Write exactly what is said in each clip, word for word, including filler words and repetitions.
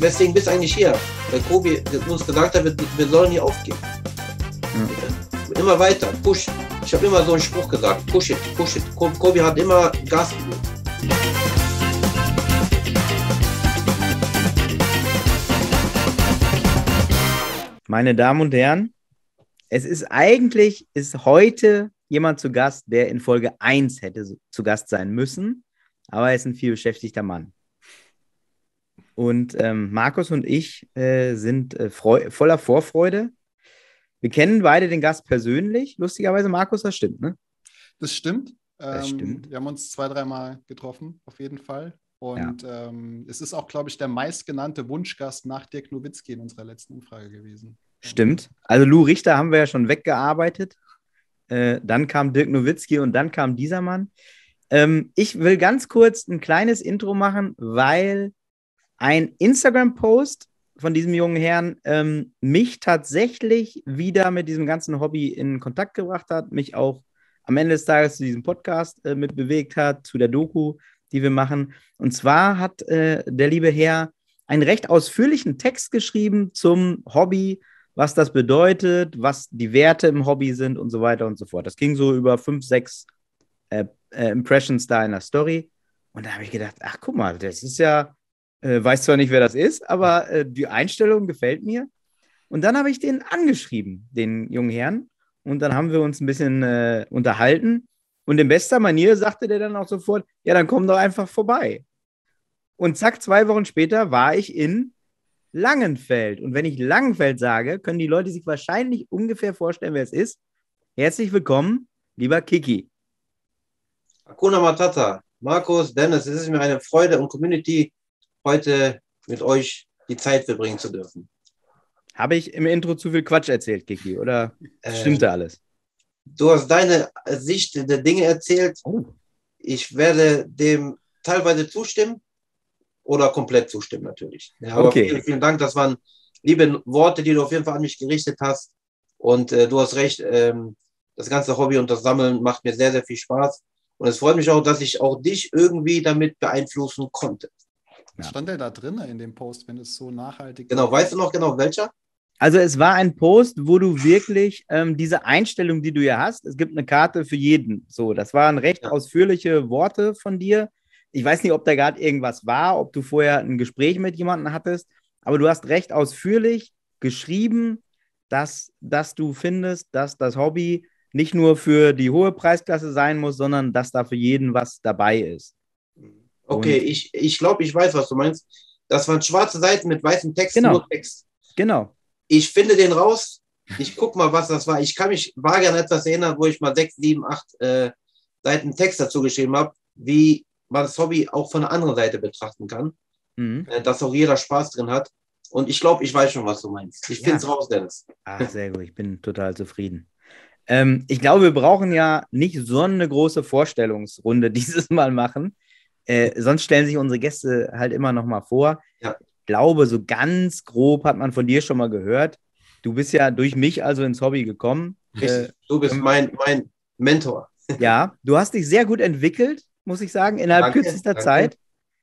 weswegen bist du eigentlich hier? Weil Kobi uns gesagt hat, wir, wir sollen hier aufgeben. Mhm. Immer weiter, push. Ich habe immer so einen Spruch gesagt, push it, push it. Kobi hat immer Gas gegeben. Meine Damen und Herren, es ist eigentlich, ist heute jemand zu Gast, der in Folge eins hätte zu Gast sein müssen, aber er ist ein vielbeschäftigter Mann. Und ähm, Markus und ich äh, sind äh, freu- voller Vorfreude. Wir kennen beide den Gast persönlich. Lustigerweise, Markus, das stimmt, ne? Das stimmt. Das ähm, stimmt. Wir haben uns zwei, dreimal getroffen, auf jeden Fall. Und ja. ähm, es ist auch, glaube ich, der meistgenannte Wunschgast nach Dirk Nowitzki in unserer letzten Umfrage gewesen. Stimmt. Also Lou Richter haben wir ja schon weggearbeitet. Äh, dann kam Dirk Nowitzki und dann kam dieser Mann. Ähm, ich will ganz kurz ein kleines Intro machen, weil ein Instagram-Post von diesem jungen Herrn ähm, mich tatsächlich wieder mit diesem ganzen Hobby in Kontakt gebracht hat, mich auch am Ende des Tages zu diesem Podcast äh, mit bewegt hat, zu der Doku, die wir machen. Und zwar hat äh, der liebe Herr einen recht ausführlichen Text geschrieben zum Hobby, was das bedeutet, was die Werte im Hobby sind und so weiter und so fort. Das ging so über fünf, sechs äh, äh, Impressions da in der Story. Und da habe ich gedacht, ach guck mal, das ist ja, äh, weiß zwar nicht, wer das ist, aber äh, die Einstellung gefällt mir. Und dann habe ich den angeschrieben, den jungen Herrn. Und dann haben wir uns ein bisschen äh, unterhalten. Und in bester Manier sagte der dann auch sofort, ja, dann komm doch einfach vorbei. Und zack, zwei Wochen später war ich in Langenfeld. Und wenn ich Langenfeld sage, können die Leute sich wahrscheinlich ungefähr vorstellen, wer es ist. Herzlich willkommen, lieber Kiki. Hakuna Matata. Markus, Dennis, es ist mir eine Freude und Community, heute mit euch die Zeit verbringen zu dürfen. Habe ich im Intro zu viel Quatsch erzählt, Kiki? Oder Ähm, stimmte alles? Du hast deine Sicht der Dinge erzählt. Oh. Ich werde dem teilweise zustimmen oder komplett zustimmen natürlich. Ja, aber Okay. vielen, vielen Dank. Das waren liebe Worte, die du auf jeden Fall an mich gerichtet hast. Und äh, du hast recht, ähm, das ganze Hobby und das Sammeln macht mir sehr, sehr viel Spaß. Und es freut mich auch, dass ich auch dich irgendwie damit beeinflussen konnte. Was stand denn da drin in dem Post, wenn es so nachhaltig Genau, war? weißt du noch genau welcher? Also es war ein Post, wo du wirklich ähm, diese Einstellung, die du ja hast, es gibt eine Karte für jeden. So, das waren recht Ja. ausführliche Worte von dir. Ich weiß nicht, ob da gerade irgendwas war, ob du vorher ein Gespräch mit jemandem hattest, aber du hast recht ausführlich geschrieben, dass, dass du findest, dass das Hobby nicht nur für die hohe Preisklasse sein muss, sondern dass da für jeden was dabei ist. Okay, Und- ich, ich glaube, ich weiß, was du meinst. Das waren schwarze Seiten mit weißem Text, Genau. nur Text. Genau. Ich finde den raus. Ich gucke mal, was das war. Ich kann mich vage an etwas erinnern, wo ich mal sechs, sieben, acht äh, Seiten Text dazu geschrieben habe, wie man das Hobby auch von der anderen Seite betrachten kann. Mhm. Äh, dass auch jeder Spaß drin hat. Und ich glaube, ich weiß schon, was du meinst. Ich Ja. finde es raus, Dennis. Ach, sehr gut. Ich bin total zufrieden. Ähm, ich glaube, wir brauchen ja nicht so eine große Vorstellungsrunde dieses Mal machen. Äh, sonst stellen sich unsere Gäste halt immer noch mal vor. Ja. Ich glaube, so ganz grob hat man von dir schon mal gehört. Du bist ja durch mich also ins Hobby gekommen. Richtig. Äh, Du bist mein, mein Mentor. ja, du hast dich sehr gut entwickelt, muss ich sagen, innerhalb Danke, kürzester danke. Zeit.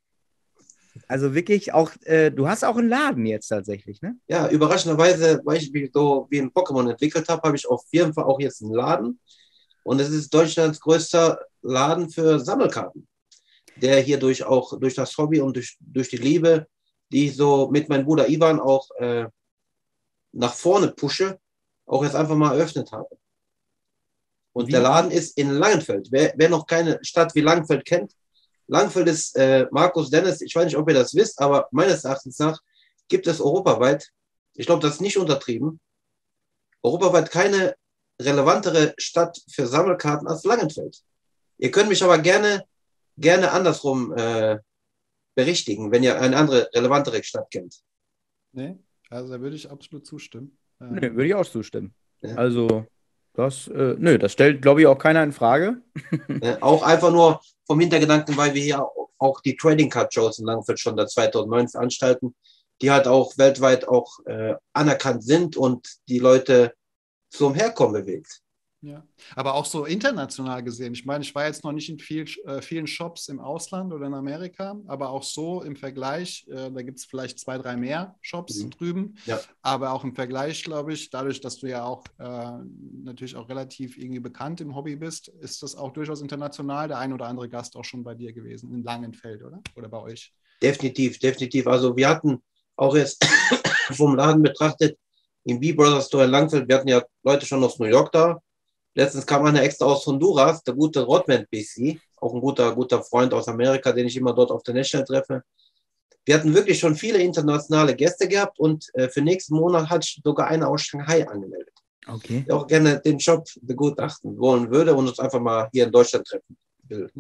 Also wirklich auch, äh, du hast auch einen Laden jetzt tatsächlich, ne? Ja, überraschenderweise, weil ich mich so wie ein Pokémon entwickelt habe, habe ich auf jeden Fall auch jetzt einen Laden. Und es ist Deutschlands größter Laden für Sammelkarten, der hier durch auch durch das Hobby und durch, durch die Liebe, die ich so mit meinem Bruder Ivan auch äh, nach vorne pushe, auch jetzt einfach mal eröffnet habe. Und Wie? der Laden ist in Langenfeld. Wer, wer noch keine Stadt wie Langenfeld kennt, Langenfeld ist, äh, Markus, Dennis, ich weiß nicht, ob ihr das wisst, aber meines Erachtens nach gibt es europaweit, ich glaube, das ist nicht untertrieben, europaweit keine relevantere Stadt für Sammelkarten als Langenfeld. Ihr könnt mich aber gerne, gerne andersrum äh, berichtigen, wenn ihr eine andere relevantere Stadt kennt. Nee, also da würde ich absolut zustimmen. Ähm, Nö, würde ich auch zustimmen. Ja. Also, das, äh, nö, das stellt, glaube ich, auch keiner in Frage. Äh, auch einfach nur vom Hintergedanken, weil wir hier auch die Trading Card Shows in Langenfeld schon seit zweitausendneun veranstalten, die halt auch weltweit auch äh, anerkannt sind und die Leute zum Herkommen bewegt. Ja, aber auch so international gesehen. Ich meine, ich war jetzt noch nicht in viel, äh, vielen Shops im Ausland oder in Amerika, aber auch so im Vergleich, äh, da gibt es vielleicht zwei, drei mehr Shops Mhm. drüben, Ja. aber auch im Vergleich, glaube ich, dadurch, dass du ja auch äh, natürlich auch relativ irgendwie bekannt im Hobby bist, ist das auch durchaus international der ein oder andere Gast auch schon bei dir gewesen, in Langenfeld, oder? Oder bei euch? Definitiv, definitiv. Also wir hatten auch jetzt vom Laden betrachtet, im B-Brothers Store in Langfeld, wir hatten ja Leute schon aus New York da. Letztens kam einer extra aus Honduras, der gute Rodman B C, auch ein guter, guter Freund aus Amerika, den ich immer dort auf der National treffe. Wir hatten wirklich schon viele internationale Gäste gehabt und äh, für nächsten Monat hat sogar einer aus Shanghai angemeldet, Okay. der auch gerne den Shop begutachten wollen würde und uns einfach mal hier in Deutschland treffen will.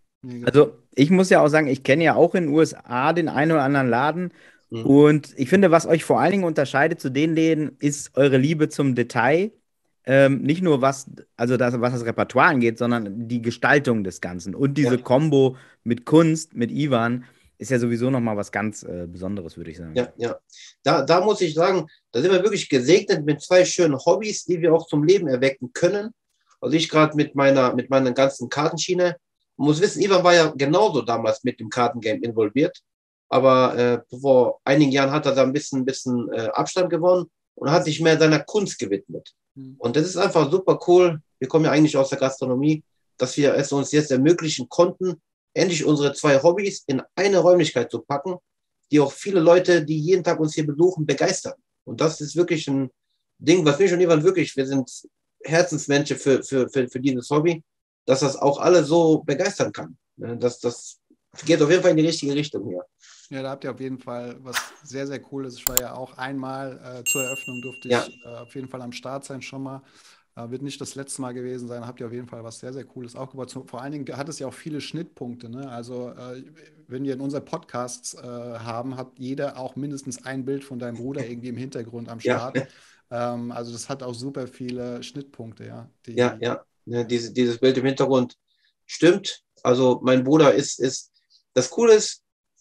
Also ich muss ja auch sagen, ich kenne ja auch in den U S A den einen oder anderen Laden. Mhm. Und ich finde, was euch vor allen Dingen unterscheidet zu den Läden, ist eure Liebe zum Detail. Ähm, nicht nur was, also das, was das Repertoire angeht, sondern die Gestaltung des Ganzen. Und diese Ja. Kombo mit Kunst, mit Ivan, ist ja sowieso nochmal was ganz äh, Besonderes, würde ich sagen. Ja, ja. Da, da muss ich sagen, da sind wir wirklich gesegnet mit zwei schönen Hobbys, die wir auch zum Leben erwecken können. Also ich gerade mit meiner, mit meiner ganzen Kartenschiene. Man muss wissen, Ivan war ja genauso damals mit dem Kartengame involviert. Aber äh, vor einigen Jahren hat er da ein bisschen, ein bisschen äh, Abstand gewonnen und hat sich mehr seiner Kunst gewidmet. Mhm. Und das ist einfach super cool. Wir kommen ja eigentlich aus der Gastronomie, dass wir es uns jetzt ermöglichen konnten, endlich unsere zwei Hobbys in eine Räumlichkeit zu packen, die auch viele Leute, die jeden Tag uns hier besuchen, begeistern. Und das ist wirklich ein Ding, was mich und Ivan wirklich, wir sind Herzensmenschen für, für, für, für dieses Hobby, dass das auch alle so begeistern kann. Das, das geht auf jeden Fall in die richtige Richtung hier. Ja, da habt ihr auf jeden Fall was sehr, sehr Cooles. Ich war ja auch einmal äh, zur Eröffnung, durfte ich ja. äh, auf jeden Fall am Start sein schon mal. Äh, wird nicht das letzte Mal gewesen sein. Habt ihr auf jeden Fall was sehr, sehr Cooles aufgebaut. So, vor allen Dingen hat es ja auch viele Schnittpunkte. Ne? Also äh, wenn wir in unseren Podcasts äh, haben, hat jeder auch mindestens ein Bild von deinem Bruder irgendwie im Hintergrund am Start. Ja. Ähm, also das hat auch super viele Schnittpunkte. Ja, die, ja, ja. ja diese, dieses Bild im Hintergrund stimmt. Also mein Bruder ist, ist das Coole ist,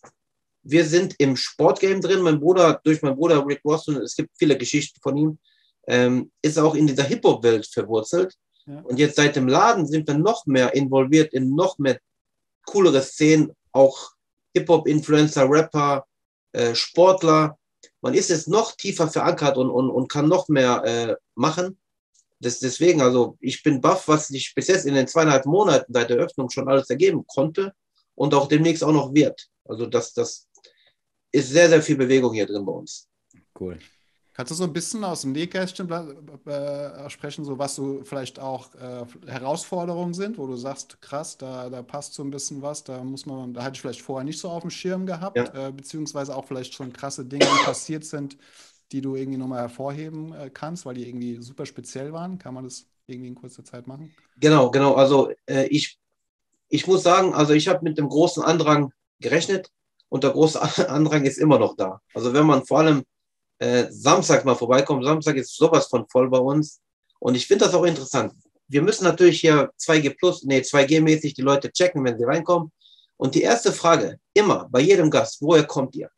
wir sind im Sportgame drin. Mein Bruder, durch meinen Bruder Rick Ross, und es gibt viele Geschichten von ihm, ähm, ist auch in dieser Hip-Hop-Welt verwurzelt. Ja. Und jetzt seit dem Laden sind wir noch mehr involviert in noch mehr coolere Szenen, auch Hip-Hop-Influencer, Rapper, äh, Sportler. Man ist jetzt noch tiefer verankert und, und, und kann noch mehr äh, machen. Das, deswegen, also ich bin baff, was sich bis jetzt in den zweieinhalb Monaten seit der Eröffnung schon alles ergeben konnte und auch demnächst auch noch wird. Also das, das ist sehr, sehr viel Bewegung hier drin bei uns. Cool. Kannst du so ein bisschen aus dem Nähkästchen äh, sprechen, so was so vielleicht auch äh, Herausforderungen sind, wo du sagst, krass, da, da passt so ein bisschen was, da muss man, da hatte ich vielleicht vorher nicht so auf dem Schirm gehabt, ja. äh, beziehungsweise auch vielleicht schon krasse Dinge, die passiert sind, die du irgendwie nochmal hervorheben äh, kannst, weil die irgendwie super speziell waren. Kann man das irgendwie in kurzer Zeit machen? Genau, genau. Also äh, ich, ich muss sagen, also ich habe mit dem großen Andrang gerechnet und der große Andrang ist immer noch da. Also wenn man vor allem äh, Samstag mal vorbeikommt, Samstag ist sowas von voll bei uns und ich finde das auch interessant. Wir müssen natürlich hier zwei G plus, nee, zwei G-mäßig die Leute checken, wenn sie reinkommen. Und die erste Frage, immer, bei jedem Gast, woher kommt ihr?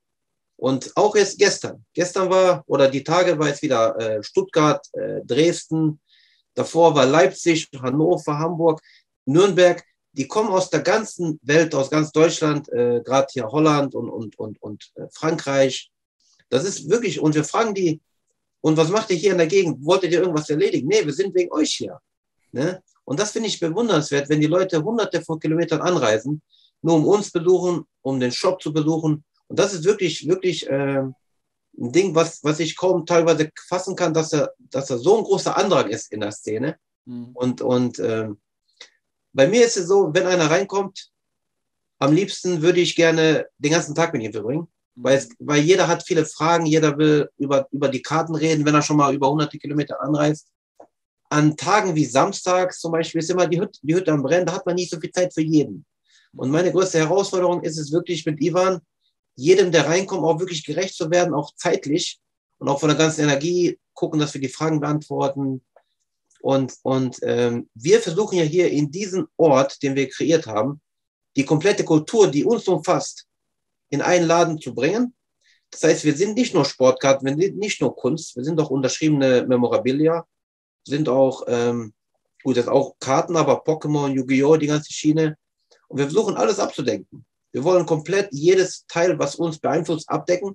Und auch jetzt gestern. Gestern war, oder die Tage war jetzt wieder äh, Stuttgart, äh, Dresden, davor war Leipzig, Hannover, Hamburg, Nürnberg. Die kommen aus der ganzen Welt, aus ganz Deutschland, äh, gerade hier Holland und, und, und, und äh, Frankreich. Das ist wirklich, und wir fragen die, und was macht ihr hier in der Gegend? Wolltet ihr irgendwas erledigen? Nee, wir sind wegen euch hier. Ne? Und das finde ich bewundernswert, wenn die Leute hunderte von Kilometern anreisen, nur um uns besuchen, um den Shop zu besuchen. Und das ist wirklich, wirklich äh, ein Ding, was, was ich kaum teilweise fassen kann, dass er, dass er so ein großer Andrang ist in der Szene. Mhm. Und, und äh, bei mir ist es so, wenn einer reinkommt, am liebsten würde ich gerne den ganzen Tag mit ihm verbringen. Weil, es, weil jeder hat viele Fragen, jeder will über, über die Karten reden, wenn er schon mal über hunderte Kilometer anreist. An Tagen wie samstags zum Beispiel ist immer die Hütte, die Hütte am Brennen, da hat man nicht so viel Zeit für jeden. Und meine größte Herausforderung ist es wirklich mit Ivan, jedem, der reinkommt, auch wirklich gerecht zu werden, auch zeitlich und auch von der ganzen Energie gucken, dass wir die Fragen beantworten. Und, und ähm, wir versuchen ja hier in diesem Ort, den wir kreiert haben, die komplette Kultur, die uns umfasst, in einen Laden zu bringen. Das heißt, wir sind nicht nur Sportkarten, wir sind nicht nur Kunst, wir sind auch unterschriebene Memorabilia, sind auch, ähm, gut, das ist auch Karten, aber Pokémon, Yu-Gi-Oh!, die ganze Schiene. Und wir versuchen alles abzudenken. Wir wollen komplett jedes Teil, was uns beeinflusst, abdecken.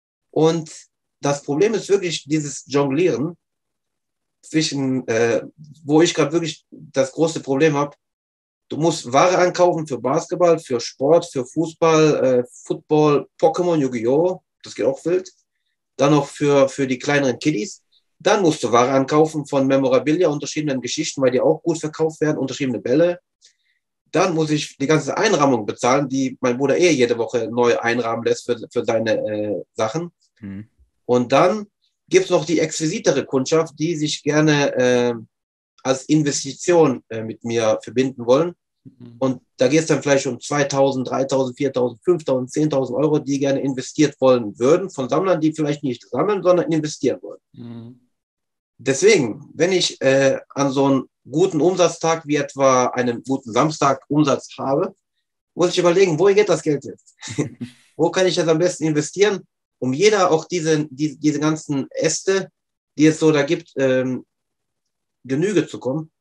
Und das Problem ist wirklich dieses Jonglieren, zwischen, äh, wo ich gerade wirklich das große Problem habe. Du musst Ware ankaufen für Basketball, für Sport, für Fußball, äh, Football, Pokémon, Yu-Gi-Oh!, das geht auch wild. Dann noch für, für die kleineren Kiddies. Dann musst du Ware ankaufen von Memorabilia, unterschiedlichen Geschichten, weil die auch gut verkauft werden, unterschiedliche Bälle. Dann muss ich die ganze Einrahmung bezahlen, die mein Bruder eh jede Woche neu einrahmen lässt für, für seine äh, Sachen. Mhm. Und dann gibt es noch die exquisitere Kundschaft, die sich gerne äh, als Investition äh, mit mir verbinden wollen. Mhm. Und da geht es dann vielleicht um zweitausend, dreitausend, viertausend, fünftausend, zehntausend Euro, die gerne investiert wollen würden, von Sammlern, die vielleicht nicht sammeln, sondern investieren wollen. Mhm. Deswegen, wenn ich äh, an so einen guten Umsatztag wie etwa einen guten Samstag Umsatz habe, muss ich überlegen, wohin geht das Geld jetzt? Wo kann ich das am besten investieren, um jeder auch diese, diese, diese ganzen Äste, die es so da gibt, ähm, Genüge zu kommen.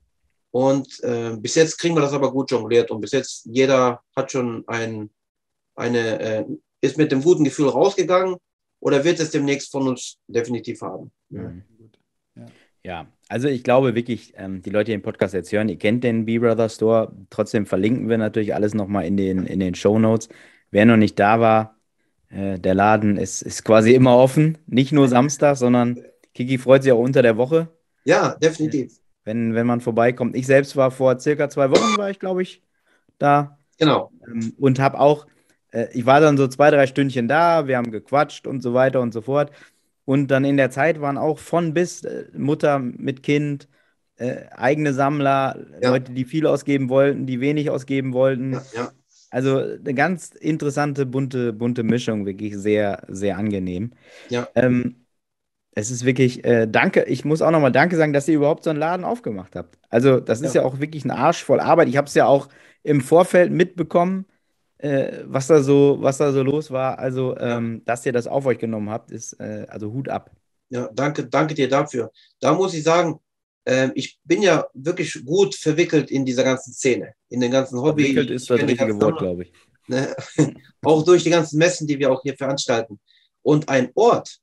Und äh, bis jetzt kriegen wir das aber gut jongliert und bis jetzt jeder hat schon ein, eine, äh, ist mit dem guten Gefühl rausgegangen oder wird es demnächst von uns definitiv haben. Ja. Ja. Ja, also ich glaube wirklich, ähm, die Leute, die den Podcast jetzt hören, ihr kennt den B-Brother Store. Trotzdem verlinken wir natürlich alles nochmal in den, in den Shownotes. Wer noch nicht da war, äh, der Laden ist, ist quasi immer offen. Nicht nur Samstag, sondern Kiki freut sich auch unter der Woche. Ja, definitiv. Wenn, wenn man vorbeikommt. Ich selbst war vor circa zwei Wochen, war ich, glaube ich, da. Genau. Ähm, und habe auch, äh, ich war dann so zwei, drei Stündchen da, wir haben gequatscht und so weiter und so fort. Und dann in der Zeit waren auch von bis äh, Mutter mit Kind, äh, eigene Sammler, Ja. Leute, die viel ausgeben wollten, die wenig ausgeben wollten. Ja, ja. Also eine ganz interessante, bunte, bunte Mischung, wirklich sehr, sehr angenehm. Ja. Ähm, es ist wirklich, äh, danke, ich muss auch nochmal Danke sagen, dass ihr überhaupt so einen Laden aufgemacht habt. Also das ist ja, Ja. auch wirklich ein Arsch voll Arbeit. Ich habe es ja auch im Vorfeld mitbekommen, äh, was da so, was da so los war. Also, ähm, Ja. dass ihr das auf euch genommen habt, ist äh, also Hut ab. Ja, danke, danke dir dafür. Da muss ich sagen, äh, ich bin ja wirklich gut verwickelt in dieser ganzen Szene, in den ganzen Hobby. Verwickelt ist das richtige Wort, glaube ich. Ne? Auch durch die ganzen Messen, die wir auch hier veranstalten. Und ein Ort,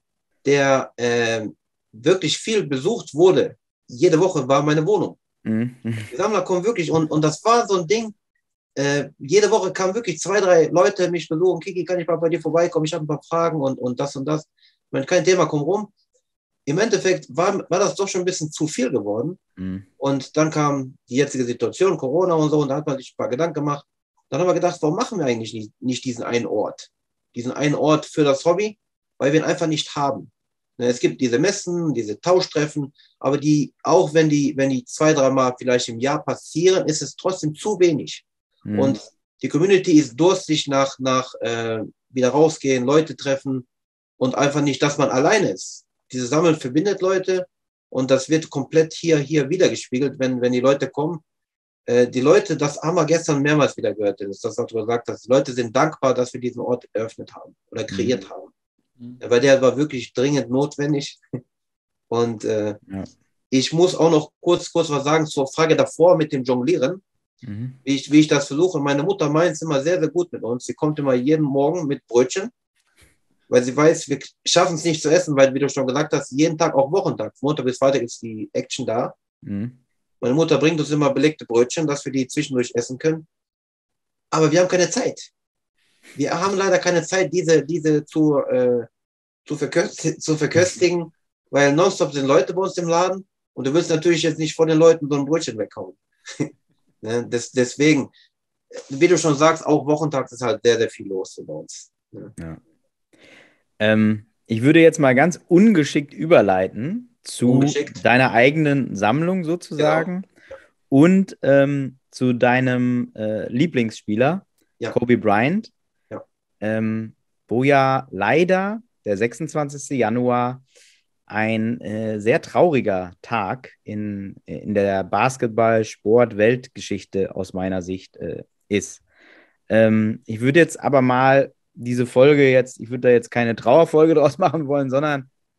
der äh, wirklich viel besucht wurde, jede Woche war meine Wohnung. Mhm. Die Sammler kommen wirklich, und, und das war so ein Ding, äh, jede Woche kamen wirklich zwei, drei Leute mich besuchen, Kiki, kann ich mal bei dir vorbeikommen, ich habe ein paar Fragen und, und das und das. Ich meine, kein Thema, komm rum. Im Endeffekt war, war das doch schon ein bisschen zu viel geworden. Mhm. Und dann kam die jetzige Situation, Corona und so, und da hat man sich ein paar Gedanken gemacht. Dann haben wir gedacht, warum machen wir eigentlich nicht, nicht diesen einen Ort? Diesen einen Ort für das Hobby, weil wir ihn einfach nicht haben. Es gibt diese Messen, diese Tauschtreffen, aber die, auch wenn die, wenn die zwei, dreimal vielleicht im Jahr passieren, ist es trotzdem zu wenig. Mhm. Und die Community ist durstig nach, nach äh, wieder rausgehen, Leute treffen und einfach nicht, dass man alleine ist. Diese Sammeln verbindet Leute und das wird komplett hier, hier wiedergespiegelt, wenn, wenn die Leute kommen. Äh, die Leute, das haben wir gestern mehrmals wieder gehört, das, das was du gesagt hast, die Leute sind dankbar, dass wir diesen Ort eröffnet haben oder kreiert mhm. haben. Weil der war wirklich dringend notwendig. Und äh, ja. ich muss auch noch kurz, kurz was sagen zur Frage davor mit dem Jonglieren, mhm. wie, ich, wie ich das versuche. Meine Mutter meint es immer sehr, sehr gut mit uns. Sie kommt immer jeden Morgen mit Brötchen, weil sie weiß, wir schaffen es nicht zu essen, weil, wie du schon gesagt hast, jeden Tag, auch Wochentag, Montag bis Freitag ist die Action da. Mhm. Meine Mutter bringt uns immer belegte Brötchen, dass wir die zwischendurch essen können. Aber wir haben keine Zeit. Wir haben leider keine Zeit, diese, diese zu, äh, zu, verköst zu verköstigen, weil nonstop sind Leute bei uns im Laden und du willst natürlich jetzt nicht von den Leuten so ein Brötchen weghauen. Ne? Des, deswegen, wie du schon sagst, auch wochentags ist halt sehr, sehr viel los bei uns. Ne? Ja. Ähm, ich würde jetzt mal ganz ungeschickt überleiten zu ungeschickt. deiner eigenen Sammlung sozusagen genau. und ähm, zu deinem äh, Lieblingsspieler, ja. Kobe Bryant. Ähm, wo ja leider der sechsundzwanzigster Januar ein äh, sehr trauriger Tag in, in der Basketball-Sport-Weltgeschichte aus meiner Sicht äh, ist. Ähm, ich würde jetzt aber mal diese Folge jetzt, ich würde da jetzt keine Trauerfolge draus machen wollen, sondern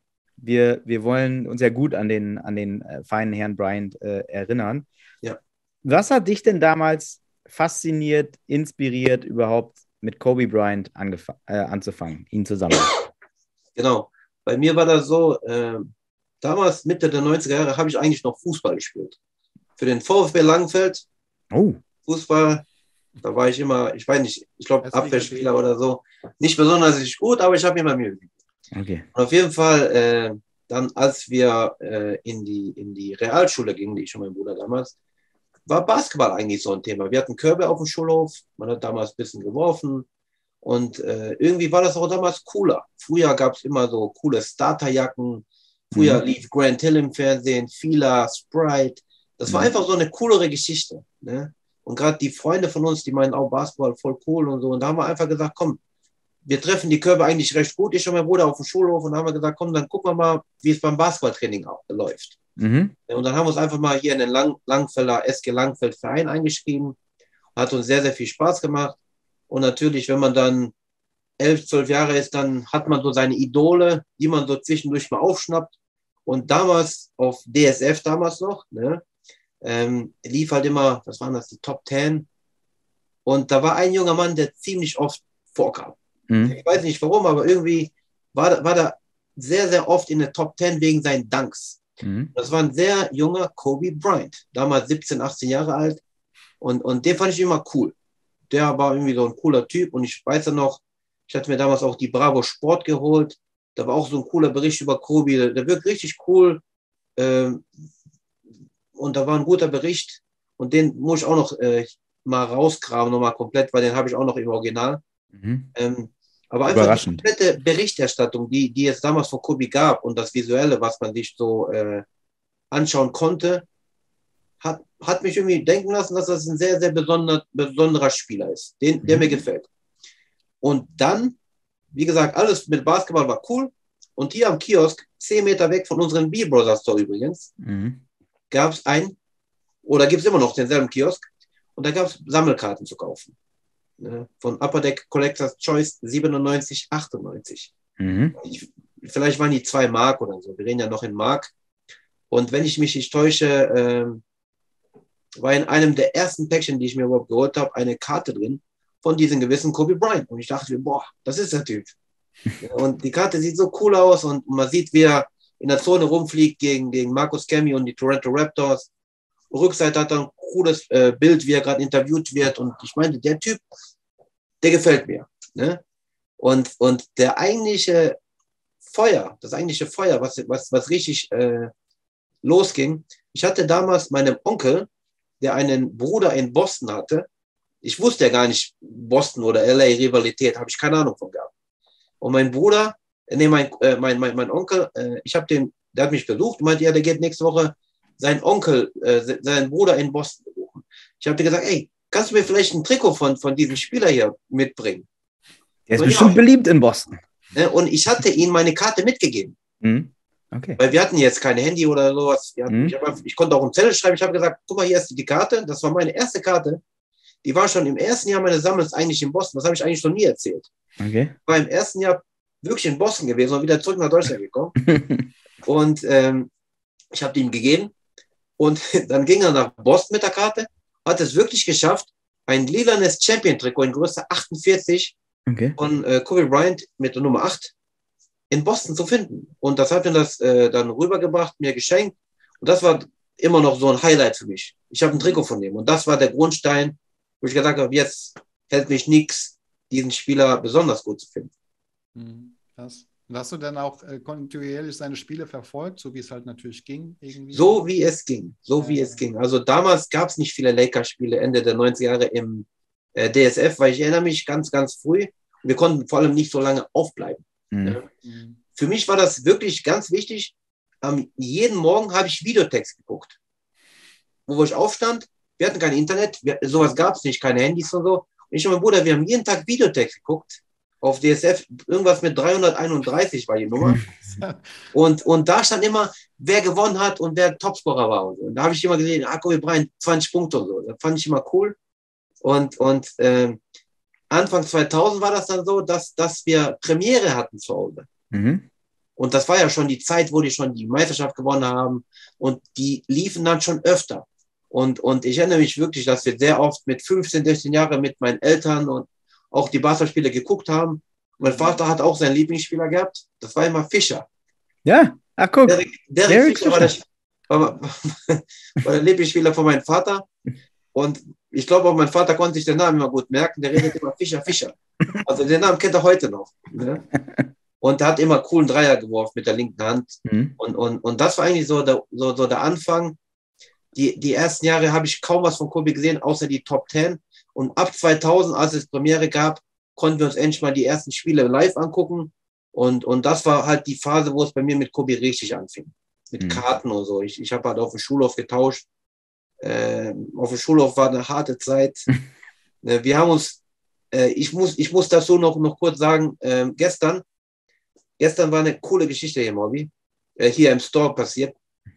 wir, wir wollen uns ja gut an den, an den äh, feinen Herrn Bryant äh, erinnern. Ja. Was hat dich denn damals fasziniert, inspiriert, überhaupt mit Kobe Bryant angef- äh, anzufangen, ihn zu sammeln? Genau. Bei mir war das so, äh, damals, Mitte der neunziger Jahre, habe ich eigentlich noch Fußball gespielt. Für den VfB Langenfeld. Oh. Fußball, da war ich immer, ich weiß nicht, ich glaube Abwehrspieler oder so. Nicht besonders gut, aber ich habe immer Mühe gegeben. Okay. Und auf jeden Fall, äh, dann als wir äh, in, die, in die Realschule gingen, die ich und mein Bruder damals, war Basketball eigentlich so ein Thema. Wir hatten Körbe auf dem Schulhof, man hat damals ein bisschen geworfen und äh, irgendwie war das auch damals cooler. Früher gab es immer so coole Starterjacken, früher Mhm. lief Grant Hill im Fernsehen, Fila, Sprite. Das war Mhm. einfach so eine coolere Geschichte. Ne? Und gerade die Freunde von uns, die meinen auch Basketball voll cool und so. Und da haben wir einfach gesagt, komm, wir treffen die Körbe eigentlich recht gut, ich und mein Bruder auf dem Schulhof. Und da haben wir gesagt, komm, dann gucken wir mal, wie es beim Basketballtraining auch läuft. Mhm. Und dann haben wir uns einfach mal hier in den Lang Langfelder S G Langfeld Verein eingeschrieben. Hat uns sehr, sehr viel Spaß gemacht. Und natürlich, wenn man dann elf, zwölf Jahre ist, dann hat man so seine Idole, die man so zwischendurch mal aufschnappt. Und damals auf D S F damals noch, ne, ähm, lief halt immer, was waren das, die Top Ten. Und da war ein junger Mann, der ziemlich oft vorkam. Mhm. Ich weiß nicht warum, aber irgendwie war, da- war da sehr, sehr oft in der Top Ten wegen seinen Dunks. Mhm. Das war ein sehr junger Kobe Bryant, damals siebzehn, achtzehn Jahre alt. Und, und den fand ich immer cool. Der war irgendwie so ein cooler Typ. Und ich weiß ja noch, ich hatte mir damals auch die Bravo Sport geholt. Da war auch so ein cooler Bericht über Kobe. Der, der wirkt richtig cool. Ähm, und da war ein guter Bericht. Und den muss ich auch noch äh, mal rauskramen, nochmal komplett, weil den habe ich auch noch im Original. Mhm. Ähm, aber einfach die Überraschend. komplette Berichterstattung, die, die es damals von Kobe gab und das Visuelle, was man sich so äh, anschauen konnte, hat, hat mich irgendwie denken lassen, dass das ein sehr, sehr besonder, besonderer Spieler ist, den, der Mhm. mir gefällt. Und dann, wie gesagt, alles mit Basketball war cool. Und hier am Kiosk, zehn Meter weg von unserem B-Brothers Store übrigens, Mhm. gab es ein, oder gibt es immer noch denselben Kiosk, und da gab es Sammelkarten zu kaufen. Ne, von Upper Deck Collectors Choice siebenundneunzig, achtundneunzig. Mhm. Ich, vielleicht waren die zwei Mark oder so. Wir reden ja noch in Mark. Und wenn ich mich nicht täusche, ähm, war in einem der ersten Päckchen, die ich mir überhaupt geholt habe, eine Karte drin von diesem gewissen Kobe Bryant. Und ich dachte mir, boah, das ist der Typ. Ja, und die Karte sieht so cool aus und man sieht, wie er in der Zone rumfliegt gegen, gegen Marcus Camby und die Toronto Raptors. Rückseite hat er ein cooles äh, Bild, wie er gerade interviewt wird. Und ich meinte, der Typ, der gefällt mir. Ne? Und, und der eigentliche Feuer, das eigentliche Feuer, was, was, was richtig äh, losging, ich hatte damals meinem Onkel, der einen Bruder in Boston hatte, ich wusste ja gar nicht, Boston oder L A-Rivalität, habe ich keine Ahnung von gehabt. Und mein Bruder, nee, mein, äh, mein, mein, mein Onkel, äh, ich habe den, der hat mich besucht und meinte, ja, der geht nächste Woche seinen Onkel, äh, seinen Bruder in Boston besuchen. Ich habe dir gesagt, ey, kannst du mir vielleicht ein Trikot von, von diesem Spieler hier mitbringen? Der ist Und bestimmt ja, beliebt in Boston. ne, und ich hatte ihm meine Karte mitgegeben. Mhm. Okay. Weil wir hatten jetzt kein Handy oder sowas. Wir hatten, Mhm. ich, hab, ich konnte auch einen Zettel schreiben. Ich habe gesagt, guck mal, hier ist die Karte. Das war meine erste Karte. Die war schon im ersten Jahr meines Sammels eigentlich in Boston. Das habe ich eigentlich noch nie erzählt. Okay. Ich war im ersten Jahr wirklich in Boston gewesen und wieder zurück nach Deutschland gekommen. Und ähm, ich habe die ihm gegeben. Und dann ging er nach Boston mit der Karte, hat es wirklich geschafft, ein lilanes Champion-Trikot in Größe achtundvierzig Okay. von äh, Kobe Bryant mit der Nummer acht in Boston zu finden. Und das hat mir das äh, dann rübergebracht, mir geschenkt. Und das war immer noch so ein Highlight für mich. Ich habe ein Trikot von dem. Und das war der Grundstein, wo ich gesagt habe, jetzt hält mich nichts, diesen Spieler besonders gut zu finden. Mhm. Krass. Und hast du dann auch äh, kontinuierlich seine Spiele verfolgt, so wie es halt natürlich ging? Irgendwie? So wie es ging. So Ja, wie ja. es ging. Also damals gab es nicht viele Lakers-Spiele, Ende der neunziger Jahre im äh, D S F, weil ich erinnere mich ganz, ganz früh. Wir konnten vor allem nicht so lange aufbleiben. Mhm. Ja. Mhm. Für mich war das wirklich ganz wichtig. Ähm, jeden Morgen habe ich Videotext geguckt. Wo ich aufstand, wir hatten kein Internet, wir, sowas gab es nicht, keine Handys und so. Und ich und mein Bruder, wir haben jeden Tag Videotext geguckt. Auf D S F, irgendwas mit dreihunderteinunddreißig war die Nummer. Und, und da stand immer, wer gewonnen hat und wer Topscorer war. Und, so. Und da habe ich immer gesehen, ah, Kobe Bryant, zwanzig Punkte und so. Das fand ich immer cool. Und, und ähm, Anfang zweitausend war das dann so, dass, dass wir Premiere hatten zu Hause. Mhm. Und das war ja schon die Zeit, wo die schon die Meisterschaft gewonnen haben. Und die liefen dann schon öfter. Und, und ich erinnere mich wirklich, dass wir sehr oft mit fünfzehn, sechzehn Jahren mit meinen Eltern und auch die Basketballspiele geguckt haben. Mein Vater hat auch seinen Lieblingsspieler gehabt. Das war immer Fischer. Ja, ach guck. Derek, Derek, Derek Fischer war der, war, war der Lieblingsspieler von meinem Vater. Und ich glaube auch, mein Vater konnte sich den Namen immer gut merken. Der redet immer Fischer, Fischer. Also den Namen kennt er heute noch. Ne? Und er hat immer coolen Dreier geworfen mit der linken Hand. Mhm. Und, und, und das war eigentlich so der, so, so der Anfang. Die, die ersten Jahre habe ich kaum was von Kobe gesehen, außer die Top Ten. Und ab zweitausend, als es Premiere gab, konnten wir uns endlich mal die ersten Spiele live angucken. Und, und das war halt die Phase, wo es bei mir mit Kobe richtig anfing. Mit mhm. Karten und so. Ich, ich habe halt auf dem Schulhof getauscht. Äh, auf dem Schulhof war eine harte Zeit. äh, wir haben uns, äh, ich, muss, ich muss das so noch, noch kurz sagen, äh, gestern, gestern war eine coole Geschichte hier, Mobby, äh, hier im Store passiert.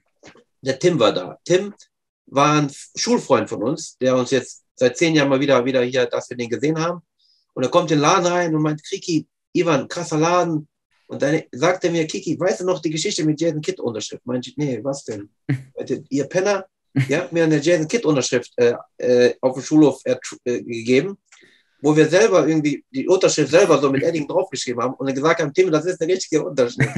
Der Tim war da. Tim war ein Schulfreund von uns, der uns jetzt seit zehn Jahren mal wieder, wieder hier, dass wir den gesehen haben. Und er kommt in den Laden rein und meint, Kiki, Ivan, krasser Laden. Und dann sagt er mir, Kiki, weißt du noch die Geschichte mit Jason Kidd Unterschrift? Meinte ich, nee, was denn? Meinte, ihr Penner, ihr habt mir eine Jason Kidd Unterschrift äh, äh, auf dem Schulhof äh, gegeben, wo wir selber irgendwie die Unterschrift selber so mit Edding draufgeschrieben haben und dann gesagt haben, Tim, das ist eine richtige Unterschrift.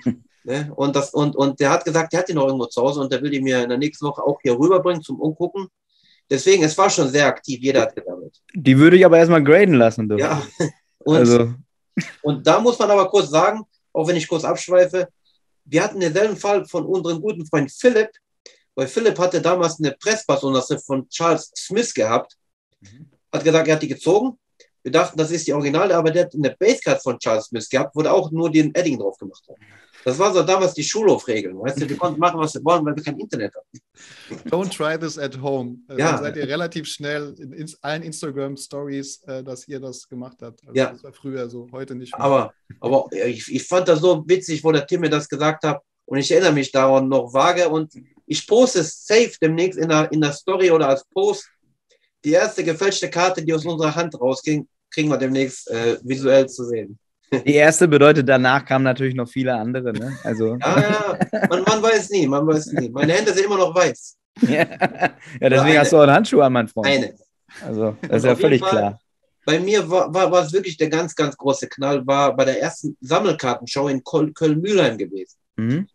Ne? Und, das, und, und der hat gesagt, der hat die noch irgendwo zu Hause und der will die mir in der nächsten Woche auch hier rüberbringen zum Umgucken. Deswegen, es war schon sehr aktiv, jeder hat gesammelt. Die würde ich aber erstmal graden lassen. Du. Ja, und, also. und da muss man aber kurz sagen, auch wenn ich kurz abschweife, wir hatten denselben Fall von unserem guten Freund Philipp, weil Philipp hatte damals eine Presspass-Unterschrift von Charles Smith gehabt, mhm. hat gesagt, er hat die gezogen. Wir dachten, das ist die Originale, aber der hat eine Basecard von Charles Smith gehabt, wo er auch nur den Edding drauf gemacht hat. Das war so damals die Schulhofregeln, weißt du, wir konnten machen, was wir wollen, weil wir kein Internet hatten. Don't try this at home. Ja. Dann seid ihr relativ schnell in, in allen Instagram-Stories, äh, dass ihr das gemacht habt. Also ja. Das war früher so, heute nicht mehr. Aber, aber ich, ich fand das so witzig, wo der Tim mir das gesagt hat und ich erinnere mich daran noch vage und ich poste es safe demnächst in der, in der Story oder als Post. Die erste gefälschte Karte, die aus unserer Hand rausging, kriegen wir demnächst äh, visuell zu sehen. Die erste bedeutet, danach kamen natürlich noch viele andere. Ne? Also. Ja, ja, man, man weiß nie, man weiß nie. Meine Hände sind immer noch weiß. Ja, ja deswegen eine, hast du auch einen Handschuh an, mein Freund. Eine. Also, das ist ja völlig Fall, klar. Bei mir war, war, war es wirklich der ganz, ganz große Knall, war bei der ersten Sammelkartenshow in Köln-Mühlheim gewesen. Mhm.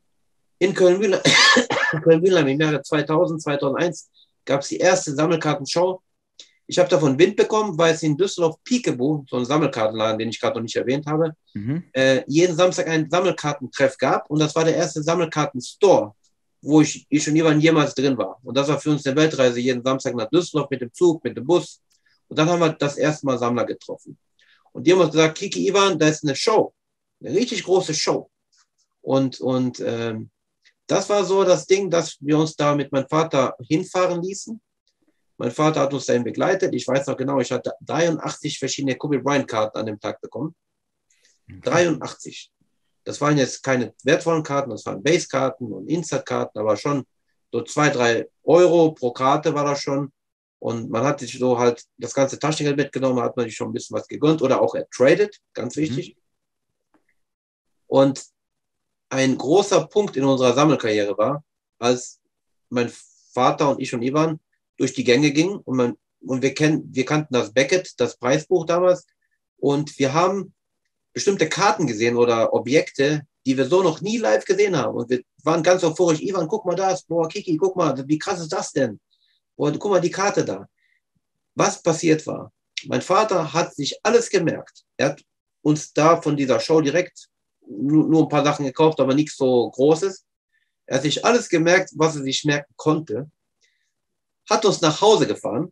In Köln-Mühlheim, Köln-Mühlheim im Jahre zweitausend, zweitausendeins gab es die erste Sammelkartenshow. Ich habe davon Wind bekommen, weil es in Düsseldorf Peekaboo, so ein Sammelkartenladen, den ich gerade noch nicht erwähnt habe, mhm. äh, jeden Samstag einen Sammelkartentreff gab. Und das war der erste Sammelkartenstore, wo ich, ich und Ivan jemals drin war. Und das war für uns eine Weltreise, jeden Samstag nach Düsseldorf mit dem Zug, mit dem Bus. Und dann haben wir das erste Mal Sammler getroffen. Und die haben uns gesagt, Kiki, Ivan, da ist eine Show, eine richtig große Show. Und, und ähm, das war so das Ding, dass wir uns da mit meinem Vater hinfahren ließen. Mein Vater hat uns dahin begleitet. Ich weiß noch genau, ich hatte dreiundachtzig verschiedene Kobe Bryant-Karten an dem Tag bekommen. Okay. dreiundachtzig. Das waren jetzt keine wertvollen Karten, das waren Base-Karten und Insert-Karten, aber schon so zwei, drei Euro pro Karte war das schon. Und man hat sich so halt das ganze Taschengeld mitgenommen, hat man sich schon ein bisschen was gegönnt oder auch ertradet, ganz wichtig. Mhm. Und ein großer Punkt in unserer Sammelkarriere war, als mein Vater und ich und Ivan durch die Gänge gingen und, man, und wir, kennen, wir kannten das Beckett, das Preisbuch damals, und wir haben bestimmte Karten gesehen oder Objekte, die wir so noch nie live gesehen haben. Und wir waren ganz euphorisch, Ivan, guck mal das, boah, Kiki, guck mal, wie krass ist das denn? Boah, guck mal die Karte da. Was passiert war? Mein Vater hat sich alles gemerkt. Er hat uns da von dieser Show direkt nur, nur ein paar Sachen gekauft, aber nichts so Großes. Er hat sich alles gemerkt, was er sich merken konnte. Hat uns nach Hause gefahren,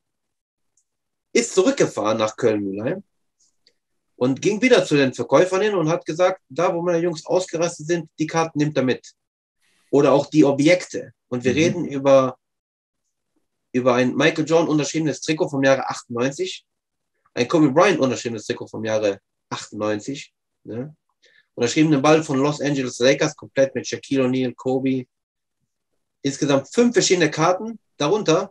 ist zurückgefahren nach Köln-Mühlheim und ging wieder zu den Verkäufern hin und hat gesagt, da wo meine Jungs ausgerastet sind, die Karten nimmt er mit. Oder auch die Objekte. Und wir mhm. reden über, über ein Michael Jordan unterschriebenes Trikot vom Jahre achtundneunzig, ein Kobe Bryant unterschriebenes Trikot vom Jahre achtundneunzig, ne? Unterschriebenen Ball von Los Angeles Lakers, komplett mit Shaquille O'Neal, Kobe. Insgesamt fünf verschiedene Karten. Darunter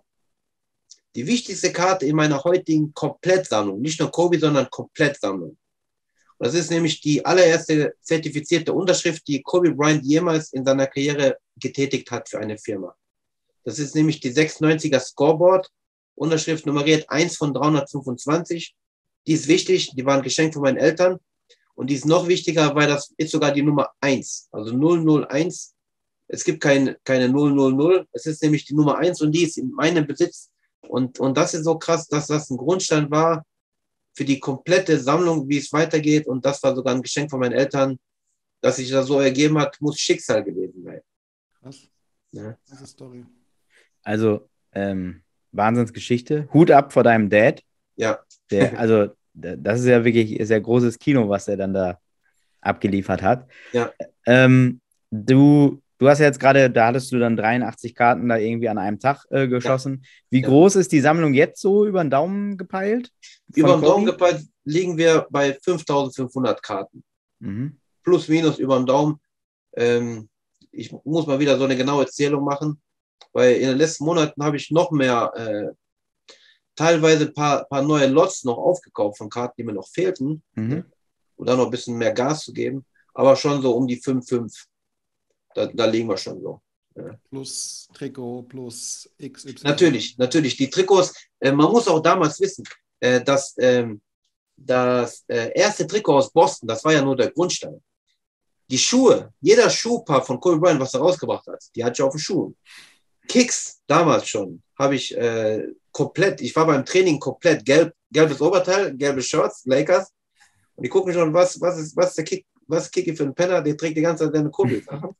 die wichtigste Karte in meiner heutigen Komplettsammlung. Nicht nur Kobe, sondern Komplettsammlung. Das ist nämlich die allererste zertifizierte Unterschrift, die Kobe Bryant jemals in seiner Karriere getätigt hat für eine Firma. Das ist nämlich die sechsundneunziger Scoreboard, Unterschrift nummeriert eins von dreihundertfünfundzwanzig. Die ist wichtig, die war ein Geschenk von meinen Eltern. Und die ist noch wichtiger, weil das ist sogar die Nummer eins, also null null eins. Es gibt kein, keine null null null, es ist nämlich die Nummer eins und die ist in meinem Besitz. Und, und das ist so krass, dass das ein Grundstein war für die komplette Sammlung, wie es weitergeht. Und das war sogar ein Geschenk von meinen Eltern, dass sich das so ergeben hat, muss Schicksal gewesen sein. Krass. Ja. Das ist Story. Also, ähm, Wahnsinnsgeschichte. Hut ab vor deinem Dad. Ja. Der, also, das ist ja wirklich sehr großes Kino, was er dann da abgeliefert hat. Ja. Ähm, du, du hast ja jetzt gerade, da hattest du dann dreiundachtzig Karten da irgendwie an einem Tag äh, geschossen. Ja. Wie ja. groß ist die Sammlung jetzt so über den Daumen gepeilt? Über den Daumen gepeilt liegen wir bei fünftausendfünfhundert Karten. Mhm. Plus, minus über den Daumen. Ähm, ich muss mal wieder so eine genaue Zählung machen, weil in den letzten Monaten habe ich noch mehr, äh, teilweise ein paar, paar neue Lots noch aufgekauft von Karten, die mir noch fehlten, mhm. ne? Um da noch ein bisschen mehr Gas zu geben. Aber schon so um die fünf fünf. Da, da liegen wir schon so. Ja. Plus Trikot, plus X Y. Natürlich, natürlich. Die Trikots, äh, man muss auch damals wissen, äh, dass ähm, das äh, erste Trikot aus Boston, das war ja nur der Grundstein. Die Schuhe, jeder Schuhpaar von Kobe Bryant, was er rausgebracht hat, die hatte ich auf den Schuhen. Kicks, damals schon, habe ich äh, komplett, ich war beim Training komplett, gelb, gelbes Oberteil, gelbe Shorts, Lakers. Und die gucken schon, was, was ist, was ist der Kick, was ist Kicki für ein Penner, der trägt die ganze Zeit seine Kobe-Sachen.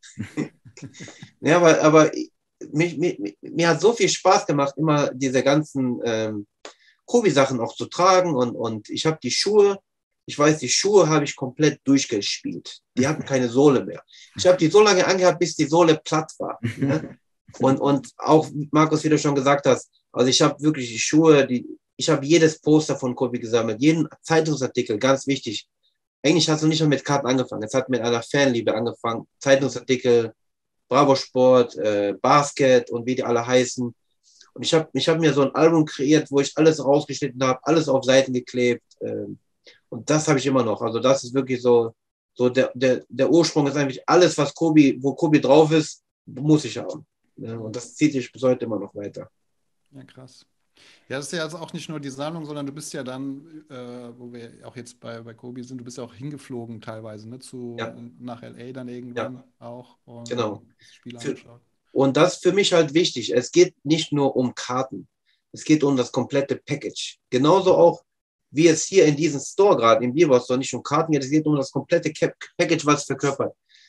Ja, aber, aber mich, mich, mir hat so viel Spaß gemacht, immer diese ganzen ähm, Kobe-Sachen auch zu tragen. Und, und ich habe die Schuhe, ich weiß, die Schuhe habe ich komplett durchgespielt. Die hatten keine Sohle mehr. Ich habe die so lange angehabt, bis die Sohle platt war. Ne? Und, und auch, Markus, wie du schon gesagt hast, also ich habe wirklich die Schuhe, die, ich habe jedes Poster von Kobe gesammelt, jeden Zeitungsartikel, ganz wichtig. Eigentlich hast du nicht mehr mit Karten angefangen, es hat mit einer Fanliebe angefangen. Zeitungsartikel, Bravo Sport, äh, Basket und wie die alle heißen. Und ich habe ich hab mir so ein Album kreiert, wo ich alles rausgeschnitten habe, alles auf Seiten geklebt. Äh, und das habe ich immer noch. Also das ist wirklich so, so der, der, der Ursprung ist eigentlich alles, was Kobe, wo Kobe drauf ist, muss ich haben. Ja, und das zieht sich bis heute immer noch weiter. Ja, krass. Ja, das ist ja also auch nicht nur die Sammlung, sondern du bist ja dann, äh, wo wir auch jetzt bei, bei Kobe sind, du bist ja auch hingeflogen teilweise, ne, zu, Ja. nach L A dann irgendwann Ja. auch. Und genau. das Spiel Für, angeschaut. und das ist für mich halt wichtig. Es geht nicht nur um Karten. Es geht um das komplette Package. Genauso auch, wie es hier in diesem Store gerade, im Bierboss, nicht um Karten geht, es geht um das komplette Package, was es verkörpert.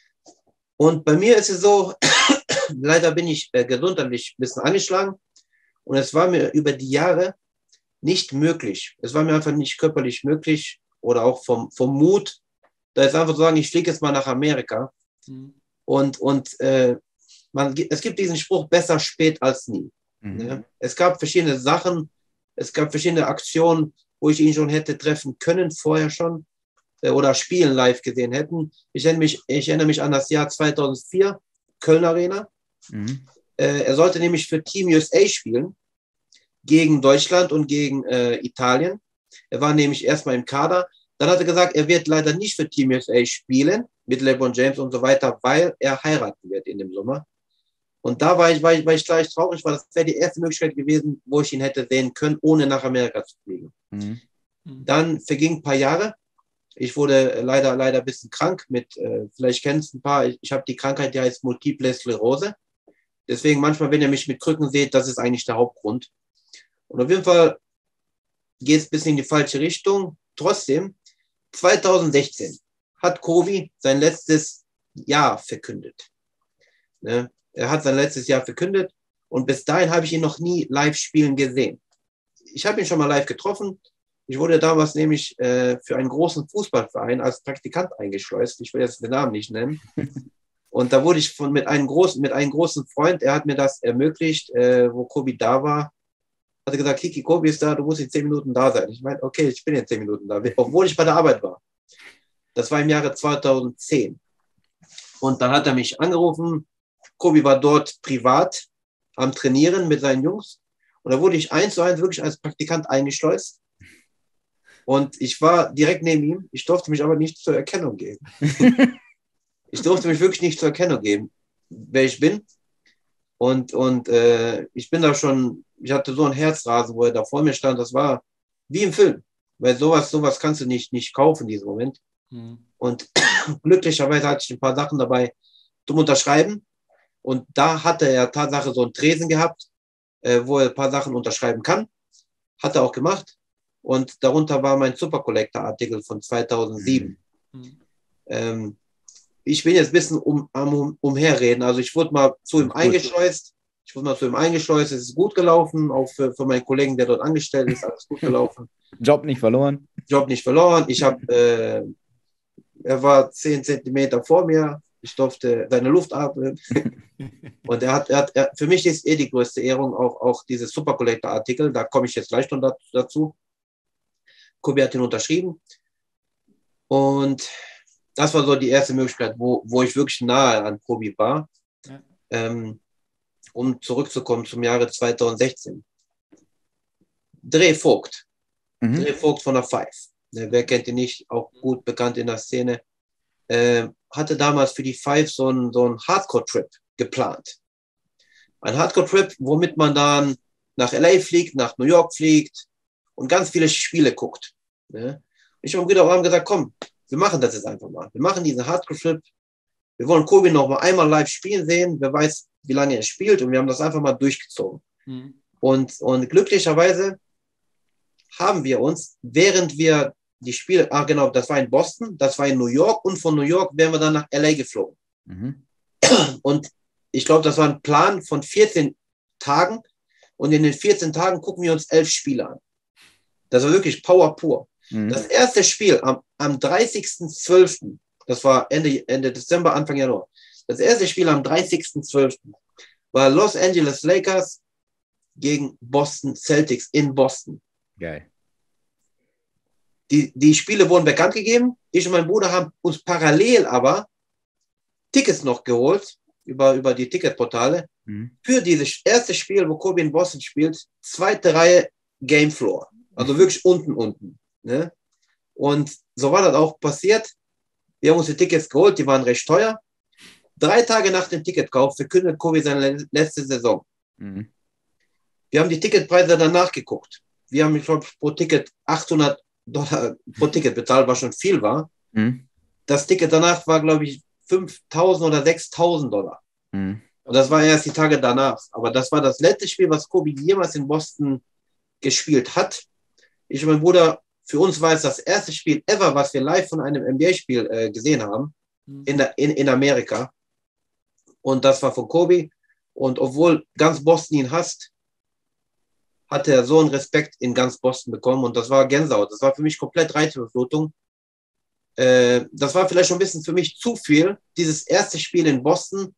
Und bei mir ist es so, leider bin ich äh, gesundheitlich ein bisschen angeschlagen. Und es war mir über die Jahre nicht möglich. Es war mir einfach nicht körperlich möglich oder auch vom, vom Mut, da jetzt einfach zu sagen, ich fliege jetzt mal nach Amerika. Mhm. Und, und äh, man, es gibt diesen Spruch, besser spät als nie. Mhm. Ne? Es gab verschiedene Sachen, es gab verschiedene Aktionen, wo ich ihn schon hätte treffen können, vorher schon, äh, oder Spielen live gesehen hätten. Ich erinnere mich, ich erinnere mich an das Jahr zweitausendvier, Köln Arena. Mhm. Äh, er sollte nämlich für Team U S A spielen, gegen Deutschland und gegen äh, Italien. Er war nämlich erstmal im Kader. Dann hat er gesagt, er wird leider nicht für Team U S A spielen, mit LeBron James und so weiter, weil er heiraten wird in dem Sommer. Und da war ich, war ich, war ich gleich traurig, weil das wäre die erste Möglichkeit gewesen, wo ich ihn hätte sehen können, ohne nach Amerika zu fliegen. Mhm. Dann vergingen ein paar Jahre. Ich wurde leider, leider ein bisschen krank mit, äh, vielleicht kennst du ein paar, ich, ich habe die Krankheit, die heißt Multiple Sklerose. Deswegen manchmal, wenn ihr mich mit Krücken seht, das ist eigentlich der Hauptgrund. Und auf jeden Fall geht es ein bisschen in die falsche Richtung. Trotzdem, zweitausendsechzehn hat Kobe sein letztes Jahr verkündet. Ne? Er hat sein letztes Jahr verkündet und bis dahin habe ich ihn noch nie live spielen gesehen. Ich habe ihn schon mal live getroffen. Ich wurde damals nämlich äh, für einen großen Fußballverein als Praktikant eingeschleust. Ich will jetzt den Namen nicht nennen. Und da wurde ich von, mit, einem großen, mit einem großen Freund, er hat mir das ermöglicht, äh, wo Kobe da war, hat er gesagt, Kiki, Kobe ist da, du musst in zehn Minuten da sein. Ich meine, okay, ich bin in zehn Minuten da, obwohl ich bei der Arbeit war. Das war im Jahre zweitausendzehn. Und dann hat er mich angerufen, Kobe war dort privat am Trainieren mit seinen Jungs. Und da wurde ich eins zu eins wirklich als Praktikant eingeschleust. Und ich war direkt neben ihm. Ich durfte mich aber nicht zur Erkennung geben. Ich durfte mich wirklich nicht zur Erkennung geben, wer ich bin. Und, und äh, ich bin da schon, ich hatte so ein Herzrasen, wo er da vor mir stand. Das war wie im Film. Weil sowas, sowas kannst du nicht, nicht kaufen in diesem Moment. Mhm. Und glücklicherweise hatte ich ein paar Sachen dabei zum Unterschreiben. Und da hatte er Tatsache so einen Tresen gehabt, äh, wo er ein paar Sachen unterschreiben kann. Hat er auch gemacht. Und darunter war mein Super Collector-Artikel von zweitausendsieben. Mhm. Ähm, ich bin jetzt ein bisschen um, um, umherreden. Also ich wurde mal zu ihm eingeschleust. Ich wurde mal zu ihm eingeschleust. Es ist gut gelaufen. Auch für, für meinen Kollegen, der dort angestellt ist, alles gut gelaufen. Job nicht verloren. Job nicht verloren. Ich habe, äh, er war zehn Zentimeter vor mir. Ich durfte seine Luft atmen. Und er hat, er hat er, für mich ist eh die größte Ehrung auch, auch dieses Super Collector-Artikel. Da komme ich jetzt gleich noch dazu. Kobe hat ihn unterschrieben. Und das war so die erste Möglichkeit, wo, wo ich wirklich nahe an Kobe war. Ja. Ähm, um zurückzukommen zum Jahre zweitausendsechzehn. Dre Vogt. Mhm. Dre Vogt von der Five. Ne, wer kennt ihn nicht? Auch gut bekannt in der Szene. Äh, hatte damals für die Five so einen, so einen Hardcore-Trip geplant. Ein Hardcore-Trip, womit man dann nach L A fliegt, nach New York fliegt und ganz viele Spiele guckt. Ne? Ich und Bruder haben gesagt, komm, wir machen das jetzt einfach mal. Wir machen diesen Hardcore-Trip. Wir wollen Kobe noch mal einmal live spielen sehen. Wer weiß, wie lange er spielt. Und wir haben das einfach mal durchgezogen. Mhm. Und, und glücklicherweise haben wir uns, während wir die Spiele, ah genau, das war in Boston, das war in New York und von New York wären wir dann nach L A geflogen. Mhm. Und ich glaube, das war ein Plan von vierzehn Tagen und in den vierzehn Tagen gucken wir uns elf Spiele an. Das war wirklich Power pur. Mhm. Das erste Spiel am, am dreißigsten zwölften, das war Ende, Ende Dezember, Anfang Januar, das erste Spiel am dreißigsten zwölften war Los Angeles Lakers gegen Boston Celtics in Boston. Geil. Die, die Spiele wurden bekannt gegeben. Ich und mein Bruder haben uns parallel aber Tickets noch geholt über, über die Ticketportale mhm. für dieses erste Spiel, wo Kobe in Boston spielt, zweite Reihe Game Floor. Also mhm. wirklich unten, unten. Ne? Und so war das auch passiert. Wir haben uns die Tickets geholt, die waren recht teuer. Drei Tage nach dem Ticketkauf verkündet Kobe seine letzte Saison. Mhm. Wir haben die Ticketpreise danach geguckt. Wir haben, ich glaube, pro Ticket achthundert Dollar pro Ticket bezahlt, was schon viel war. Mhm. Das Ticket danach war, glaube ich, fünftausend oder sechstausend Dollar. Mhm. Und das war erst die Tage danach. Aber das war das letzte Spiel, was Kobe jemals in Boston gespielt hat. Ich und mein Bruder, für uns war es das erste Spiel ever, was wir live von einem N B A-Spiel äh, gesehen haben, mhm. in, der, in, in Amerika. Und das war von Kobe. Und obwohl ganz Boston ihn hasst, hatte er so einen Respekt in ganz Boston bekommen und das war Gänsehaut. Das war für mich komplett Reizüberflutung. Äh, das war vielleicht schon ein bisschen für mich zu viel, dieses erste Spiel in Boston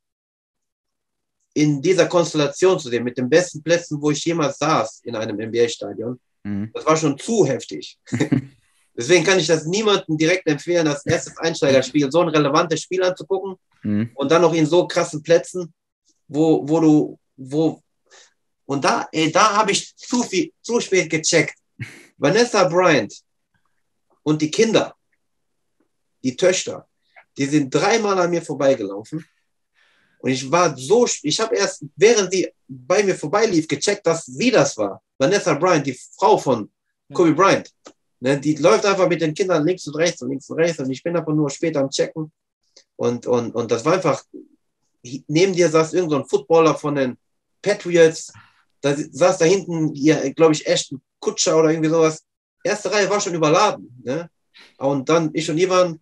in dieser Konstellation zu sehen, mit den besten Plätzen, wo ich jemals saß in einem N B A-Stadion. Mhm. Das war schon zu heftig. Deswegen kann ich das niemandem direkt empfehlen, das erste Einsteigerspiel, so ein relevantes Spiel anzugucken mhm. und dann noch in so krassen Plätzen, wo, wo du, wo Und da, ey, da habe ich zu viel, zu spät gecheckt. Vanessa Bryant und die Kinder, die Töchter, die sind dreimal an mir vorbeigelaufen. Und ich war so, ich habe erst, während sie bei mir vorbeilief, gecheckt, dass sie das war. Vanessa Bryant, die Frau von Kobe Bryant. Ne, die läuft einfach mit den Kindern links und rechts und links und rechts. Und ich bin einfach nur später am Checken. Und, und, und das war einfach, neben dir saß irgend so ein Footballer von den Patriots. Da saß da hinten, hier, glaube ich, Ashton Kutscher oder irgendwie sowas. Erste Reihe war schon überladen. Ne? Und dann ich und Ivan,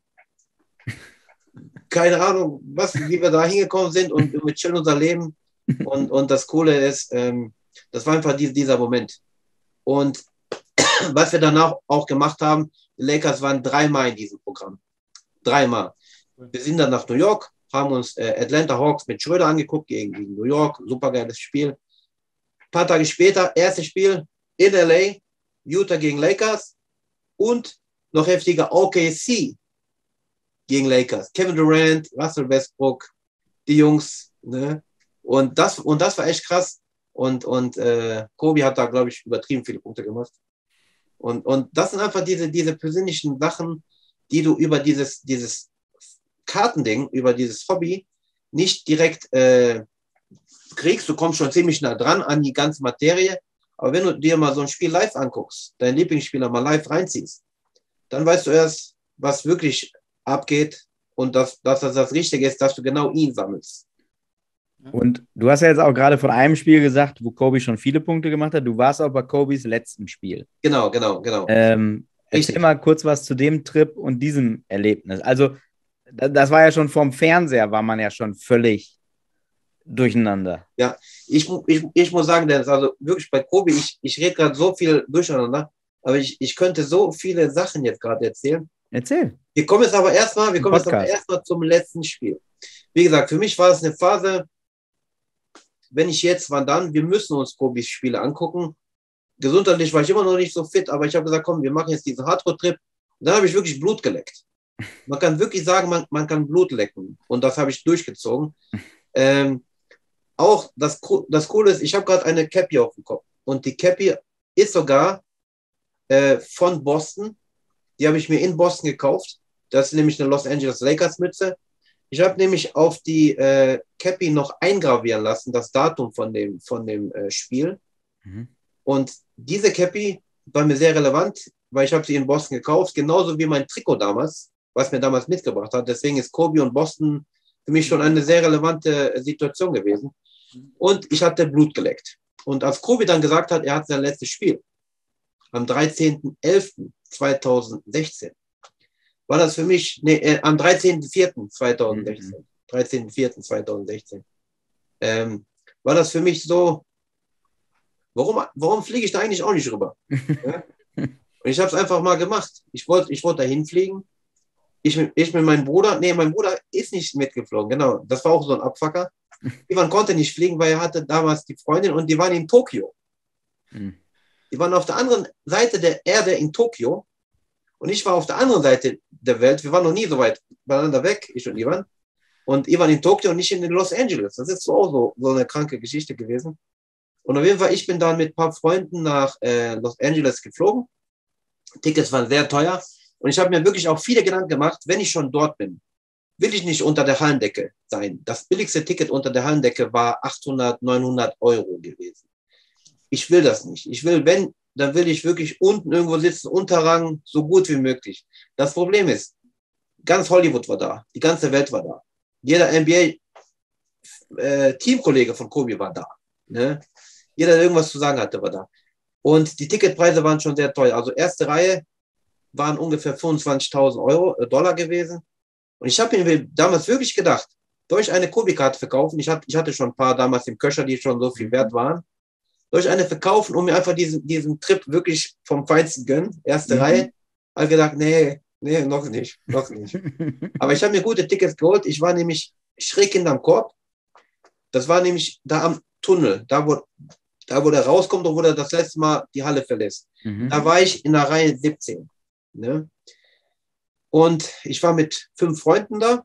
keine Ahnung, was, wie wir da hingekommen sind und wir chillen unser Leben. Und, und das Coole ist, ähm, das war einfach die, dieser Moment. Und was wir danach auch gemacht haben, die Lakers waren dreimal in diesem Programm. Dreimal. Wir sind dann nach New York, haben uns äh, Atlanta Hawks mit Schröder angeguckt gegen, gegen New York. Supergeiles Spiel. Ein paar Tage später, erstes Spiel in L A, Utah gegen Lakers und noch heftiger O K C gegen Lakers. Kevin Durant, Russell Westbrook, die Jungs. Ne? Und, das, und das war echt krass. Und, und äh, Kobe hat da, glaube ich, übertrieben viele Punkte gemacht. Und, und das sind einfach diese, diese persönlichen Sachen, die du über dieses, dieses Kartending, über dieses Hobby nicht direkt äh, kriegst. Du kommst schon ziemlich nah dran an die ganze Materie. Aber wenn du dir mal so ein Spiel live anguckst, deinen Lieblingsspieler mal live reinziehst, dann weißt du erst, was wirklich abgeht und dass, dass das das Richtige ist, dass du genau ihn sammelst. Und du hast ja jetzt auch gerade von einem Spiel gesagt, wo Kobe schon viele Punkte gemacht hat. Du warst auch bei Kobes letzten Spiel. Genau, genau, genau. Ähm, erzähl Richtig. mal kurz was zu dem Trip und diesem Erlebnis. Also, da- das war ja schon vom Fernseher, war man ja schon völlig durcheinander. Ja, ich, mu- ich, ich muss sagen, Dennis, also wirklich bei Kobe, ich, ich rede gerade so viel durcheinander, aber ich, ich könnte so viele Sachen jetzt gerade erzählen. Erzähl. Wir kommen jetzt aber erstmal, wir Im kommen jetzt aber Podcast. erstmal zum letzten Spiel. Wie gesagt, für mich war es eine Phase, wenn ich jetzt, wann dann, wir müssen uns Kobes Spiele angucken. Gesundheitlich war ich immer noch nicht so fit, aber ich habe gesagt, komm, wir machen jetzt diesen Hardcore-Trip. Und dann habe ich wirklich Blut geleckt. Man kann wirklich sagen, man, man kann Blut lecken. Und das habe ich durchgezogen. Ähm, auch das, Co- das Coole ist, ich habe gerade eine Cappy auf dem Kopf. Und die Cappy ist sogar äh, von Boston. Die habe ich mir in Boston gekauft. Das ist nämlich eine Los Angeles Lakers Mütze. Ich habe nämlich auf die äh, Cappy noch eingravieren lassen, das Datum von dem, von dem äh, Spiel. Mhm. Und diese Cappy war mir sehr relevant, weil ich habe sie in Boston gekauft, genauso wie mein Trikot damals, was mir damals mitgebracht hat. Deswegen ist Kobe und Boston für mich schon eine sehr relevante äh, Situation gewesen. Und ich hatte Blut geleckt. Und als Kobe dann gesagt hat, er hat sein letztes Spiel am dreizehnten elften zweitausendsechzehn, war das für mich, nee, äh, am dreizehnten vierten zweitausendsechzehn, Mhm. dreizehnten vierten zweitausendsechzehn, ähm, war das für mich so, warum, warum fliege ich da eigentlich auch nicht rüber? Ja? Und ich habe es einfach mal gemacht. Ich wollte ich wollte da hinfliegen. Ich, mit- ich mit meinem Bruder, nee, mein Bruder ist nicht mitgeflogen, genau. Das war auch so ein Abfucker. Ivan konnte nicht fliegen, weil er hatte damals die Freundin und die waren in Tokio. Mhm. Die waren auf der anderen Seite der Erde in Tokio und ich war auf der anderen Seite der Welt. Wir waren noch nie so weit voneinander weg, ich und Ivan. Und Ivan in Tokio und nicht in Los Angeles. Das ist so auch so, so eine kranke Geschichte gewesen. Und auf jeden Fall, ich bin dann mit ein paar Freunden nach äh, Los Angeles geflogen. Tickets waren sehr teuer. Und ich habe mir wirklich auch viele Gedanken gemacht, wenn ich schon dort bin, will ich nicht unter der Hallendecke sein. Das billigste Ticket unter der Hallendecke war achthundert, neunhundert Euro gewesen. Ich will das nicht. Ich will, wenn, dann will ich wirklich unten irgendwo sitzen, Unterrang, so gut wie möglich. Das Problem ist, ganz Hollywood war da, die ganze Welt war da. Jeder N B A-Teamkollege von Kobe war da. Ne? Jeder, der irgendwas zu sagen hatte, war da. Und die Ticketpreise waren schon sehr teuer. Also erste Reihe waren ungefähr fünfundzwanzigtausend Euro, äh, Dollar gewesen. Und ich habe mir damals wirklich gedacht, soll ich eine Kobe-Karte verkaufen? Ich, hab, ich hatte schon ein paar damals im Köcher, die schon so viel wert waren. Soll ich eine verkaufen und mir einfach diesen, diesen Trip wirklich vom Feinsten gönnen? Erste Mhm. Reihe. Habe gedacht, nee, nee, noch nicht, noch nicht. Aber ich habe mir gute Tickets geholt. Ich war nämlich schräg hinterm Korb. Das war nämlich da am Tunnel, da wo, da wo der rauskommt und wo der das letzte Mal die Halle verlässt. Mhm. Da war ich in der Reihe siebzehn. Ne? Und ich war mit fünf Freunden da.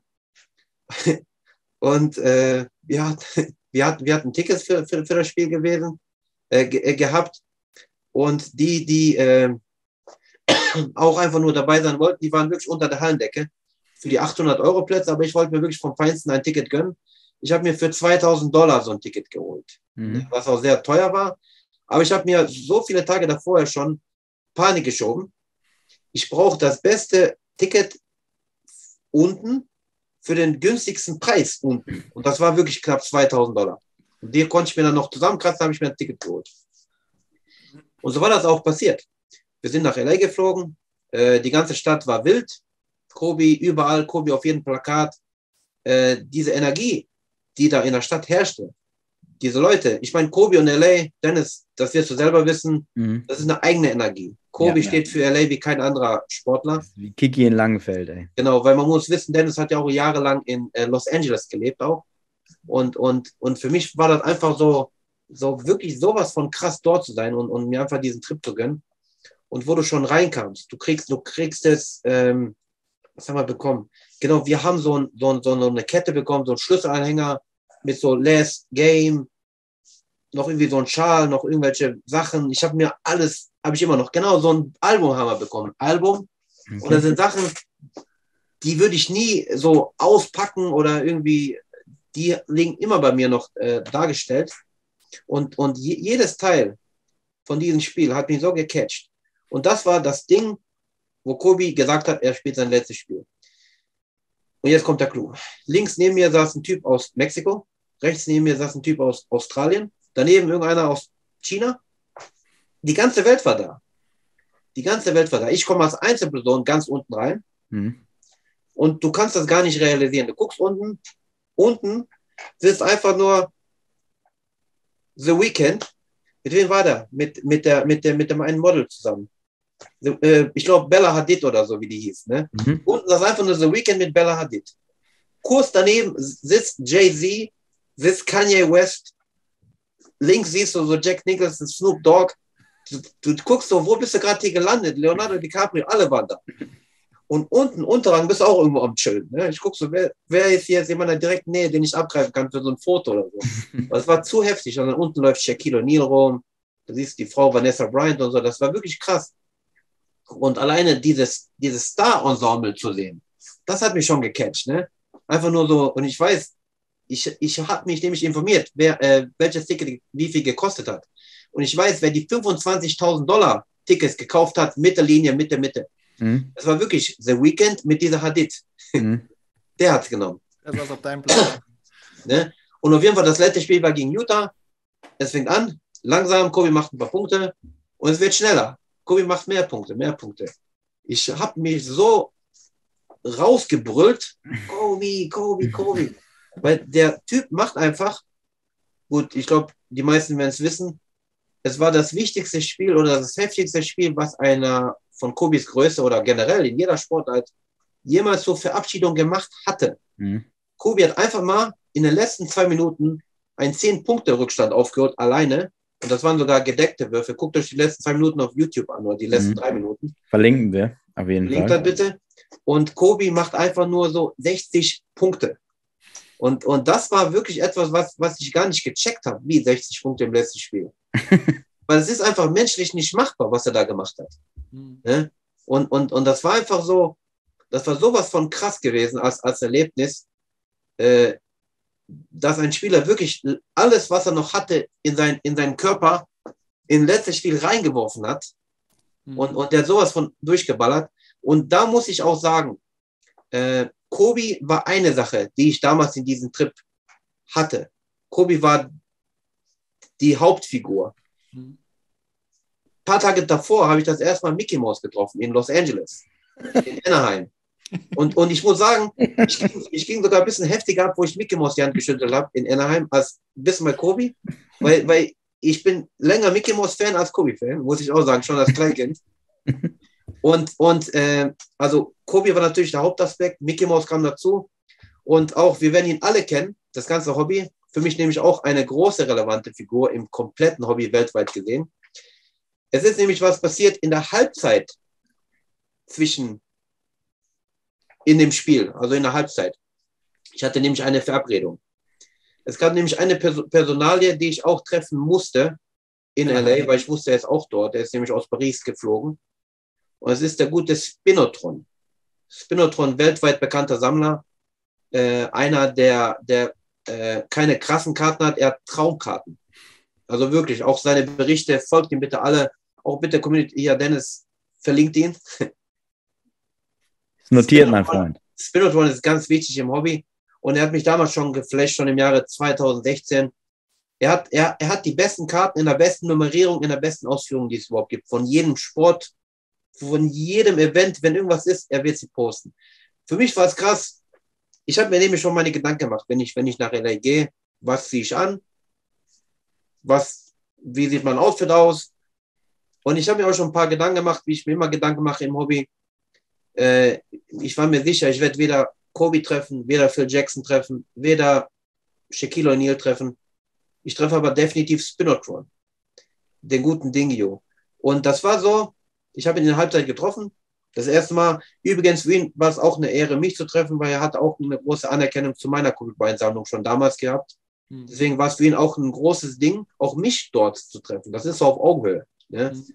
Und äh, wir, hat, wir, hatten, wir hatten Tickets für, für, für das Spiel gewesen, äh, ge, äh, gehabt. Und die, die äh, auch einfach nur dabei sein wollten, die waren wirklich unter der Hallendecke für die achthundert Euro Plätze. Aber ich wollte mir wirklich vom Feinsten ein Ticket gönnen. Ich habe mir für zweitausend Dollar so ein Ticket geholt, Mhm. was auch sehr teuer war. Aber ich habe mir so viele Tage davor schon Panik geschoben. Ich brauche das beste Ticket unten für den günstigsten Preis unten. Und das war wirklich knapp zweitausend Dollar. Und die konnte ich mir dann noch zusammenkratzen, habe ich mir ein Ticket geholt. Und so war das auch passiert. Wir sind nach L A geflogen. Äh, die ganze Stadt war wild. Kobe überall, Kobe auf jedem Plakat. Äh, diese Energie, die da in der Stadt herrschte, diese Leute, ich meine, Kobe und L A, Dennis, das wirst du selber wissen, Mhm. das ist eine eigene Energie. Kobe Ja, ja. steht für L A wie kein anderer Sportler. Wie Kiki in Langenfeld, ey. Genau, weil man muss wissen, Dennis hat ja auch jahrelang in äh, Los Angeles gelebt auch. Und, und, und für mich war das einfach so, so wirklich sowas von krass dort zu sein und, und mir einfach diesen Trip zu gönnen. Und wo du schon reinkamst, du kriegst, du kriegst es, ähm, was haben wir bekommen? Genau, wir haben so, ein, so, ein, so eine Kette bekommen, so einen Schlüsselanhänger mit so Last Game, noch irgendwie so ein Schal, noch irgendwelche Sachen. Ich habe mir alles habe ich immer noch. Genau, so ein Album haben wir bekommen. Album. Okay. Und das sind Sachen, die würde ich nie so auspacken oder irgendwie, die liegen immer bei mir noch äh, dargestellt. Und, und je, jedes Teil von diesem Spiel hat mich so gecatcht. Und das war das Ding, wo Kobe gesagt hat, er spielt sein letztes Spiel. Und jetzt kommt der Clou. Links neben mir saß ein Typ aus Mexiko, rechts neben mir saß ein Typ aus Australien, daneben irgendeiner aus China. Die ganze Welt war da. Die ganze Welt war da. Ich komme als Einzelperson ganz unten rein. Mhm. Und du kannst das gar nicht realisieren. Du guckst unten, unten sitzt einfach nur The Weeknd. Mit wem war der? Mit, mit, der, mit, der, mit dem einen Model zusammen. Ich glaube, Bella Hadid oder so, wie die hieß. Ne? Mhm. Unten ist einfach nur The Weeknd mit Bella Hadid. Kurz daneben sitzt Jay-Z, sitzt Kanye West. Links siehst du so Jack Nicholson, Snoop Dogg. Du, du guckst so, wo bist du gerade hier gelandet? Leonardo DiCaprio, alle waren da. Und unten, Unterrang, bist du auch irgendwo am Chillen. Ne? Ich gucke so, wer, wer ist hier jetzt jemand in der direkten Nähe, den ich abgreifen kann für so ein Foto oder so. Das war zu heftig. Und dann unten läuft Shaquille O'Neal rum. Du siehst die Frau Vanessa Bryant und so. Das war wirklich krass. Und alleine dieses, dieses Star-Ensemble zu sehen, das hat mich schon gecatcht. Ne? Einfach nur so, und ich weiß, ich, ich habe mich nämlich informiert, wer, äh, welches Ticket wie viel gekostet hat. Und ich weiß, wer die fünfundzwanzigtausend Dollar Tickets gekauft hat, Mitte Linie, Mitte, Mitte. Mhm. Das war wirklich The Weeknd mit dieser Hadid. Mhm. Der hat es genommen. Das war auf deinem Plan. Ne? Und auf jeden Fall, das letzte Spiel war gegen Utah. Es fängt an, langsam, Kobe macht ein paar Punkte und es wird schneller. Kobe macht mehr Punkte, mehr Punkte. Ich habe mich so rausgebrüllt, Kobe, Kobe, Kobe. Weil der Typ macht einfach, gut, ich glaube, die meisten werden es wissen, es war das wichtigste Spiel oder das heftigste Spiel, was einer von Kobes Größe oder generell in jeder Sportart jemals zur Verabschiedung gemacht hatte. Mhm. Kobe hat einfach mal in den letzten zwei Minuten einen zehn-Punkte-Rückstand aufgehört, alleine. Und das waren sogar gedeckte Würfe. Guckt euch die letzten zwei Minuten auf YouTube an oder die letzten mhm. drei Minuten. Verlinken wir, auf jeden Verlinkt Fall. Das bitte. Und Kobe macht einfach nur so sechzig Punkte. Und, und das war wirklich etwas, was, was ich gar nicht gecheckt habe, wie sechzig Punkte im letzten Spiel. Weil es ist einfach menschlich nicht machbar, was er da gemacht hat. Mhm. Ne? Und, und, und das war einfach so, das war sowas von krass gewesen als, als Erlebnis, äh, dass ein Spieler wirklich alles, was er noch hatte, in, sein, in seinen Körper in letztes Spiel reingeworfen hat. Mhm. Und, und der hat sowas von durchgeballert. Und da muss ich auch sagen, äh, Kobe war eine Sache, die ich damals in diesem Trip hatte. Kobe war die Hauptfigur. Mhm. Ein paar Tage davor habe ich das erste Mal Mickey Mouse getroffen in Los Angeles, in Anaheim. Und, und ich muss sagen, ich ging, ich ging sogar ein bisschen heftiger ab, wo ich Mickey Mouse die Hand geschüttelt habe in Anaheim, als ein bisschen bei Kobe. Weil, weil ich bin länger Mickey Mouse-Fan als Kobe-Fan, muss ich auch sagen, schon als Kleinkind. Und, und äh, also Kobe war natürlich der Hauptaspekt, Mickey Mouse kam dazu. Und auch, wir werden ihn alle kennen, das ganze Hobby. Für mich nämlich auch eine große relevante Figur im kompletten Hobby weltweit gesehen. Es ist nämlich was passiert in der Halbzeit zwischen in dem Spiel, also in der Halbzeit. Ich hatte nämlich eine Verabredung. Es gab nämlich eine Pers- Personalie, die ich auch treffen musste in L A, weil ich wusste, er ist auch dort. Er ist nämlich aus Paris geflogen. Und es ist der gute Spinotron. Spinotron, weltweit bekannter Sammler. Äh, einer, der, der äh, keine krassen Karten hat, er hat Traumkarten. Also wirklich, auch seine Berichte, folgt ihm bitte alle. Auch bitte Community, hier Dennis, verlinkt ihn. Notiert, mein Freund. Spinotron ist ganz wichtig im Hobby und er hat mich damals schon geflasht, schon im Jahre zweitausendsechzehn. Er hat, er, er hat die besten Karten in der besten Nummerierung, in der besten Ausführung, die es überhaupt gibt. Von jedem Sport, von jedem Event, wenn irgendwas ist, er wird sie posten. Für mich war es krass. Ich habe mir nämlich schon meine Gedanken gemacht, wenn ich, wenn ich nach L A gehe, was ziehe ich an? Was, wie sieht mein Outfit aus? Und ich habe mir auch schon ein paar Gedanken gemacht, wie ich mir immer Gedanken mache im Hobby. Äh, ich war mir sicher, ich werde weder Kobe treffen, weder Phil Jackson treffen, weder Shaquille O'Neal treffen. Ich treffe aber definitiv Spinotron, den guten Dingio. Und das war so, ich habe ihn in der Halbzeit getroffen. Das erste Mal, übrigens für ihn war es auch eine Ehre, mich zu treffen, weil er hat auch eine große Anerkennung zu meiner Kobe-Bryant-Sammlung schon damals gehabt. Mhm. Deswegen war es für ihn auch ein großes Ding, auch mich dort zu treffen. Das ist so auf Augenhöhe. Ne? Mhm.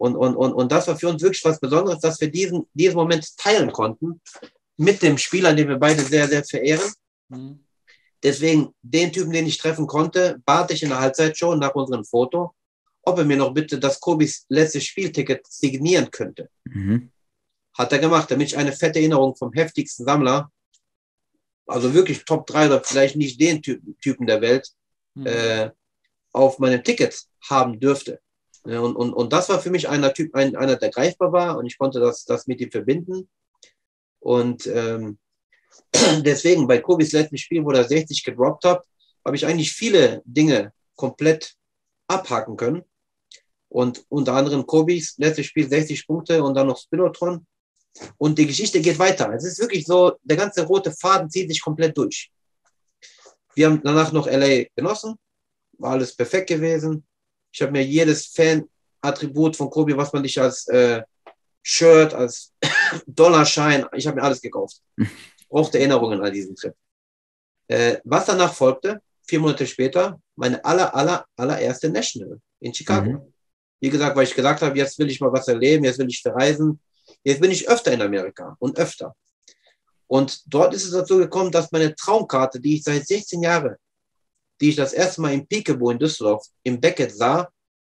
Und, und, und, und das war für uns wirklich was Besonderes, dass wir diesen, diesen Moment teilen konnten mit dem Spieler, den wir beide sehr, sehr verehren. Mhm. Deswegen, den Typen, den ich treffen konnte, bat ich in der Halbzeit schon nach unserem Foto, ob er mir noch bitte das Kobis letztes Spielticket signieren könnte. Mhm. Hat er gemacht, damit ich eine fette Erinnerung vom heftigsten Sammler, also wirklich Top drei oder vielleicht nicht den Typen, Typen der Welt, mhm. äh, auf meinem Ticket haben dürfte. Und, und, und das war für mich einer Typ, ein, einer, der greifbar war, und ich konnte das, das mit ihm verbinden. Und ähm, deswegen, bei Kobis letzten Spiel, wo er sechzig gedroppt hat, habe ich eigentlich viele Dinge komplett abhaken können. Und unter anderem Kobis letztes Spiel sechzig Punkte und dann noch Spinotron. Und die Geschichte geht weiter. Es ist wirklich so, der ganze rote Faden zieht sich komplett durch. Wir haben danach noch L A genossen, war alles perfekt gewesen. Ich habe mir jedes Fan-Attribut von Kobi, was man nicht als äh, Shirt, als Dollarschein, ich habe mir alles gekauft. Ich brauchte Erinnerungen an diesen Trip. Äh, was danach folgte, vier Monate später, meine aller, aller, allererste National in Chicago. Mhm. Wie gesagt, weil ich gesagt habe, jetzt will ich mal was erleben, jetzt will ich verreisen. Jetzt bin ich öfter in Amerika und öfter. Und dort ist es dazu gekommen, dass meine Traumkarte, die ich seit sechzehn Jahren, die ich das erste Mal im Peekaboo in Düsseldorf im Beckett sah,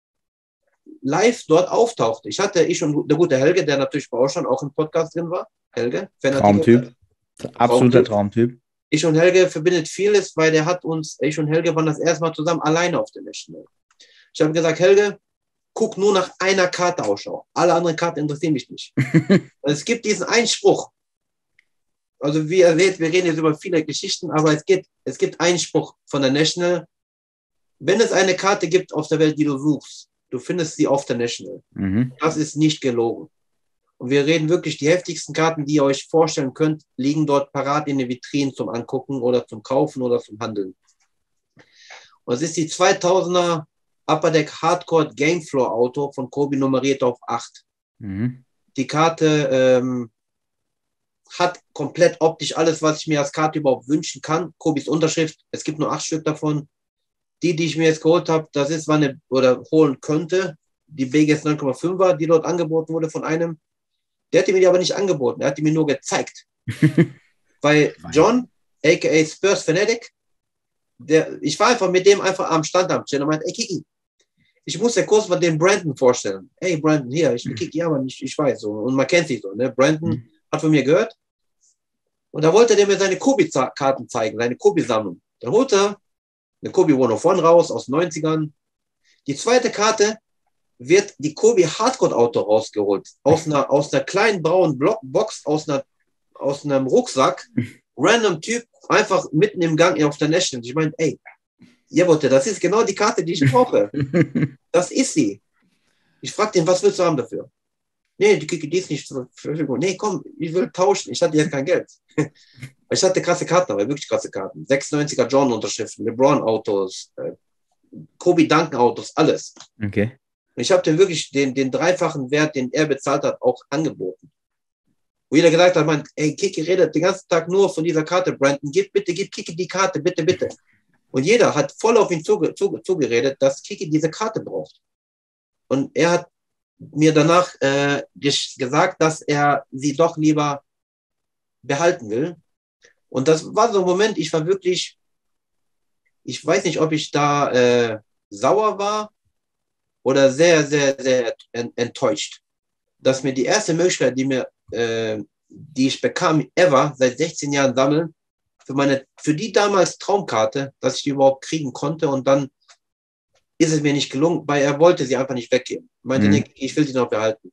live dort auftauchte. Ich hatte, ich und der gute Helge, der natürlich bei euch schon auch im Podcast drin war. Helge, Traumtyp. Absoluter Traumtyp. Ich und Helge verbindet vieles, weil der hat uns, ich und Helge waren das erste Mal zusammen alleine auf der National. Ich habe gesagt, Helge, guck nur nach einer Karte Ausschau. Alle anderen Karten interessieren mich nicht. Es gibt diesen Einspruch. Also wie ihr seht, wir reden jetzt über viele Geschichten, aber es gibt, es gibt einen Spruch von der National. Wenn es eine Karte gibt auf der Welt, die du suchst, du findest sie auf der National. Mhm. Das ist nicht gelogen. Und wir reden wirklich, die heftigsten Karten, die ihr euch vorstellen könnt, liegen dort parat in den Vitrinen zum Angucken oder zum Kaufen oder zum Handeln. Und es ist die zweitausender Upper Deck Hardcore Gamefloor Auto von Kobi, nummeriert auf acht. Mhm. Die Karte ähm, hat komplett optisch alles, was ich mir als Karte überhaupt wünschen kann. Kobis Unterschrift, es gibt nur acht Stück davon. Die, die ich mir jetzt geholt habe, das ist, wann eine, oder holen könnte, die B G S neun Komma fünfer, die dort angeboten wurde von einem. Der hat die mir die aber nicht angeboten, er hat die mir nur gezeigt. Weil John, aka Spurs Fanatic, der, ich war einfach mit dem einfach am Stand am Channel und meinte, ey Kiki, ich muss ja kurz mal den Brandon vorstellen. Hey Brandon, hier, ich bin Kiki, ja, man, ich, ich weiß so. Und man kennt sich so, ne? Brandon mhm. hat von mir gehört. Und da wollte der mir seine Kobi-Karten zeigen, seine Kobi-Sammlung. Da holte er eine Kobi hunderteins raus aus den neunzigern. Die zweite Karte wird die Kobi Hardcore-Auto rausgeholt. Aus einer, aus einer kleinen braunen Block Box, aus, einer, aus einem Rucksack. Random Typ, einfach mitten im Gang auf der National. Ich meine, ey, Jebote, das ist genau die Karte, die ich brauche. Das ist sie. Ich fragte ihn, was willst du haben dafür? Nee, die, die ist nicht zur Verfügung. Nee, komm, ich will tauschen. Ich hatte jetzt kein Geld. Ich hatte krasse Karten, aber wirklich krasse Karten. sechsundneunziger Jordan-Unterschriften, LeBron-Autos, äh, Kobe Duncan-Autos, alles. Okay. Und ich habe den wirklich den, den dreifachen Wert, den er bezahlt hat, auch angeboten. Wo jeder gesagt hat, man, ey, Kiki redet den ganzen Tag nur von dieser Karte, Brandon, gib bitte, gib Kiki die Karte, bitte, bitte. Und jeder hat voll auf ihn zuge, zuge, zugeredet, dass Kiki diese Karte braucht. Und er hat mir danach äh, gesagt, dass er sie doch lieber behalten will. Und das war so ein Moment, ich war wirklich, ich weiß nicht, ob ich da äh, sauer war oder sehr, sehr, sehr enttäuscht, dass mir die erste Möglichkeit, die mir, äh, die ich bekam, ever, seit sechzehn Jahren sammeln, für meine, für die damals Traumkarte, dass ich die überhaupt kriegen konnte, und dann ist es mir nicht gelungen, weil er wollte sie einfach nicht weggeben. Ich meinte, mhm. nee, ich will sie noch behalten.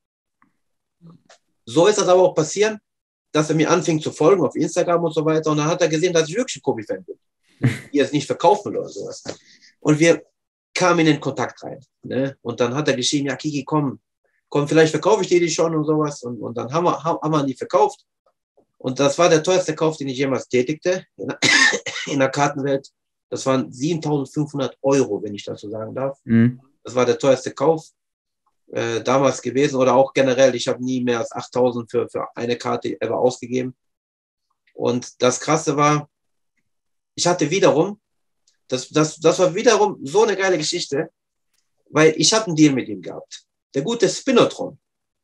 So ist das aber auch passiert, dass er mir anfing zu folgen auf Instagram und so weiter, und dann hat er gesehen, dass ich wirklich ein Kobe-Fan bin, die es nicht verkaufen will oder sowas. Und wir kamen in den Kontakt rein, ne? Und dann hat er geschrieben, ja Kiki, komm, komm, vielleicht verkaufe ich dir die schon und sowas, und, und dann haben wir, haben wir die verkauft, und das war der teuerste Kauf, den ich jemals tätigte in der, in der Kartenwelt. Das waren siebentausendfünfhundert Euro, wenn ich das so sagen darf. Mhm. Das war der teuerste Kauf äh, damals gewesen, oder auch generell. Ich habe nie mehr als achttausend für, für eine Karte ever ausgegeben. Und das Krasse war, ich hatte wiederum, das, das, das war wiederum so eine geile Geschichte, weil ich habe einen Deal mit ihm gehabt. der gute Spinotron,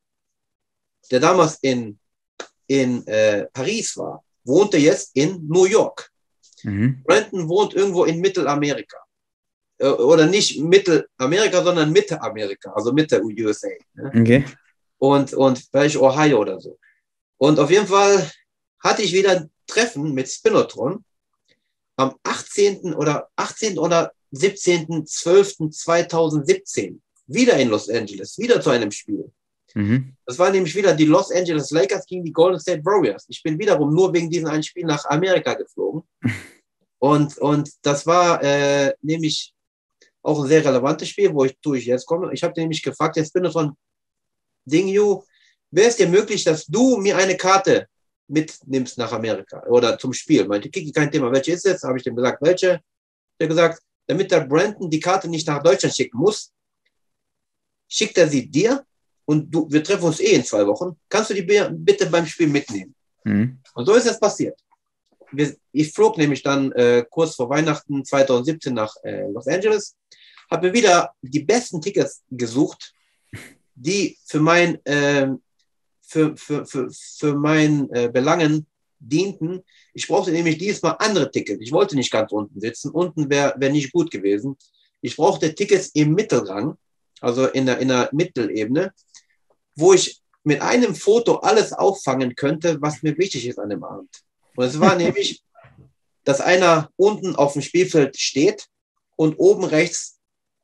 der damals in, in äh, Paris war, wohnte jetzt in New York. Mhm. Brandon wohnt irgendwo in Mittelamerika. Äh, oder nicht Mittelamerika, sondern Mitte Amerika, also Mitte U S A. Ne? Okay. Und, und vielleicht Ohio oder so. Und auf jeden Fall hatte ich wieder ein Treffen mit Spinotron am achtzehnten oder achtzehnten oder siebzehnten zwölften zweitausendsiebzehn. Wieder in Los Angeles, wieder zu einem Spiel. Mhm. Das war nämlich wieder die Los Angeles Lakers gegen die Golden State Warriors. Ich bin wiederum nur wegen diesem einen Spiel nach Amerika geflogen. Und, und das war äh, nämlich auch ein sehr relevantes Spiel, wo ich, wo ich jetzt komme. Ich habe nämlich gefragt, der Spinotron, Dingyu, wäre es dir möglich, dass du mir eine Karte mitnimmst nach Amerika oder zum Spiel? Meinte, Kiki, kein Thema. Welche ist es? Habe ich dem gesagt, welche? Der gesagt, damit der Brandon die Karte nicht nach Deutschland schicken muss, schickt er sie dir und du, wir treffen uns eh in zwei Wochen. Kannst du die bitte beim Spiel mitnehmen? Mhm. Und so ist es passiert. Wir, ich flog nämlich dann äh, kurz vor Weihnachten zweitausendsiebzehn nach äh, Los Angeles, habe mir wieder die besten Tickets gesucht, die für mein äh, für, für, für, für mein äh, Belangen dienten. Ich brauchte nämlich diesmal andere Tickets. Ich wollte nicht ganz unten sitzen. Unten wäre wär nicht gut gewesen. Ich brauchte Tickets im Mittelrang, also in der, in der Mittelebene, wo ich mit einem Foto alles auffangen könnte, was mir wichtig ist an dem Abend. Und es war nämlich, dass einer unten auf dem Spielfeld steht und oben rechts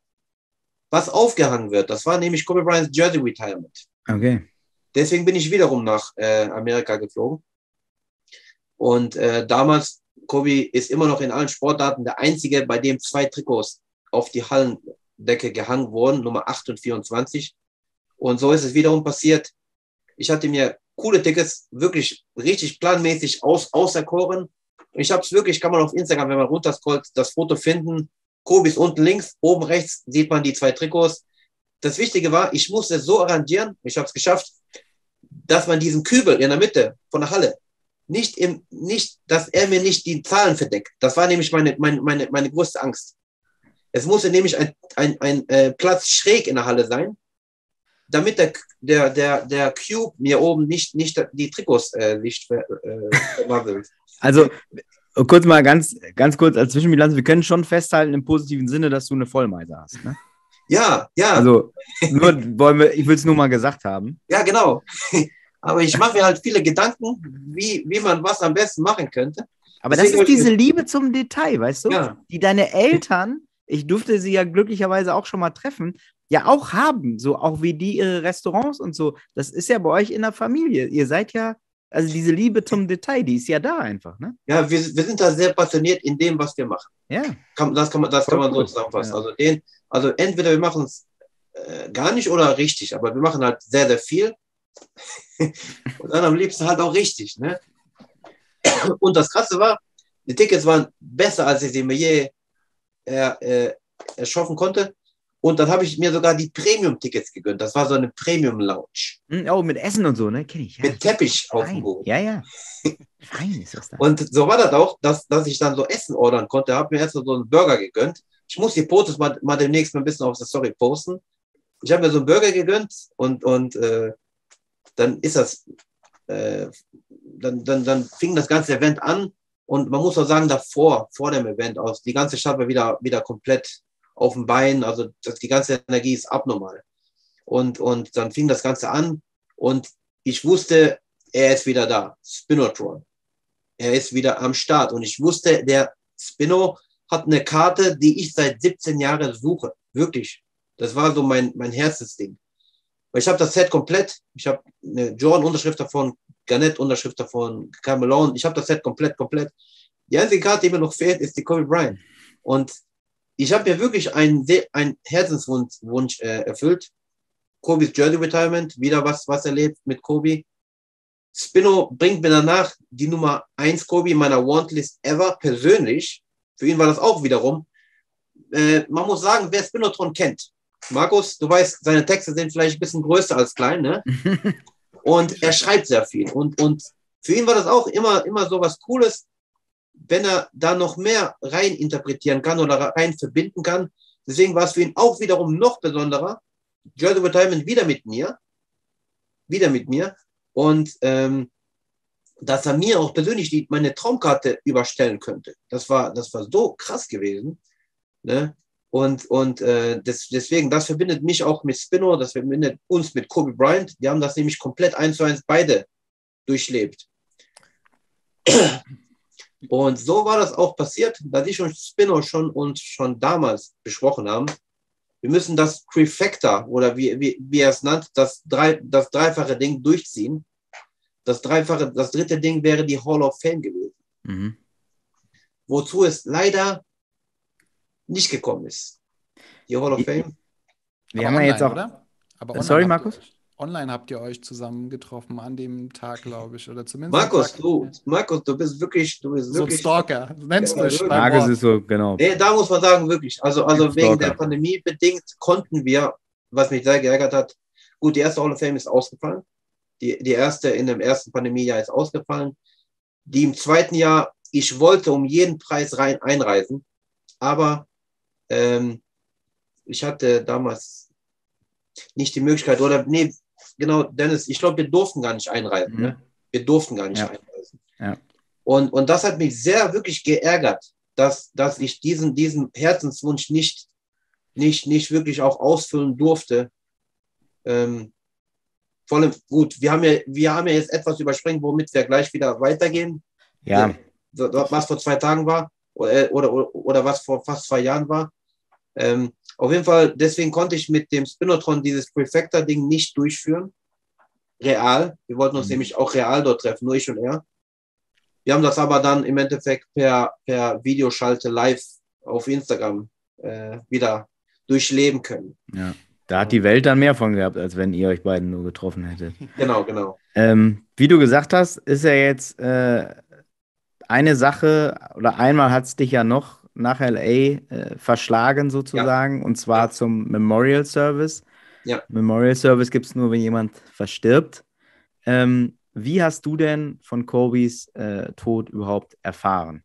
was aufgehangen wird. Das war nämlich Kobe Bryants Jersey Retirement. Okay. Deswegen bin ich wiederum nach äh, Amerika geflogen. Und äh, damals, Kobe ist immer noch in allen Sportarten der Einzige, bei dem zwei Trikots auf die Hallendecke gehangen wurden, Nummer acht und vierundzwanzig. Und so ist es wiederum passiert. Ich hatte mir coole Tickets, wirklich richtig planmäßig aus, auserkoren. Und ich habe es wirklich, kann man auf Instagram, wenn man runterscrollt, das Foto finden. Kobe ist unten links, oben rechts sieht man die zwei Trikots. Das Wichtige war, ich musste es so arrangieren, ich habe es geschafft, dass man diesen Kübel in der Mitte von der Halle nicht im, nicht, dass er mir nicht die Zahlen verdeckt. Das war nämlich meine, meine, meine, meine größte Angst. Es musste nämlich ein, ein, ein äh, Platz schräg in der Halle sein, damit der, der, der, der Cube mir oben nicht, nicht die Trikots äh, nicht äh, vermasselt. Also, kurz mal ganz, ganz kurz als Zwischenbilanz, wir können schon festhalten im positiven Sinne, dass du eine Vollmeise hast, ne? Ja, ja. Also, nur wollen wir, ich will es nur mal gesagt haben. Ja, genau. Aber ich mache mir halt viele Gedanken, wie, wie man was am besten machen könnte. Aber Deswegen das ist diese Liebe zum Detail, weißt du? Ja. Die deine Eltern, ich durfte sie ja glücklicherweise auch schon mal treffen, ja auch haben. So auch wie die ihre Restaurants und so. Das ist ja bei euch in der Familie. Ihr seid ja, also diese Liebe zum Detail, die ist ja da einfach, ne? Ja, wir, wir sind da sehr passioniert in dem, was wir machen. Ja. Kann, das kann man, das kann man so zusammenfassen. Ja. Also, den, also entweder wir machen es äh, gar nicht oder richtig, aber wir machen halt sehr, sehr viel. Und dann am liebsten halt auch richtig, ne? Und das Krasse war, die Tickets waren besser, als ich sie mir je äh, äh, erschaffen konnte. Und dann habe ich mir sogar die Premium-Tickets gegönnt. Das war so eine Premium-Lounge. Oh, mit Essen und so, ne? Kenn ich. Ja. Mit Teppich auf dem Boden. Ja, ja. Fein ist das da. Und so war das auch, dass, dass ich dann so Essen ordern konnte. Ich habe mir erst so einen Burger gegönnt. Ich muss die Fotos mal, mal demnächst mal ein bisschen auf der Story posten. Ich habe mir so einen Burger gegönnt und, und äh, dann ist das, äh, dann, dann, dann fing das ganze Event an. Und man muss auch sagen, davor, vor dem Event aus, die ganze Stadt war wieder, wieder komplett auf dem Bein, also das, die ganze Energie ist abnormal. Und, und dann fing das Ganze an und ich wusste, er ist wieder da, Spinotron. Er ist wieder am Start und ich wusste, der Spino hat eine Karte, die ich seit siebzehn Jahren suche, wirklich. Das war so mein, mein Herzensding. Weil ich habe das Set komplett, ich habe eine Jordan-Unterschrift davon, Garnett-Unterschrift davon, Carmelo, ich habe das Set komplett, komplett. Die einzige Karte, die mir noch fehlt, ist die Kobe Bryant. Und ich habe mir wirklich einen, einen Herzenswunsch Wunsch, äh, erfüllt. Kobe's Jersey Retirement, wieder was, was erlebt mit Kobe. Spino bringt mir danach die Nummer eins Kobe in meiner Wantlist ever, persönlich. Für ihn war das auch wiederum. Äh, man muss sagen, wer Spinotron kennt. Markus, du weißt, seine Texte sind vielleicht ein bisschen größer als klein, ne? Und er schreibt sehr viel. Und, und für ihn war das auch immer, immer so was Cooles, wenn er da noch mehr rein interpretieren kann oder rein verbinden kann. Deswegen war es für ihn auch wiederum noch besonderer, Jersey Retirement wieder mit mir, wieder mit mir und ähm, dass er mir auch persönlich die, meine Traumkarte überstellen könnte. Das war, das war so krass gewesen. Ne? Und, und äh, das, deswegen, das verbindet mich auch mit Spino, das verbindet uns mit Kobe Bryant. Die haben das nämlich komplett eins zu eins beide durchlebt. Und so war das auch passiert, dass ich und Spino schon uns schon damals besprochen haben. Wir müssen das Trifecta oder wie, wie, wie er es nannt, das, drei, das dreifache Ding durchziehen. Das dreifache, das dritte Ding wäre die Hall of Fame gewesen. Mhm. Wozu es leider nicht gekommen ist. Die Hall of Fame. Wir Aber haben ja online, jetzt auch. oder? Aber Äh, online sorry, habt ihr Markus? euch- Online habt ihr euch zusammen getroffen an dem Tag, glaube ich. Oder zumindest am Markus, Tag. du, Markus, du bist wirklich, du bist So ein wirklich. Stalker. Nennst Ja, mich wirklich. beim Markus Wort. ist so, genau. Nee, da muss man sagen, wirklich. Also, also wegen Stalker. der Pandemie bedingt konnten wir, was mich sehr geärgert hat, gut, die erste Hall of Fame ist ausgefallen. Die, die erste in dem ersten Pandemiejahr ist ausgefallen. Die im zweiten Jahr, ich wollte um jeden Preis rein einreisen, aber ähm, ich hatte damals nicht die Möglichkeit, oder nee, genau, Dennis, ich glaube, wir durften gar nicht einreisen. Mhm. Ne? Wir durften gar nicht Ja. einreisen. Ja. Und, und das hat mich sehr wirklich geärgert, dass, dass ich diesen, diesen Herzenswunsch nicht, nicht, nicht wirklich auch ausfüllen durfte. Ähm, vor allem, gut, wir haben, ja, wir haben ja jetzt etwas überspringen, womit wir gleich wieder weitergehen. Ja, Was vor zwei Tagen war oder, oder, oder was vor fast zwei Jahren war. Ähm, auf jeden Fall, deswegen konnte ich mit dem Spinotron dieses Prefector-Ding nicht durchführen. Real. Wir wollten uns Mhm. nämlich auch real dort treffen, nur ich und er. Wir haben das aber dann im Endeffekt per, per Videoschalte live auf Instagram äh, wieder durchleben können. ja. Da hat die Welt dann mehr von gehabt, als wenn ihr euch beiden nur getroffen hättet. Genau, genau. Ähm, wie du gesagt hast, ist ja jetzt äh, eine Sache, oder einmal hat es dich ja noch nach L A äh, verschlagen sozusagen, und zwar Ja. zum Memorial Service. Ja. Memorial Service gibt es nur, wenn jemand verstirbt. Ähm, wie hast du denn von Kobes äh, Tod überhaupt erfahren?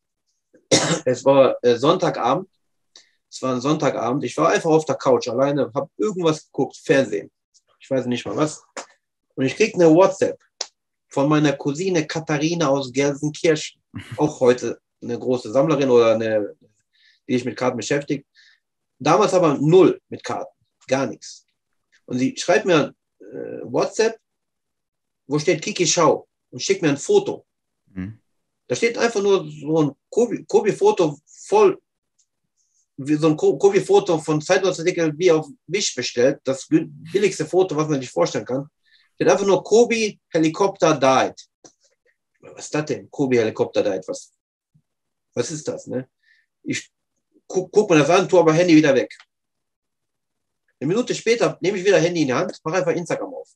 Es war äh, Sonntagabend. Es war ein Sonntagabend. Ich war einfach auf der Couch alleine, habe irgendwas geguckt, Fernsehen. Ich weiß nicht mal was. Und ich kriege eine WhatsApp von meiner Cousine Katharina aus Gelsenkirchen. Auch heute eine große Sammlerin oder eine, die sich mit Karten beschäftigt. Damals aber null mit Karten. Gar nichts. Und sie schreibt mir äh, WhatsApp, wo steht Kiki Schau und schickt mir ein Foto. Mhm. Da steht einfach nur so ein Kobe-Foto voll, wie so ein Kobe-Foto von Zeitungsartikel wie auf Wish bestellt. Das billigste Foto, was man sich vorstellen kann. Steht einfach nur Kobe Helikopter died. Was ist das denn? Kobe Helikopter died. Was, was ist das? Ne? Ich guck, guck mir das an, tue aber Handy wieder weg. Eine Minute später nehme ich wieder Handy in die Hand, mache einfach Instagram auf.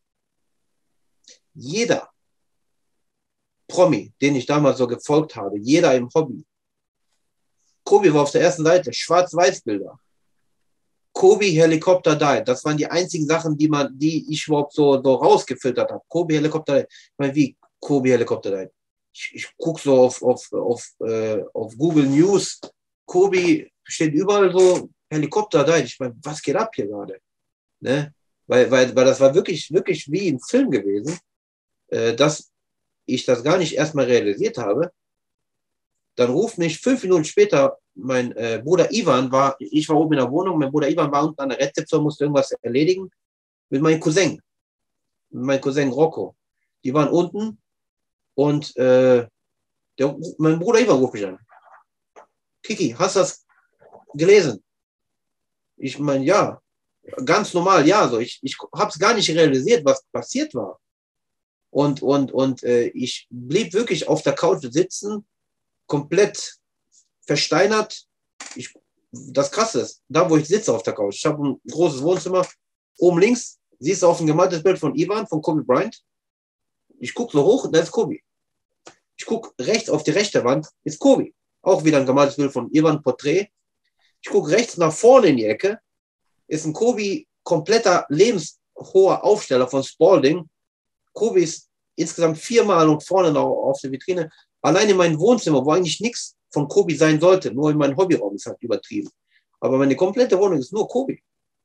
Jeder Promi, den ich damals so gefolgt habe, jeder im Hobby. Kobe war auf der ersten Seite, Schwarz-Weiß-Bilder. Kobe Helikopter died. Das waren die einzigen Sachen, die man, die ich überhaupt so, so rausgefiltert habe. Kobe Helikopter died. Ich meine, wie Kobe Helikopter died? Ich, ich gucke so auf, auf, auf, äh, auf Google News. Kobe steht überall so Helikopter died. Ich meine, was geht ab hier gerade? Ne? Weil, weil, weil das war wirklich, wirklich wie ein Film gewesen, äh, dass ich das gar nicht erstmal realisiert habe. Dann ruft mich fünf Minuten später mein äh, Bruder Ivan, war, ich war oben in der Wohnung, mein Bruder Ivan war unten an der Rezeption, musste irgendwas erledigen, mit meinem Cousin, mit meinem Cousin Rocco. Die waren unten und äh, der, mein Bruder Ivan ruft mich an. Kiki, hast du das gelesen? Ich meine, ja, ganz normal, ja. So. Ich, ich habe es gar nicht realisiert, was passiert war. Und, und, und äh, ich blieb wirklich auf der Couch sitzen, komplett versteinert. Ich, das Krasse ist, da wo ich sitze auf der Couch, ich habe ein großes Wohnzimmer, oben links siehst du auf ein gemaltes Bild von Ivan, von Kobe Bryant. Ich gucke so hoch, da ist Kobe. Ich gucke rechts auf die rechte Wand, ist Kobe. Auch wieder ein gemaltes Bild von Ivan, Porträt. Ich gucke rechts nach vorne in die Ecke, ist ein Kobe, kompletter lebenshoher Aufsteller von Spalding. Kobe ist insgesamt viermal und vorne noch auf der Vitrine. Allein in meinem Wohnzimmer, wo eigentlich nichts von Kobe sein sollte, nur in meinem Hobbyraum ist halt übertrieben. Aber meine komplette Wohnung ist nur Kobe.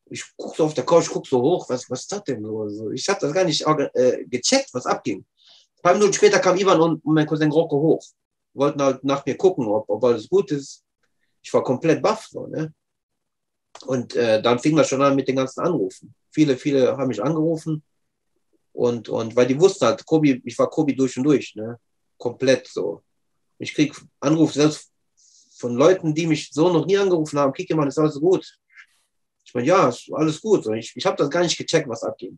Ich gucke so auf der Couch, gucke so hoch, was, was ist das denn so? Also ich habe das gar nicht äh, gecheckt, was abging. Ein paar Minuten später kam Ivan und mein Cousin Rocco hoch. Wollten halt nach mir gucken, ob, ob alles gut ist. Ich war komplett baff. So, ne? Und äh, dann fing das schon an mit den ganzen Anrufen. Viele, viele haben mich angerufen. Und, und weil die wussten halt, Kobi, ich war Kobi durch und durch. Ne? Komplett so. Ich kriege Anrufe selbst von Leuten, die mich so noch nie angerufen haben. Kiki, Mann, ist alles gut? Ich meine, ja, ist alles gut. Ich, ich habe das gar nicht gecheckt, was abging.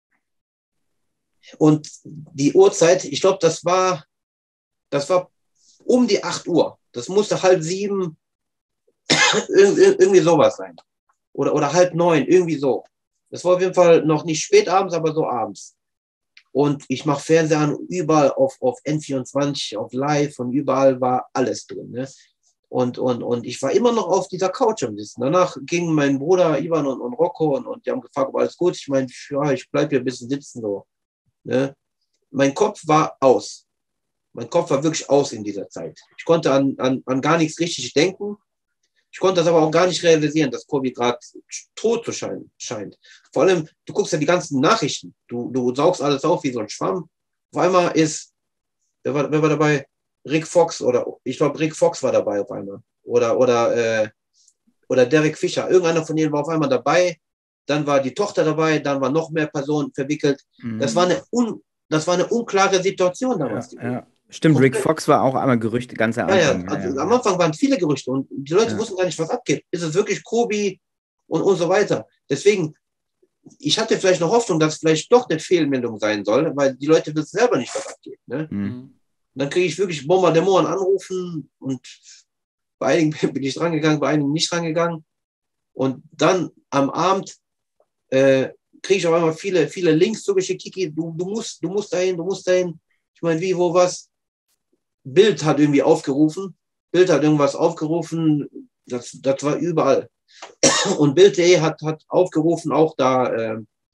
Und die Uhrzeit, ich glaube, das war, das war um die acht Uhr. Das musste halb sieben, irgendwie sowas sein. Oder, oder halb neun, irgendwie so. Das war auf jeden Fall noch nicht spät abends, aber so abends. Und ich mache Fernseher an, überall auf, auf N vierundzwanzig, auf Live und überall war alles drin. Ne? Und, und, und ich war immer noch auf dieser Couch am Sitzen. Danach gingen mein Bruder Ivan und, und Rocco und, und die haben gefragt, ob alles gut ist. Ich meine, ja, ich bleibe hier ein bisschen sitzen. So. Ne? Mein Kopf war aus. Mein Kopf war wirklich aus in dieser Zeit. Ich konnte an, an, an gar nichts richtig denken. Ich konnte das aber auch gar nicht realisieren, dass Kobi gerade tot zu scheinen, scheint. Vor allem, du guckst ja die ganzen Nachrichten. Du, du saugst alles auf wie so ein Schwamm. Auf einmal ist, wer war, wer war dabei? Rick Fox oder ich glaube, Rick Fox war dabei auf einmal. Oder, oder, äh, oder Derek Fischer. Irgendeiner von denen war auf einmal dabei. Dann war die Tochter dabei. Dann waren noch mehr Personen verwickelt. Mhm. Das war eine, un, das war eine unklare Situation damals. Ja, ja. Stimmt, Komplett. Rick Fox war auch einmal Gerüchte, ganz am ja, Anfang. Ja, also ja, ja. Am Anfang waren viele Gerüchte und die Leute ja. wussten gar nicht, was abgeht. Ist es wirklich Kobi und, und so weiter. Deswegen, ich hatte vielleicht eine Hoffnung, dass es vielleicht doch eine Fehlmeldung sein soll, weil die Leute wissen selber nicht, was abgeht. Ne? Mhm. Dann kriege ich wirklich Bombardemoren anrufen und bei einigen bin ich drangegangen, bei einigen nicht drangegangen. Und dann am Abend äh, kriege ich auf einmal viele, viele Links zugeschickt. Kiki, du, du, musst, du musst dahin, du musst dahin. Ich meine, wie, wo, was? Bild hat irgendwie aufgerufen. Bild hat irgendwas aufgerufen. Das, das war überall. Und Bild punkt de hat, hat aufgerufen, auch da, äh,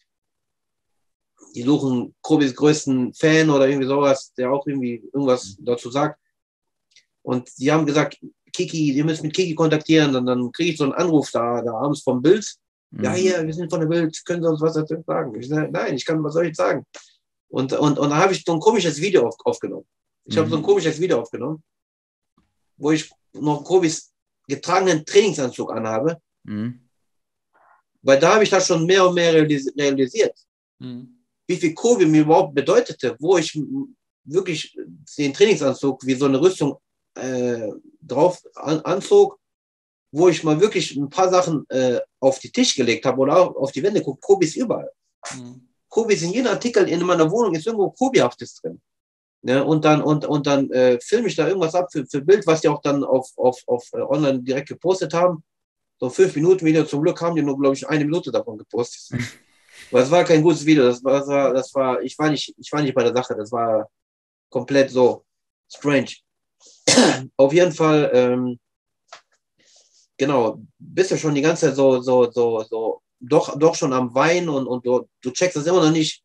die suchen Kobis größten Fan oder irgendwie sowas, der auch irgendwie irgendwas dazu sagt. Und die haben gesagt, Kiki, ihr müsst mit Kiki kontaktieren. Und dann kriege ich so einen Anruf da, da abends vom Bild. Mhm. Ja, hier, wir sind von der Bild, können Sie uns was dazu sagen? Ich sage, nein, ich kann, was soll ich sagen? Und, und, und dann habe ich so ein komisches Video auf, aufgenommen. Ich mhm. habe so ein komisches Video aufgenommen, wo ich noch Kobis getragenen Trainingsanzug anhabe. Mhm. Weil da habe ich das schon mehr und mehr realisiert. Mhm. Wie viel Kobi mir überhaupt bedeutete, wo ich wirklich den Trainingsanzug wie so eine Rüstung äh, drauf an, anzog, wo ich mal wirklich ein paar Sachen äh, auf die Tisch gelegt habe oder auch auf die Wände gucke. Kobi ist überall. Mhm. Kobi ist in jedem Artikel in meiner Wohnung, ist irgendwo Kobi-haftes drin. Ja, und dann, und, und dann äh, filme ich da irgendwas ab für, für Bild, was die auch dann auf, auf, auf äh, online direkt gepostet haben. So fünf Minuten Video, zum Glück haben die nur, glaube ich, eine Minute davon gepostet. Weil es war kein gutes Video, das war, das war, das war, ich war nicht, ich war nicht bei der Sache, das war komplett so strange. Auf jeden Fall, ähm, genau, bist du schon die ganze Zeit so, so, so, so, doch, doch schon am Weinen und, und du, du checkst das immer noch nicht,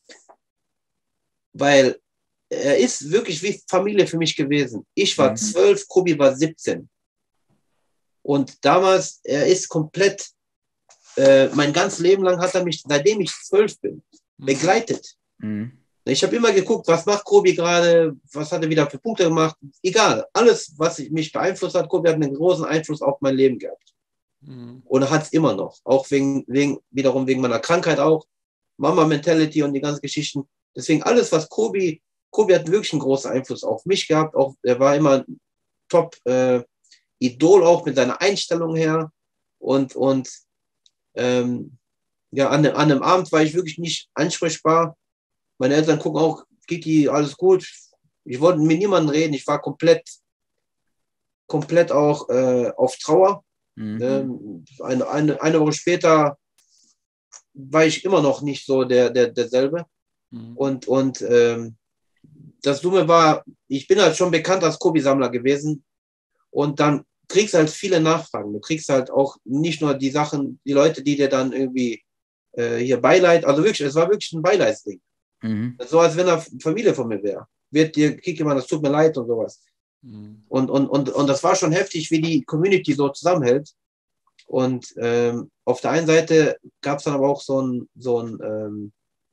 weil er ist wirklich wie Familie für mich gewesen. Ich war zwölf, mhm. Kobi war siebzehn. Und damals, er ist komplett, äh, mein ganzes Leben lang hat er mich, seitdem ich zwölf bin, mhm. begleitet. Mhm. Ich habe immer geguckt, was macht Kobi gerade, was hat er wieder für Punkte gemacht. Egal, alles, was mich beeinflusst hat, Kobi hat einen großen Einfluss auf mein Leben gehabt. Mhm. Und hat es immer noch. Auch wegen, wegen, wiederum wegen meiner Krankheit auch. Mama-Mentality und die ganzen Geschichten. Deswegen alles, was Kobi, Kobi hat wirklich einen großen Einfluss auf mich gehabt. Auch, er war immer ein Top-Idol, äh, auch mit seiner Einstellung her. Und, und ähm, ja, an, an einem Abend war ich wirklich nicht ansprechbar. Meine Eltern gucken auch, Kiki, alles gut. Ich wollte mit niemandem reden. Ich war komplett, komplett auch äh, auf Trauer. Mhm. Ähm, eine, eine, eine Woche später war ich immer noch nicht so der, der, derselbe. Mhm. Und, und ähm, das Dumme war, ich bin halt schon bekannt als Kobi-Sammler gewesen. Und dann kriegst du halt viele Nachfragen. Du kriegst halt auch nicht nur die Sachen, die Leute, die dir dann irgendwie äh, hier Beileid, also wirklich, es war wirklich ein Beileidsding. Mhm. So als wenn er Familie von mir wäre. Wird dir, Kiki, man, das tut mir leid und sowas. Mhm. Und, und, und, und das war schon heftig, wie die Community so zusammenhält. Und ähm, auf der einen Seite gab es dann aber auch so ein, so ein ähm,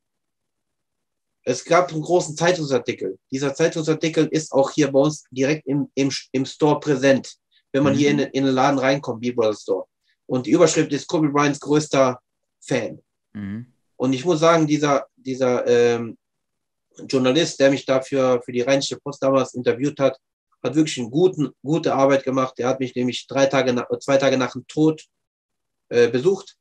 es gab einen großen Zeitungsartikel. Dieser Zeitungsartikel ist auch hier bei uns direkt im, im, im Store präsent, wenn man mhm. hier in, in den Laden reinkommt, B-Brother Store. Und die Überschrift ist Kobe Bryants größter Fan. Mhm. Und ich muss sagen, dieser, dieser ähm, Journalist, der mich dafür für die Rheinische Post damals interviewt hat, hat wirklich eine guten, gute Arbeit gemacht. Der hat mich nämlich drei Tage nach, zwei Tage nach dem Tod äh, besucht.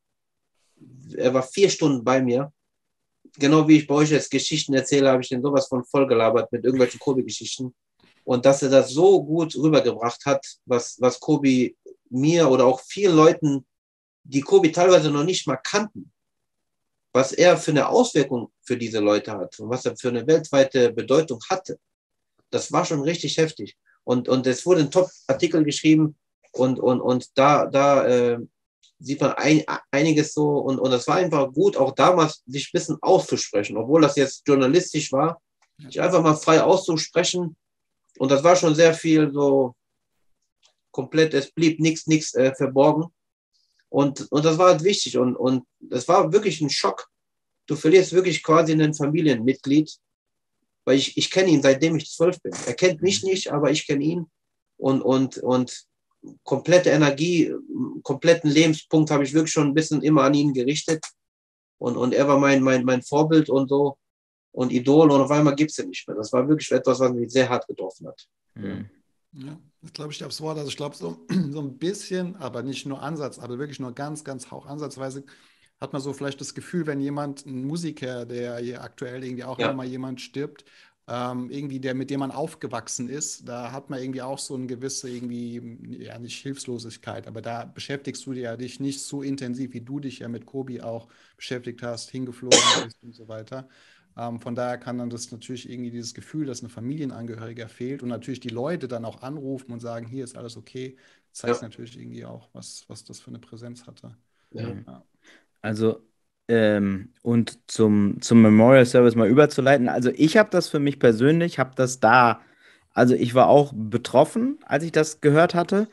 Er war vier Stunden bei mir. Genau wie ich bei euch jetzt Geschichten erzähle, habe ich den sowas von vollgelabert mit irgendwelchen Kobe-Geschichten. Und dass er das so gut rübergebracht hat, was, was Kobe mir oder auch vielen Leuten, die Kobe teilweise noch nicht mal kannten, was er für eine Auswirkung für diese Leute hat und was er für eine weltweite Bedeutung hatte, das war schon richtig heftig. Und, und es wurde ein Top-Artikel geschrieben und, und, und da, da äh, sieht man ein, einiges so und, und das war einfach gut, auch damals sich ein bisschen auszusprechen, obwohl das jetzt journalistisch war, sich einfach mal frei auszusprechen und das war schon sehr viel so komplett, es blieb nichts, nichts äh, verborgen und, und das war halt wichtig und, und das war wirklich ein Schock. Du verlierst wirklich quasi ein Familienmitglied, weil ich, ich kenne ihn, seitdem ich zwölf bin. Er kennt mich nicht, aber ich kenne ihn und, und, und komplette Energie, kompletten Lebenspunkt habe ich wirklich schon ein bisschen immer an ihn gerichtet. Und, und er war mein, mein, mein Vorbild und so und Idol und auf einmal gibt es ihn nicht mehr. Das war wirklich etwas, was mich sehr hart getroffen hat. Mhm. Ja, das glaube ich aufs Wort. Also ich glaube so, so ein bisschen, aber nicht nur Ansatz, aber wirklich nur ganz, ganz hauch ansatzweise hat man so vielleicht das Gefühl, wenn jemand, ein Musiker, der hier aktuell irgendwie auch ja. nochmal jemand stirbt, Ähm, irgendwie der, mit dem man aufgewachsen ist, da hat man irgendwie auch so eine gewisse irgendwie, ja nicht Hilflosigkeit, aber da beschäftigst du dich ja dich nicht so intensiv, wie du dich ja mit Kobe auch beschäftigt hast, hingeflogen bist und so weiter. Ähm, von daher kann dann das natürlich irgendwie dieses Gefühl, dass ein Familienangehöriger fehlt und natürlich die Leute dann auch anrufen und sagen, hier ist alles okay, zeigt ja. natürlich irgendwie auch, was, was das für eine Präsenz hatte. Ja. Ja. Also Ähm, und zum, zum Memorial Service mal überzuleiten. Also ich habe das für mich persönlich, habe das da, also ich war auch betroffen, als ich das gehört hatte,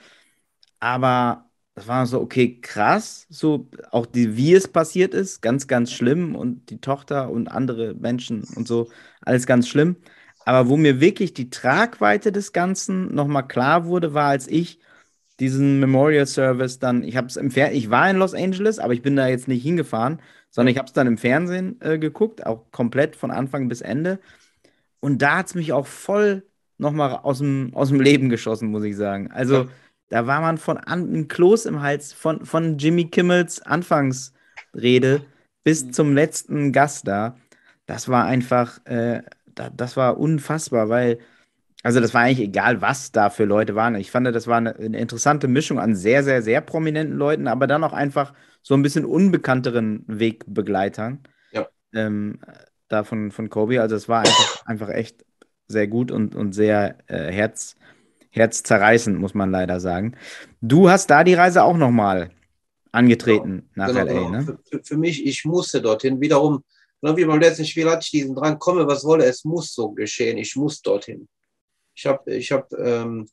aber das war so, okay, krass, so auch die, wie es passiert ist, ganz, ganz schlimm und die Tochter und andere Menschen und so, alles ganz schlimm. Aber wo mir wirklich die Tragweite des Ganzen nochmal klar wurde, war, als ich diesen Memorial Service dann, ich habe es im Fer ich war in Los Angeles, aber ich bin da jetzt nicht hingefahren, sondern ich habe es dann im Fernsehen äh, geguckt, auch komplett von Anfang bis Ende. Und da hat es mich auch voll nochmal aus dem, aus dem Leben geschossen, muss ich sagen. Also, da war man von an, ein Kloß im Hals, von, von Jimmy Kimmels Anfangsrede bis zum letzten Gast da. Das war einfach, äh, da, das war unfassbar, weil also das war eigentlich egal, was da für Leute waren. Ich fand, das war eine, eine interessante Mischung an sehr, sehr, sehr prominenten Leuten, aber dann auch einfach so ein bisschen unbekannteren Wegbegleitern Ja. ähm, da von, von Kobe. Also es war einfach, einfach echt sehr gut und, und sehr äh, herz, herzzerreißend, muss man leider sagen. Du hast da die Reise auch nochmal angetreten genau, nach genau, L A, genau. ne? Für, für mich, ich musste dorthin. Wiederum, genau wie beim letzten Spiel hatte ich diesen Drang, komme, was wolle, es muss so geschehen. Ich muss dorthin. Ich habe, ich habe, ähm,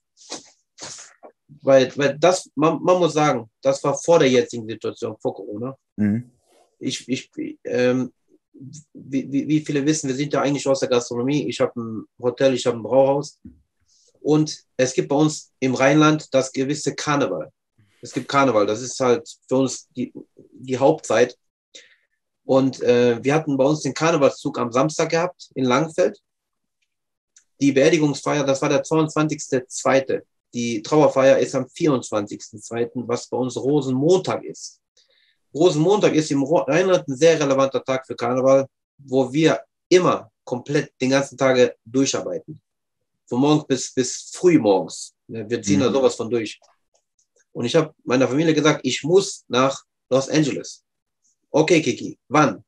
weil, weil das, man, man muss sagen, das war vor der jetzigen Situation, vor Corona. Mhm. Ich, ich, ähm, wie, wie, wie viele wissen, wir sind ja eigentlich aus der Gastronomie. Ich habe ein Hotel, ich habe ein Brauhaus. Und es gibt bei uns im Rheinland das gewisse Karneval. Es gibt Karneval, das ist halt für uns die, die Hauptzeit. Und äh, wir hatten bei uns den Karnevalszug am Samstag gehabt in Langenfeld. Die Beerdigungsfeier, das war der zweiundzwanzigster zweite Die Trauerfeier ist am vierundzwanzigster zweite, was bei uns Rosenmontag ist. Rosenmontag ist im Rheinland ein sehr relevanter Tag für Karneval, wo wir immer komplett den ganzen Tag durcharbeiten. Von morgens bis, bis früh morgens. Wir ziehen mhm. da sowas von durch. Und ich habe meiner Familie gesagt, ich muss nach Los Angeles. Okay, Kiki, wann?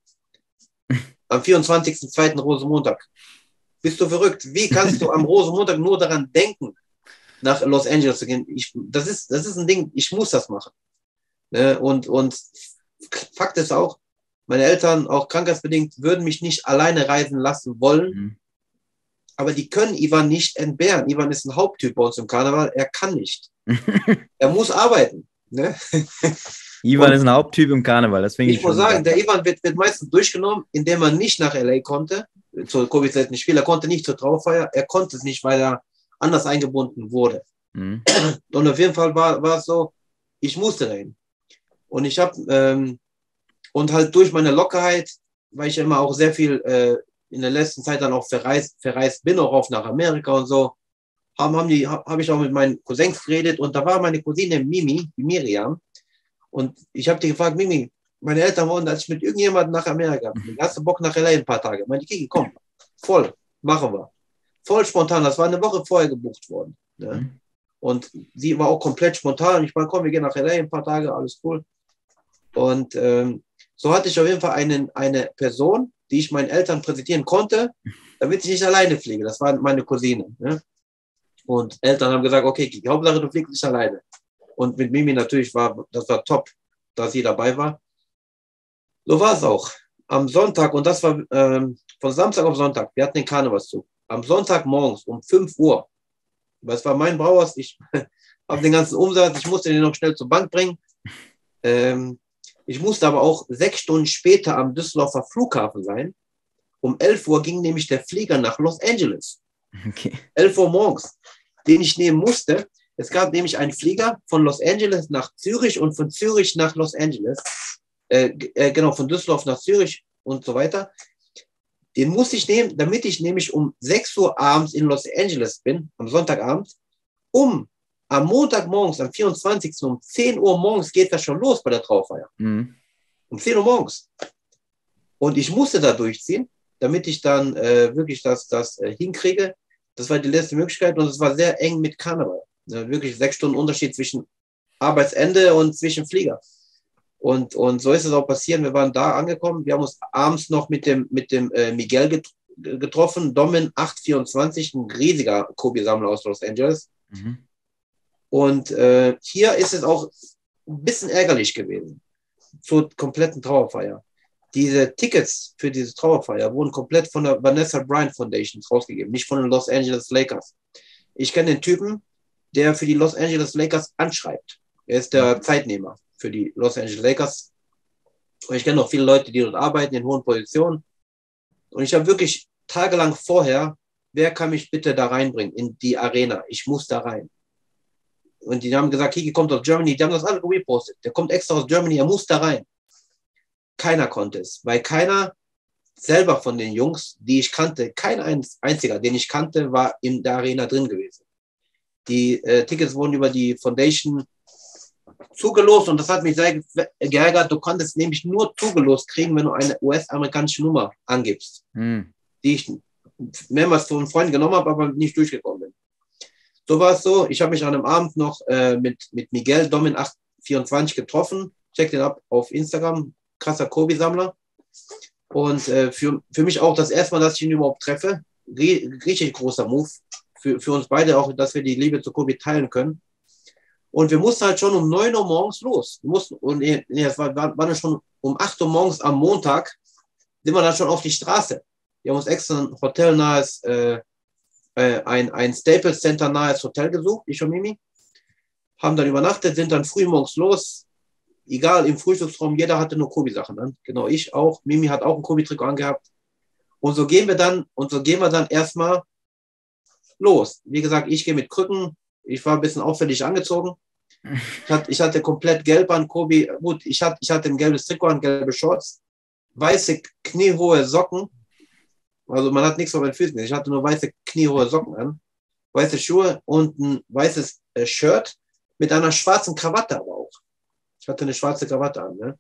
Am vierundzwanzigster zweite Rosenmontag. Bist du verrückt? Wie kannst du am Rosenmontag nur daran denken, nach Los Angeles zu gehen? Ich, das, ist, das ist ein Ding, ich muss das machen. Ne? Und, und Fakt ist auch, meine Eltern, auch krankheitsbedingt, würden mich nicht alleine reisen lassen wollen. Mhm. Aber die können Ivan nicht entbehren. Ivan ist ein Haupttyp bei uns im Karneval. Er kann nicht. Er muss arbeiten. Ne? Ivan Und ist ein Haupttyp im Karneval, das finde ich ich muss schon sagen, geil. der Ivan wird, wird meistens durchgenommen, indem er nicht nach L A konnte, zur Covid letzten Spiel. Er konnte nicht zur Trauerfeier. Er konnte es nicht, weil er anders eingebunden wurde. Mhm. Und auf jeden Fall war, war es so, ich musste dahin. Und ich habe, ähm, und halt durch meine Lockerheit, weil ich immer auch sehr viel äh, in der letzten Zeit dann auch verreist, verreist bin, auch auf nach Amerika und so, haben, haben die, habe ich auch mit meinen Cousins geredet und da war meine Cousine Mimi, die Miriam, und ich habe die gefragt, Mimi, meine Eltern wollen, dass ich mit irgendjemandem nach Amerika bin. Hast du Bock nach L A ein paar Tage? Meine Kiki, komm, voll, machen wir. Voll spontan, das war eine Woche vorher gebucht worden. Ne? Mhm. Und sie war auch komplett spontan. Ich meine, komm, wir gehen nach L A ein paar Tage, alles cool. Und ähm, so hatte ich auf jeden Fall einen, eine Person, die ich meinen Eltern präsentieren konnte, damit ich nicht alleine fliege. Das war meine Cousine. Ne? Und Eltern haben gesagt, okay, Kiki, Hauptsache du fliegst nicht alleine. Und mit Mimi natürlich war, das war top, dass sie dabei war. So war es auch. Am Sonntag, und das war ähm, von Samstag auf Sonntag, wir hatten den Karnevalszug. Am Sonntag morgens um fünf Uhr, das war mein Brauhaus, ich habe den ganzen Umsatz, ich musste den noch schnell zur Bank bringen. Ähm, ich musste aber auch sechs Stunden später am Düsseldorfer Flughafen sein. Um elf Uhr ging nämlich der Flieger nach Los Angeles. Okay. elf Uhr morgens, den ich nehmen musste. Es gab nämlich einen Flieger von Los Angeles nach Zürich und von Zürich nach Los Angeles. Äh, äh, genau, von Düsseldorf nach Zürich und so weiter. Den musste ich nehmen, damit ich nämlich um sechs Uhr abends in Los Angeles bin, am Sonntagabend, um am Montagmorgens, am vierundzwanzigsten um zehn Uhr morgens geht das schon los bei der Trauerfeier. Mhm. Um zehn Uhr morgens. Und ich musste da durchziehen, damit ich dann äh, wirklich das, das äh, hinkriege. Das war die letzte Möglichkeit und es war sehr eng mit Karneval. Ja, wirklich sechs Stunden Unterschied zwischen Arbeitsende und zwischen Flieger. Und, und so ist es auch passiert. Wir waren da angekommen. Wir haben uns abends noch mit dem, mit dem äh, Miguel get getroffen. Domin acht vierundzwanzig, ein riesiger Kobi-Sammler aus Los Angeles. Mhm. Und äh, hier ist es auch ein bisschen ärgerlich gewesen zur kompletten Trauerfeier. Diese Tickets für diese Trauerfeier wurden komplett von der Vanessa Bryant Foundation rausgegeben, nicht von den Los Angeles Lakers. Ich kenne den Typen, der für die Los Angeles Lakers anschreibt. Er ist der Zeitnehmer für die Los Angeles Lakers. Und ich kenne noch viele Leute, die dort arbeiten, in hohen Positionen. Und ich habe wirklich tagelang vorher, wer kann mich bitte da reinbringen in die Arena? Ich muss da rein. Und die haben gesagt, Kiki kommt aus Germany. Die haben das alle repostet. Der kommt extra aus Germany, er muss da rein. Keiner konnte es, weil keiner selber von den Jungs, die ich kannte, kein einziger, den ich kannte, war in der Arena drin gewesen. Die äh, Tickets wurden über die Foundation zugelost und das hat mich sehr geärgert. Du konntest nämlich nur zugelost kriegen, wenn du eine U S-amerikanische Nummer angibst, Mhm. die ich mehrmals von Freunden genommen habe, aber nicht durchgekommen bin. So war es so, ich habe mich an einem Abend noch äh, mit, mit Miguel Domin acht vierundzwanzig getroffen. Check den ab auf Instagram, krasser Kobi-Sammler. Und äh, für, für mich auch das erste Mal, dass ich ihn überhaupt treffe. Richtig großer Move. Für, für uns beide auch, dass wir die Liebe zu Kobi teilen können. Und wir mussten halt schon um neun Uhr morgens los. Wir mussten, und nee, es war, war, war schon um acht Uhr morgens am Montag, sind wir dann schon auf die Straße. Wir haben uns extra ein hotelnahes, äh, ein, ein Staples Center nahes Hotel gesucht, ich und Mimi. Haben dann übernachtet, sind dann früh morgens los. Egal, im Frühstücksraum, jeder hatte nur Kobi-Sachen an. Genau, ich auch. Mimi hat auch ein Kobi-Trikot angehabt. Und so gehen wir dann, und so gehen wir dann erstmal los. Wie gesagt, ich gehe mit Krücken. Ich war ein bisschen auffällig angezogen. Ich hatte, ich hatte komplett gelb an, Kobi. Gut, ich hatte, ich hatte ein gelbes Trikot an, gelbe Shorts, weiße kniehohe Socken. Also man hat nichts von meinen Füßen. Ich hatte nur weiße kniehohe Socken an, weiße Schuhe und ein weißes äh, Shirt mit einer schwarzen Krawatte aber auch. Ich hatte eine schwarze Krawatte an. Ne?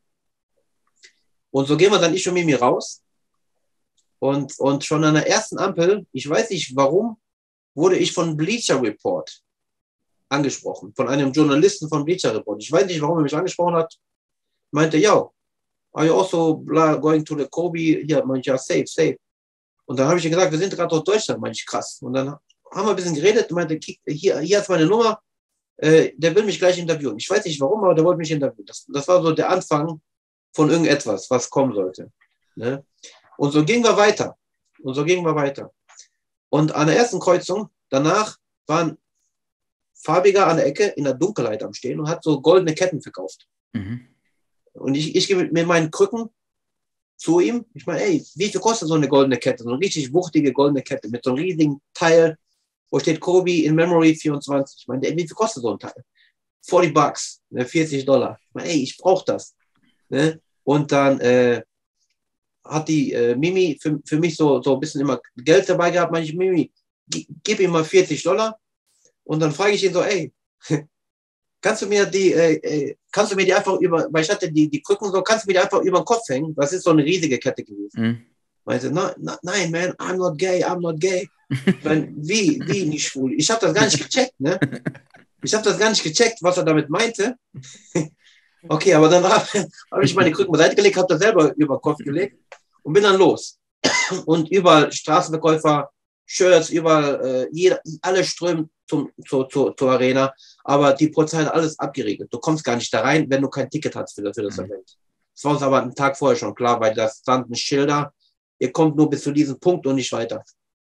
Und so gehen wir dann ich und Mimi raus. Und, und schon an der ersten Ampel, ich weiß nicht warum, wurde ich von Bleacher Report angesprochen. Von einem Journalisten von Bleacher Report. Ich weiß nicht, warum er mich angesprochen hat. Meinte, ja, are you also going to the Kobe? Ja, meinte, ja, safe, safe. Und dann habe ich gesagt, wir sind gerade aus Deutschland, meinte ich, krass. Und dann haben wir ein bisschen geredet und meinte, hier, hier ist meine Nummer. Äh, der will mich gleich interviewen. Ich weiß nicht warum, aber der wollte mich interviewen. Das, das war so der Anfang von irgendetwas, was kommen sollte. Ne? Und so gingen wir weiter. Und so gingen wir weiter. Und an der ersten Kreuzung, danach waren farbiger an der Ecke in der Dunkelheit am Stehen und hat so goldene Ketten verkauft. Mhm. Und ich, ich gehe mit meinen Krücken zu ihm. Ich meine, ey, wie viel kostet so eine goldene Kette? So eine richtig wuchtige goldene Kette mit so einem riesigen Teil, wo steht Kobe in Memory vierundzwanzig. Ich meine, ey, wie viel kostet so ein Teil? vierzig Bucks, ne, vierzig Dollar. Ich meine, ey, ich brauche das. Ne? Und dann äh, hat die äh, Mimi für, für mich so, so ein bisschen immer Geld dabei gehabt. Meine ich, Mimi, gib ihm mal vierzig Dollar. Und dann frage ich ihn so, ey, kannst du mir die, äh, äh, kannst du mir die einfach über, weil ich hatte die, die Krücken so, kannst du mir die einfach über den Kopf hängen? Das ist so eine riesige Kette gewesen. Mhm. Meinte, no, no, nein, man, I'm not gay, I'm not gay. Ich meine, wie, wie nicht schwul? Ich habe das gar nicht gecheckt, ne? Ich habe das gar nicht gecheckt, was er damit meinte. Okay, aber dann habe hab ich meine Krücken beiseite gelegt, habe das selber über den Kopf gelegt und bin dann los. Und überall Straßenverkäufer, Shirts, überall, äh, jeder, alle strömen zum, zu, zu, zur Arena, aber die Polizei hat alles abgeriegelt. Du kommst gar nicht da rein, wenn du kein Ticket hast für das, für das mhm. Event. Das war uns aber einen Tag vorher schon klar, weil da standen Schilder, ihr kommt nur bis zu diesem Punkt und nicht weiter.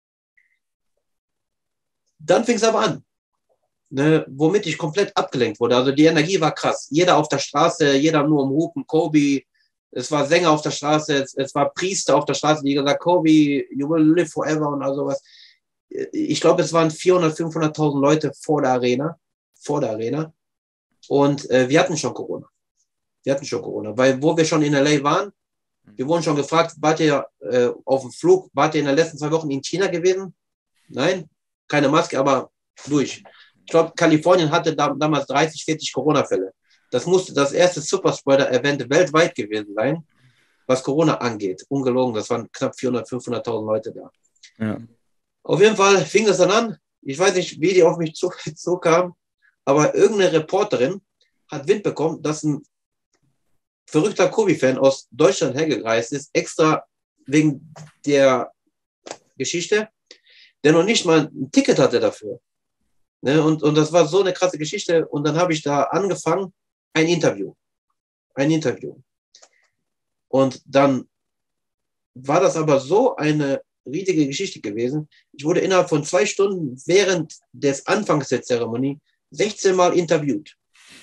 Dann fing es aber an, ne, womit ich komplett abgelenkt wurde. Also die Energie war krass. Jeder auf der Straße, jeder nur am Hupen, Kobe. Es war Sänger auf der Straße, es, es war Priester auf der Straße, die gesagt, Kobe, you will live forever und all sowas. Ich glaube, es waren vierhundert, fünfhunderttausend Leute vor der Arena, vor der Arena. Und äh, wir hatten schon Corona. Wir hatten schon Corona, weil wo wir schon in L A waren, wir wurden schon gefragt, wart ihr äh, auf dem Flug, wart ihr in den letzten zwei Wochen in China gewesen? Nein, keine Maske, aber durch. Ich glaube, Kalifornien hatte da, damals dreißig, vierzig Corona-Fälle. Das musste das erste Superspreader-Event weltweit gewesen sein, was Corona angeht. Ungelogen, das waren knapp vierhundert, fünfhunderttausend Leute da. Ja. Auf jeden Fall fing das dann an. Ich weiß nicht, wie die auf mich zukamen, aber irgendeine Reporterin hat Wind bekommen, dass ein verrückter Kobe-Fan aus Deutschland hergereist ist, extra wegen der Geschichte, der noch nicht mal ein Ticket hatte dafür. Ne? Und, und das war so eine krasse Geschichte. Und dann habe ich da angefangen, ein Interview. Ein Interview. Und dann war das aber so eine riesige Geschichte gewesen. Ich wurde innerhalb von zwei Stunden während des Anfangs der Zeremonie sechzehn Mal interviewt.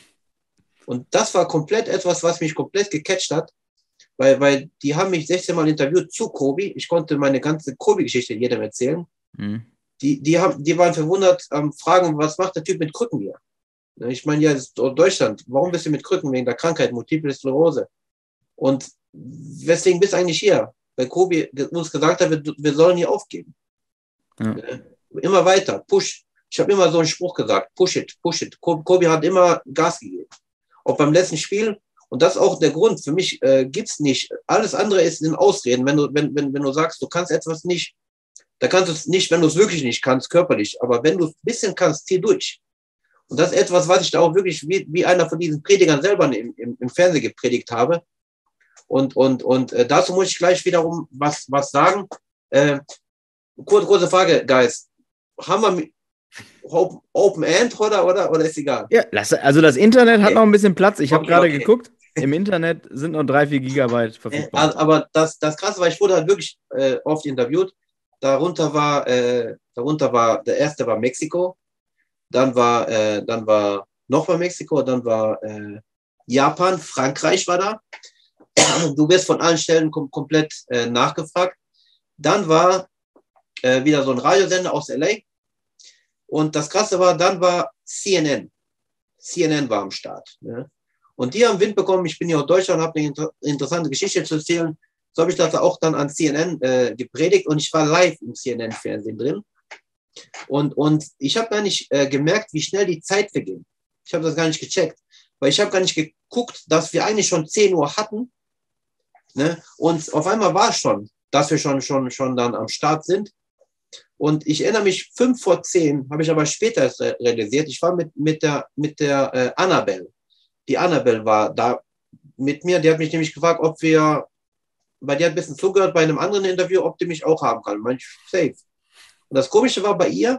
Und das war komplett etwas, was mich komplett gecatcht hat, weil, weil die haben mich sechzehn Mal interviewt zu Kobe. Ich konnte meine ganze Kobe-Geschichte jedem erzählen. Mhm. Die, die, haben, die waren verwundert, ähm, fragen, was macht der Typ mit Krücken hier? Ich meine, ja, das ist Deutschland. Warum bist du mit Krücken? Wegen der Krankheit, Multiple Sklerose. Und weswegen bist du eigentlich hier? Weil Kobe uns gesagt hat, wir, wir sollen hier aufgeben. Ja. Immer weiter, push. Ich habe immer so einen Spruch gesagt, push it, push it. Kobe hat immer Gas gegeben. Auch beim letzten Spiel. Und das ist auch der Grund. Für mich äh, gibt es nicht. Alles andere ist in Ausreden. Wenn du, wenn, wenn, wenn du sagst, du kannst etwas nicht, da kannst du es nicht, wenn du es wirklich nicht kannst, körperlich. Aber wenn du es ein bisschen kannst, zieh durch. Und das ist etwas, was ich da auch wirklich wie, wie einer von diesen Predigern selber im, im, im Fernsehen gepredigt habe. Und, und, und äh, dazu muss ich gleich wiederum was, was sagen. Äh, kurze, kurze Frage, Guys. Haben wir Open, Open End oder, oder, oder ist egal? Ja, also das Internet hat noch ein bisschen Platz. Ich habe okay, gerade okay. geguckt. Im Internet sind noch drei, vier Gigabyte verfügbar. Äh, aber das, das Krasse war, ich wurde halt wirklich äh, oft interviewt. Darunter war, äh, darunter war, der erste war Mexiko. Dann war, äh, dann war nochmal Mexiko. Dann war äh, Japan. Frankreich war da. Du wirst von allen Stellen kom komplett äh, nachgefragt. Dann war äh, wieder so ein Radiosender aus L A. Und das Krasse war, dann war C N N. C N N war am Start. Ne? Und die haben Wind bekommen, ich bin hier aus Deutschland, habe eine inter interessante Geschichte zu erzählen. So habe ich das auch dann an C N N äh, gepredigt und ich war live im C N N-Fernsehen drin. Und, und ich habe gar nicht äh, gemerkt, wie schnell die Zeit verging. Ich habe das gar nicht gecheckt. Weil ich habe gar nicht geguckt, dass wir eigentlich schon zehn Uhr hatten. Ne? Und auf einmal war es schon, dass wir schon, schon, schon dann am Start sind. Und ich erinnere mich, fünf vor zehn, habe ich aber später erst realisiert, ich war mit, mit der, mit der äh, Annabelle. Die Annabelle war da mit mir, die hat mich nämlich gefragt, ob wir, weil die hat ein bisschen zugehört bei einem anderen Interview, ob die mich auch haben kann. Manch safe. Und das Komische war bei ihr,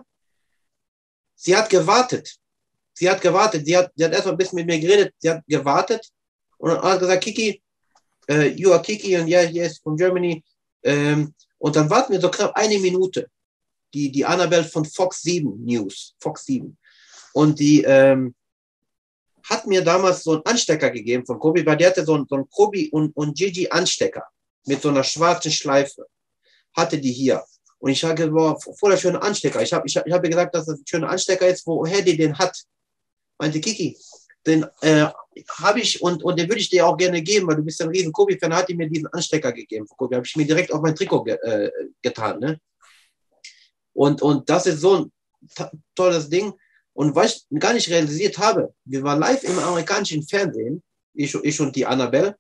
sie hat gewartet. Sie hat gewartet, sie hat, sie hat erstmal ein bisschen mit mir geredet, sie hat gewartet und dann hat gesagt, Kiki, uh, you are Kiki und yeah, yes, from Germany. Ähm, und dann warten wir so knapp eine Minute. Die, die Annabelle von Fox sieben News, Fox sieben. und die ähm, hat mir damals so einen Anstecker gegeben von Kobe, weil der hatte so einen, so einen Kobe und, und Gigi Anstecker mit so einer schwarzen Schleife. Hatte die hier. Und ich sage, boah, voll der schöne Anstecker. Ich habe ich hab, ich hab gesagt, dass das ein schöner Anstecker ist, woher die den hat. Meinte Kiki, den äh, habe ich und, und den würde ich dir auch gerne geben, weil du bist ein riesen Kobe-Fan, hat die mir diesen Anstecker gegeben. Kobe habe ich mir direkt auf mein Trikot ge äh, getan. Ne? Und, und das ist so ein tolles Ding. Und was ich gar nicht realisiert habe, wir waren live im amerikanischen Fernsehen, ich, ich und die Annabelle,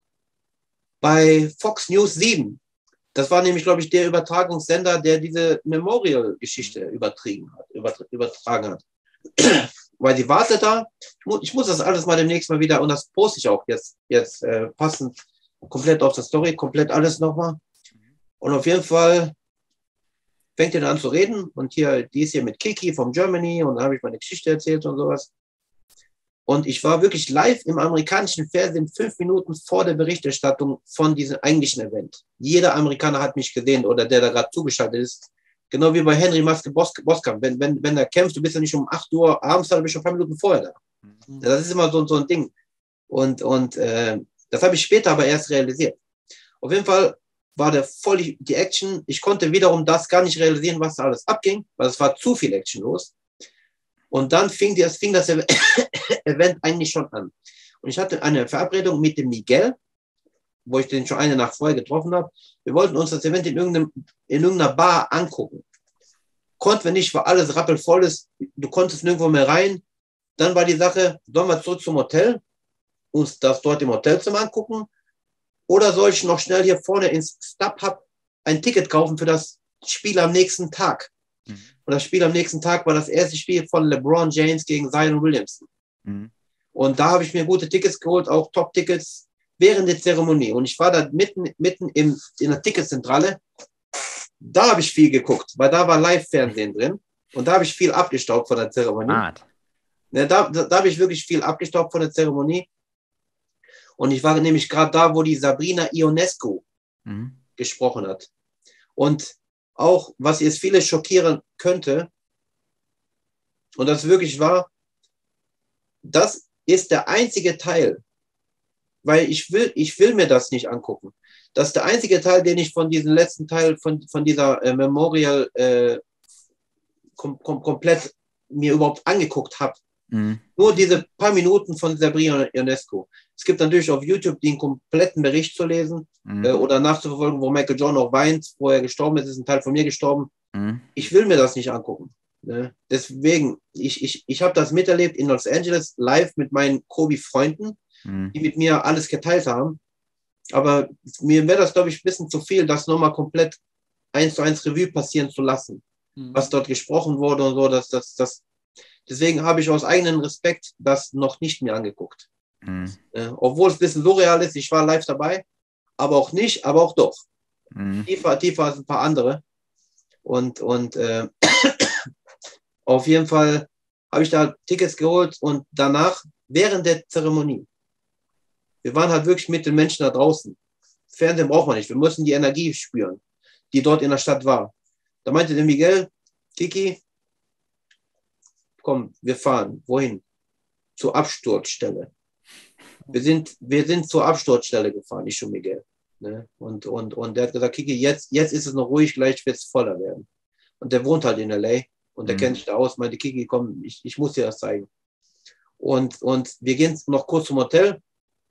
bei Fox News sieben. Das war nämlich, glaube ich, der Übertragungssender, der diese Memorial-Geschichte übertragen hat. Übertragen hat. Weil die wartet da. Ich muss, ich muss das alles mal demnächst mal wieder, und das poste ich auch jetzt, jetzt äh, passend, komplett auf der Story, komplett alles nochmal. Und auf jeden Fall fängt er dann an zu reden. Und hier, die ist hier mit Kiki vom Germany, und da habe ich meine Geschichte erzählt und sowas. Und ich war wirklich live im amerikanischen Fernsehen fünf Minuten vor der Berichterstattung von diesem eigentlichen Event. Jeder Amerikaner hat mich gesehen oder der da gerade zugeschaltet ist. Genau wie bei Henry Maske Boskamp. Wenn, wenn, wenn er kämpft, du bist ja nicht um acht Uhr abends, dann bist du schon ein paar Minuten vorher da. Mhm. Das ist immer so, so ein Ding. Und, und äh, das habe ich später aber erst realisiert. Auf jeden Fall war der voll die Action. Ich konnte wiederum das gar nicht realisieren, was da alles abging, weil es war zu viel Action los. Und dann fing das, fing das Event eigentlich schon an. Und ich hatte eine Verabredung mit dem Miguel, wo ich den schon eine Nacht vorher getroffen habe. Wir wollten uns das Event in, irgendeinem, in irgendeiner Bar angucken. Konnten wir nicht, weil alles rappelvoll ist. Du konntest nirgendwo mehr rein. Dann war die Sache, sollen wir zurück zum Hotel, uns das dort im Hotelzimmer angucken, oder soll ich noch schnell hier vorne ins StubHub ein Ticket kaufen für das Spiel am nächsten Tag? Mhm. Und das Spiel am nächsten Tag war das erste Spiel von LeBron James gegen Zion Williamson. Mhm. Und da habe ich mir gute Tickets geholt, auch Top-Tickets, während der Zeremonie. Und ich war da mitten, mitten im, in der Ticketzentrale. Da habe ich viel geguckt, weil da war Live-Fernsehen drin. Und da habe ich viel abgestaubt von der Zeremonie. Ja, da, da, da habe ich wirklich viel abgestaubt von der Zeremonie. Und ich war nämlich gerade da, wo die Sabrina Ionescu mhm. gesprochen hat. Und auch, was jetzt viele schockieren könnte, und das wirklich war, das ist der einzige Teil, weil ich will, ich will mir das nicht angucken. Das ist der einzige Teil, den ich von diesem letzten Teil, von, von dieser äh, Memorial äh, kom kom komplett mir überhaupt angeguckt habe. Mhm. Nur diese paar Minuten von Sabrina Ionescu. Es gibt natürlich auf YouTube den kompletten Bericht zu lesen mhm. äh, oder nachzuverfolgen, wo Michael Jordan auch weint, wo er gestorben ist, ist ein Teil von mir gestorben. Mhm. Ich will mir das nicht angucken. Ne? Deswegen, ich, ich, ich habe das miterlebt in Los Angeles live mit meinen Kobe-Freunden, mhm. die mit mir alles geteilt haben. Aber mir wäre das, glaube ich, ein bisschen zu viel, das nochmal komplett eins zu eins Revue passieren zu lassen, mhm. was dort gesprochen wurde und so. Dass, dass, dass, deswegen habe ich aus eigenem Respekt das noch nicht mir angeguckt. Mhm. Äh, obwohl es ein bisschen surreal ist, ich war live dabei, aber auch nicht, aber auch doch. Mhm. Tiefer, tiefer als ein paar andere. Und, und äh, auf jeden Fall habe ich da Tickets geholt und danach, während der Zeremonie, wir waren halt wirklich mit den Menschen da draußen. Fernsehen braucht man nicht, wir müssen die Energie spüren, die dort in der Stadt war. Da meinte der Miguel, Kiki, komm, wir fahren. Wohin? Zur Absturzstelle. Wir sind, wir sind zur Absturzstelle gefahren, ich und Miguel. Ne? Und, und, und der hat gesagt, Kiki, jetzt, jetzt ist es noch ruhig, gleich wird es voller werden. Und der wohnt halt in L A und der mhm. kennt sich da aus, meinte, Kiki, komm, ich, ich muss dir das zeigen. Und, und wir gehen noch kurz zum Hotel.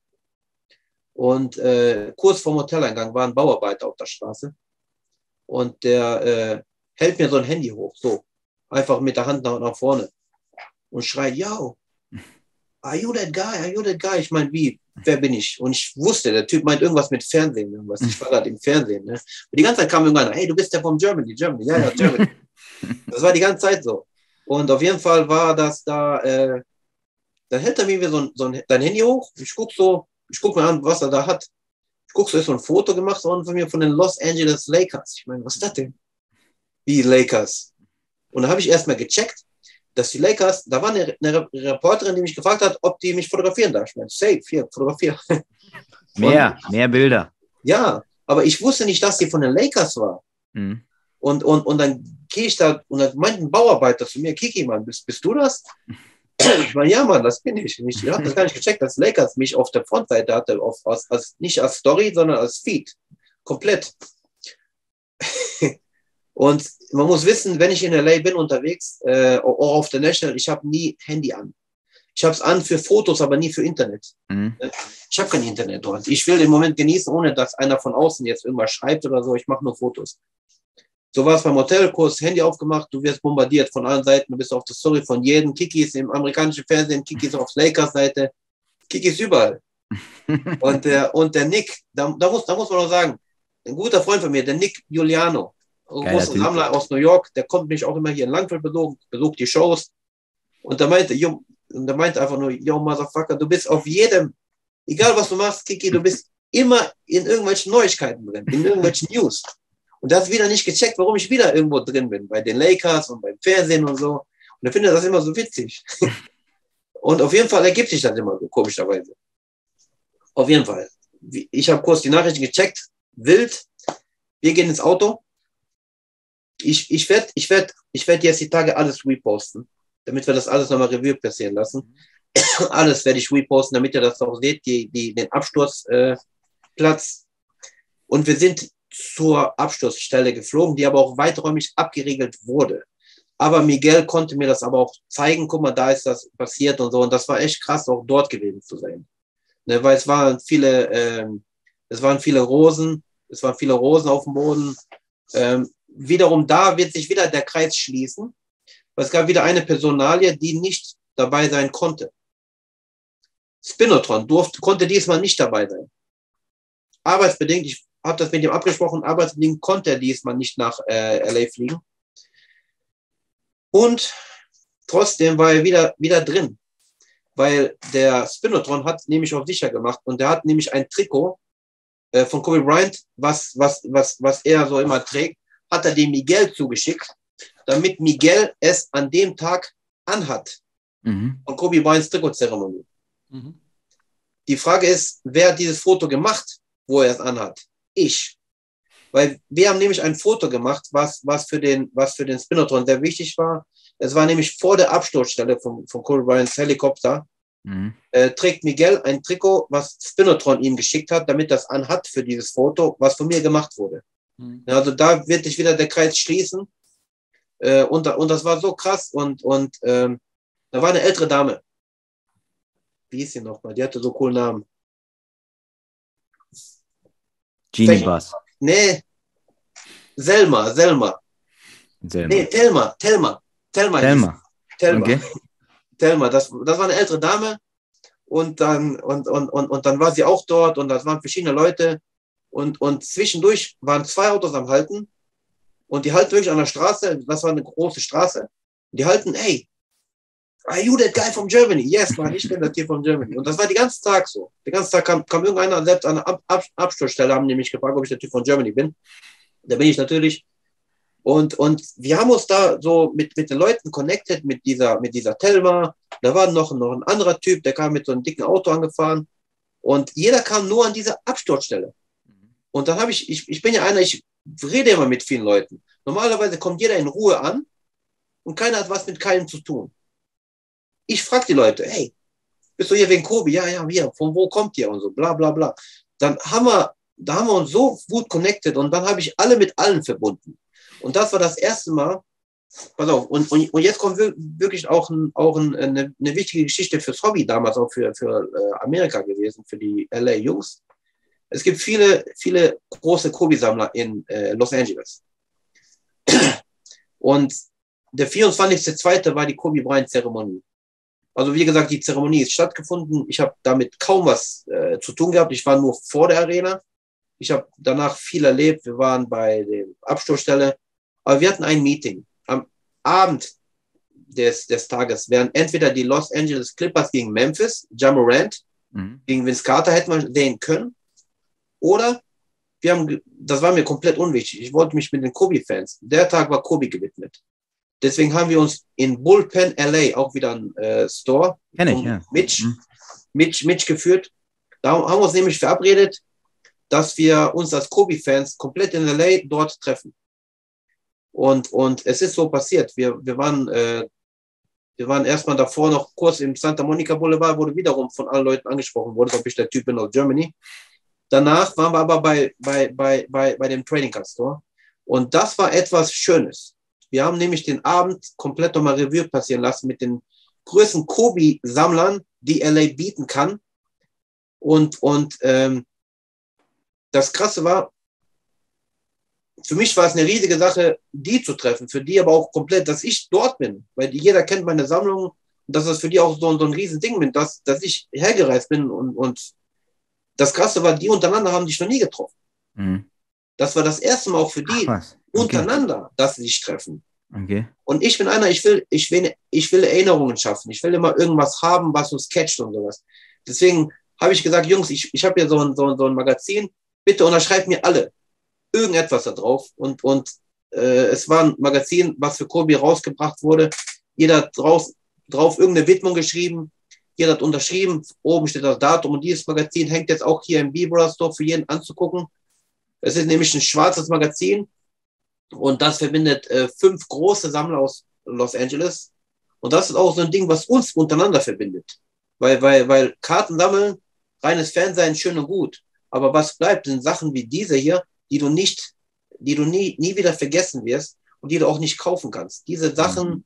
Und äh, kurz vorm Hoteleingang war ein Bauarbeiter auf der Straße. Und der äh, hält mir so ein Handy hoch, so. Einfach mit der Hand nach, nach vorne. Und schreit, yo, are you that guy? Are you that guy? Ich meine, wie? Wer bin ich? Und ich wusste, der Typ meint irgendwas mit Fernsehen. Irgendwas. Ich war gerade im Fernsehen. Ne? Und die ganze Zeit kam irgendwann, hey, du bist ja vom Germany, Germany. Ja, ja, Germany. Das war die ganze Zeit so. Und auf jeden Fall war das da, äh, dann hält er mir so, so ein, dein Handy hoch. Ich guck so, ich guck mir an, was er da hat. Ich guck so, ist so ein Foto gemacht worden von mir von den Los Angeles Lakers. Ich meine, was ist das denn? Wie Lakers? Und da habe ich erstmal gecheckt, dass die Lakers, da war eine, eine Reporterin, die mich gefragt hat, ob die mich fotografieren darf. Ich meine, safe, hier, fotografier. Mehr, mehr Bilder. Ja, aber ich wusste nicht, dass die von den Lakers war. Mhm. Und, und, und dann gehe ich da und dann meint ein Bauarbeiter zu mir, Kiki, Mann, bist, bist du das? Ich meine, ja, Mann, das bin ich. Und ich habe das gar nicht gecheckt, dass Lakers mich auf der Frontseite hatte, auf, als, als, nicht als Story, sondern als Feed. Komplett. Und man muss wissen, wenn ich in L A bin unterwegs, äh, auch auf der National, ich habe nie Handy an. Ich habe es an für Fotos, aber nie für Internet. Mhm. Ich habe kein Internet dort. Ich will den Moment genießen, ohne dass einer von außen jetzt irgendwas schreibt oder so. Ich mache nur Fotos. So war es beim Hotelkurs, Handy aufgemacht, du wirst bombardiert von allen Seiten, du bist auf der Story von jedem, Kikis im amerikanischen Fernsehen, Kikis auf Lakers-Seite, Kikis überall. und, der, und der Nick, da, da, muss, da muss man auch sagen, ein guter Freund von mir, der Nick Giuliano, ein großer Sammler aus New York, der kommt mich auch immer hier in Langfeld besuchen, besucht die Shows und der meinte, yo, und der meinte einfach nur, yo, Motherfucker, du bist auf jedem, egal was du machst, Kiki, du bist immer in irgendwelchen Neuigkeiten drin, in irgendwelchen News. Und der hat wieder nicht gecheckt, warum ich wieder irgendwo drin bin, bei den Lakers und beim Fernsehen und so. Und er findet das immer so witzig. Und auf jeden Fall ergibt sich das immer so, komischerweise. Auf jeden Fall. Ich habe kurz die Nachrichten gecheckt, wild. Wir gehen ins Auto. Ich, ich werde ich werd, ich werd jetzt die Tage alles reposten, damit wir das alles nochmal Revue passieren lassen. Alles werde ich reposten, damit ihr das auch seht, die, die, den Absturzplatz. Äh, und wir sind zur Absturzstelle geflogen, die aber auch weiträumig abgeriegelt wurde. Aber Miguel konnte mir das aber auch zeigen, guck mal, da ist das passiert und so. Und das war echt krass, auch dort gewesen zu sein. Ne, weil es waren viele, ähm, es waren viele Rosen, es waren viele Rosen auf dem Boden. Ähm, wiederum da wird sich wieder der Kreis schließen, weil es gab wieder eine Personalie, die nicht dabei sein konnte. Spinotron durfte, konnte diesmal nicht dabei sein. Arbeitsbedingt, ich habe das mit ihm abgesprochen, arbeitsbedingt konnte er diesmal nicht nach äh, L A fliegen. Und trotzdem war er wieder, wieder drin, weil der Spinotron hat nämlich auch sicher gemacht und der hat nämlich ein Trikot äh, von Kobe Bryant, was, was, was, was er so immer trägt, hat er dem Miguel zugeschickt, damit Miguel es an dem Tag anhat. Mhm. Von Kobe Bryants Trikotzeremonie. Mhm. Die Frage ist, wer hat dieses Foto gemacht, wo er es anhat? Ich. Weil wir haben nämlich ein Foto gemacht, was, was, für, den, was für den Spinotron sehr wichtig war. Es war nämlich vor der Absturzstelle von, von Kobe Bryants Helikopter. Mhm. Äh, trägt Miguel ein Trikot, was Spinotron ihm geschickt hat, damit das anhat für dieses Foto, was von mir gemacht wurde. Mhm. Also da wird sich wieder der Kreis schließen. Äh, und, und das war so krass. Und, und ähm, da war eine ältere Dame. Wie hieß sie nochmal? Die hatte so coolen Namen. Genie Bass. Nee. Selma, Selma. Selma. Nee, Telma, Telma. Telma. Telma. Telma. Okay. Telma. Das, das war eine ältere Dame. Und dann, und, und, und, und dann war sie auch dort und das waren verschiedene Leute. Und, und zwischendurch waren zwei Autos am Halten. Und die halten wirklich an der Straße. Das war eine große Straße. Und die halten, hey, are you that guy from Germany? Yes, man, ich bin das hier von Germany. Und das war den ganzen Tag so. Den ganzen Tag kam, kam irgendeiner, selbst an der Ab Ab Absturzstelle, haben nämlich gefragt, ob ich der Typ von Germany bin. Da bin ich natürlich. Und, und wir haben uns da so mit, mit den Leuten connected, mit dieser, mit dieser Telma. Da war noch, noch ein anderer Typ, der kam mit so einem dicken Auto angefahren. Und jeder kam nur an diese Absturzstelle. Und dann habe ich, ich, ich bin ja einer, ich rede immer mit vielen Leuten. Normalerweise kommt jeder in Ruhe an und keiner hat was mit keinem zu tun. Ich frage die Leute, hey, bist du hier wegen Kobe? Ja, ja, wir. Von wo kommt ihr? Und so, bla, bla, bla. Dann haben wir, da haben wir uns so gut connected und dann habe ich alle mit allen verbunden. Und das war das erste Mal, pass auf, und, und, und jetzt kommt wirklich auch, ein, auch ein, eine, eine wichtige Geschichte fürs Hobby, damals auch für, für äh, Amerika gewesen, für die L A-Jungs. Es gibt viele, viele große Kobe-Sammler in äh, Los Angeles. Und der vierundzwanzigster zweite war die Kobe Bryant-Zeremonie. Also wie gesagt, die Zeremonie ist stattgefunden. Ich habe damit kaum was äh, zu tun gehabt. Ich war nur vor der Arena. Ich habe danach viel erlebt. Wir waren bei der Absturzstelle. Aber wir hatten ein Meeting. Am Abend des, des Tages wären entweder die Los Angeles Clippers gegen Memphis, Ja Morant, mhm. gegen Vince Carter hätte man sehen können. Oder wir haben, das war mir komplett unwichtig. Ich wollte mich mit den Kobe-Fans. Der Tag war Kobe gewidmet. Deswegen haben wir uns in Bullpen L A, auch wieder ein äh, Store, Kenn ich, ja. Mitch, mhm. Mitch, Mitch geführt. Da haben wir uns nämlich verabredet, dass wir uns als Kobe-Fans komplett in L A dort treffen. Und, und es ist so passiert. Wir, wir waren, äh, wir waren erstmal davor noch kurz im Santa Monica Boulevard, wo du wiederum von allen Leuten angesprochen wurdest, ob ich der Typ bin aus Germany. Danach waren wir aber bei, bei, bei, bei, bei dem Trading Card Store. Und das war etwas Schönes. Wir haben nämlich den Abend komplett nochmal Revue passieren lassen mit den größten Kobe-Sammlern, die L A bieten kann. Und, und ähm, das Krasse war, für mich war es eine riesige Sache, die zu treffen, für die aber auch komplett, dass ich dort bin, weil jeder kennt meine Sammlung und dass das für die auch so, so ein riesen Ding bin, dass, dass ich hergereist bin und, und das Krasse war, die untereinander haben dich noch nie getroffen. Mhm. Das war das erste Mal auch für die Ach, okay. untereinander, dass sie sich treffen. Okay. Und ich bin einer, ich will, ich will, ich will Erinnerungen schaffen. Ich will immer irgendwas haben, was uns catcht und sowas. Deswegen habe ich gesagt, Jungs, ich, ich habe hier so ein, so, ein, so ein Magazin, bitte unterschreibt mir alle irgendetwas da drauf. Und, und äh, es war ein Magazin, was für Kobe rausgebracht wurde. Jeder hat drauf, drauf irgendeine Widmung geschrieben. Jeder hat unterschrieben. Oben steht das Datum. Und dieses Magazin hängt jetzt auch hier im B-Brother Store für jeden anzugucken. Es ist nämlich ein schwarzes Magazin. Und das verbindet äh, fünf große Sammler aus Los Angeles. Und das ist auch so ein Ding, was uns untereinander verbindet. Weil, weil, weil Karten sammeln, reines Fernsehen, schön und gut. Aber was bleibt, sind Sachen wie diese hier, die du nicht, die du nie, nie wieder vergessen wirst und die du auch nicht kaufen kannst. Diese Sachen,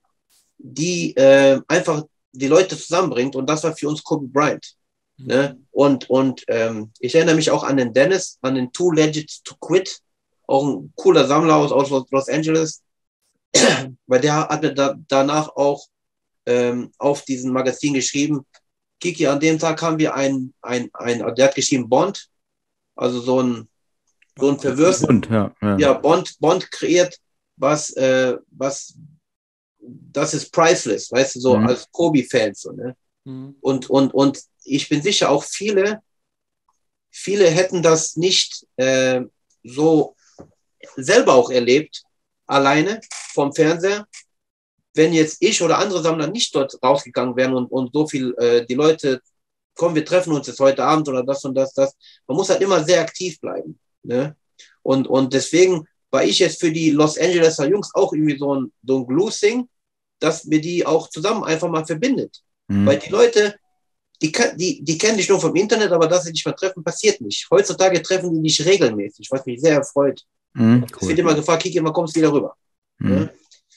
die äh, einfach die Leute zusammenbringt, und das war für uns Kobe Bryant. Mhm. Ne? Und, und ähm, ich erinnere mich auch an den Dennis, an den Too Legit to Quit, auch ein cooler Sammler aus, aus Los Angeles, weil der hat mir da, danach auch ähm, auf diesem Magazin geschrieben, Kiki, an dem Tag haben wir ein, ein, ein, der hat geschrieben Bond, also so ein so ein Perversen, Bond, ja, ja. ja, Bond, Bond kreiert, was, äh, was, das ist priceless, weißt du, so mhm. als Kobe-Fans, so, ne? Mhm. Und, und, und ich bin sicher, auch viele, viele hätten das nicht äh, so selber auch erlebt, alleine vom Fernseher, wenn jetzt ich oder andere Sammler nicht dort rausgegangen wären und, und so viel, äh, die Leute, komm, wir treffen uns jetzt heute Abend oder das und das, das. Man muss halt immer sehr aktiv bleiben. Ne? Und, und deswegen war ich jetzt für die Los Angeleser Jungs auch irgendwie so ein, so ein Glue-Thing, dass mir die auch zusammen einfach mal verbindet. Mhm. Weil die Leute, die, die, die kennen dich nur vom Internet, aber dass sie dich mal treffen, passiert nicht. Heutzutage treffen die dich regelmäßig, was mich sehr erfreut. Mhm, cool. Es wird immer gefragt, Kiki, wann kommst du wieder rüber? Mhm. Ne?